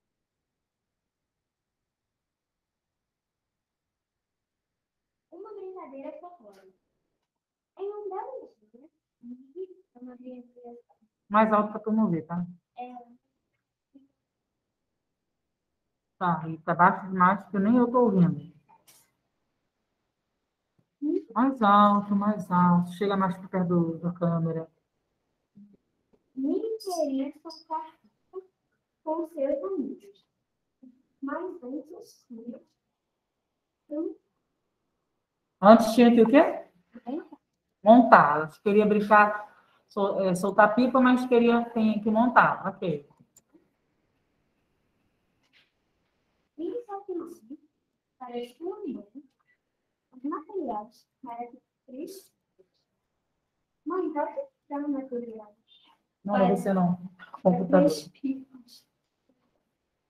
Uma brincadeira folclórica. Em um belo dia, uma brincadeira Mais alto para a turma ouvir, tá? Tá, e para baixo demais, porque nem eu estou ouvindo. Mais alto. Chega mais para perto da câmera. nem queria tocar com seus amigos. Mas antes Antes tinha que o quê? Montar. Ela queria brincar, soltar pipa, mas tem que montar. Ok. eles atendiam para escolher os materiais para três. Mãe, dá para dar materiais Não, você não. Computador. três pipas.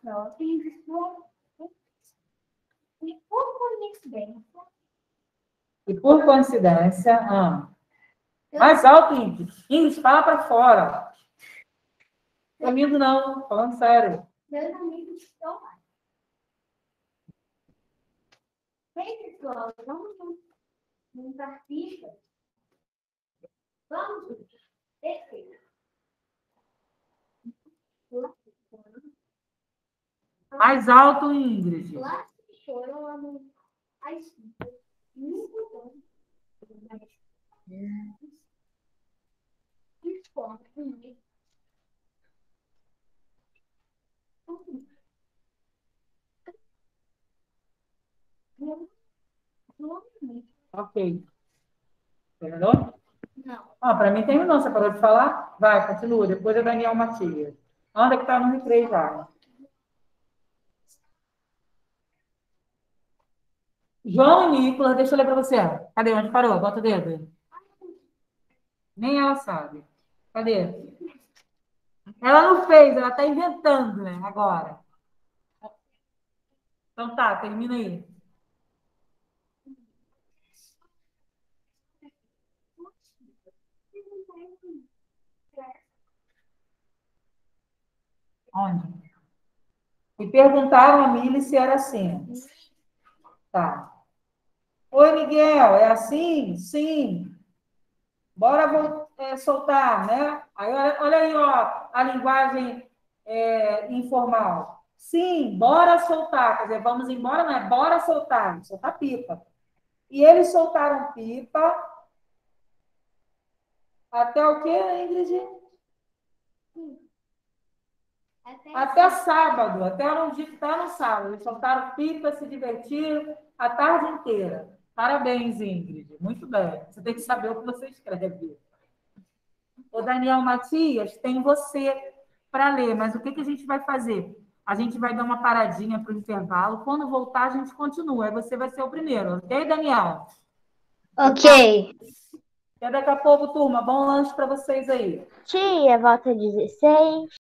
E por coincidência, E por coincidência, mais alto, Ingrid. Ingrid, fala para fora. Comigo não, falando sério. meus amigos estão lá. Bem, pessoal, vamos nos artistas. Vamos. Perfeito. Mais alto, Ingrid. Lá foram as Ok. Terminou? Não. Para mim terminou. Você parou de falar? Vai, continua. Depois é Daniel Matias. Onde é que está no recreio já? João e Nicolas, deixa eu ler para você. Cadê? Onde parou? Bota o dedo. Nem ela sabe. Cadê? Ela não fez, ela está inventando, né? Agora. Então tá, termina aí. Onde? E perguntaram a Mili se era assim. Tá. Oi, Miguel, é assim? Sim. Bora soltar, né? Aí, olha aí, ó, a linguagem informal. Sim, bora soltar. Quer dizer, vamos embora, não é? Bora soltar. Soltar pipa. E eles soltaram pipa até o quê, Ingrid? Até sábado, até um dia que está no sábado. Eles soltaram pipa, se divertiram a tarde inteira. Parabéns, Ingrid. Muito bem. Você tem que saber o que você escreve. O Daniel Matias, tem você para ler, mas o que a gente vai fazer? A gente vai dar uma paradinha para o intervalo. Quando voltar, a gente continua. Aí você vai ser o primeiro. Ok, Daniel? Ok. Até daqui a pouco, turma. Bom lanche para vocês aí. Tia, volta 16.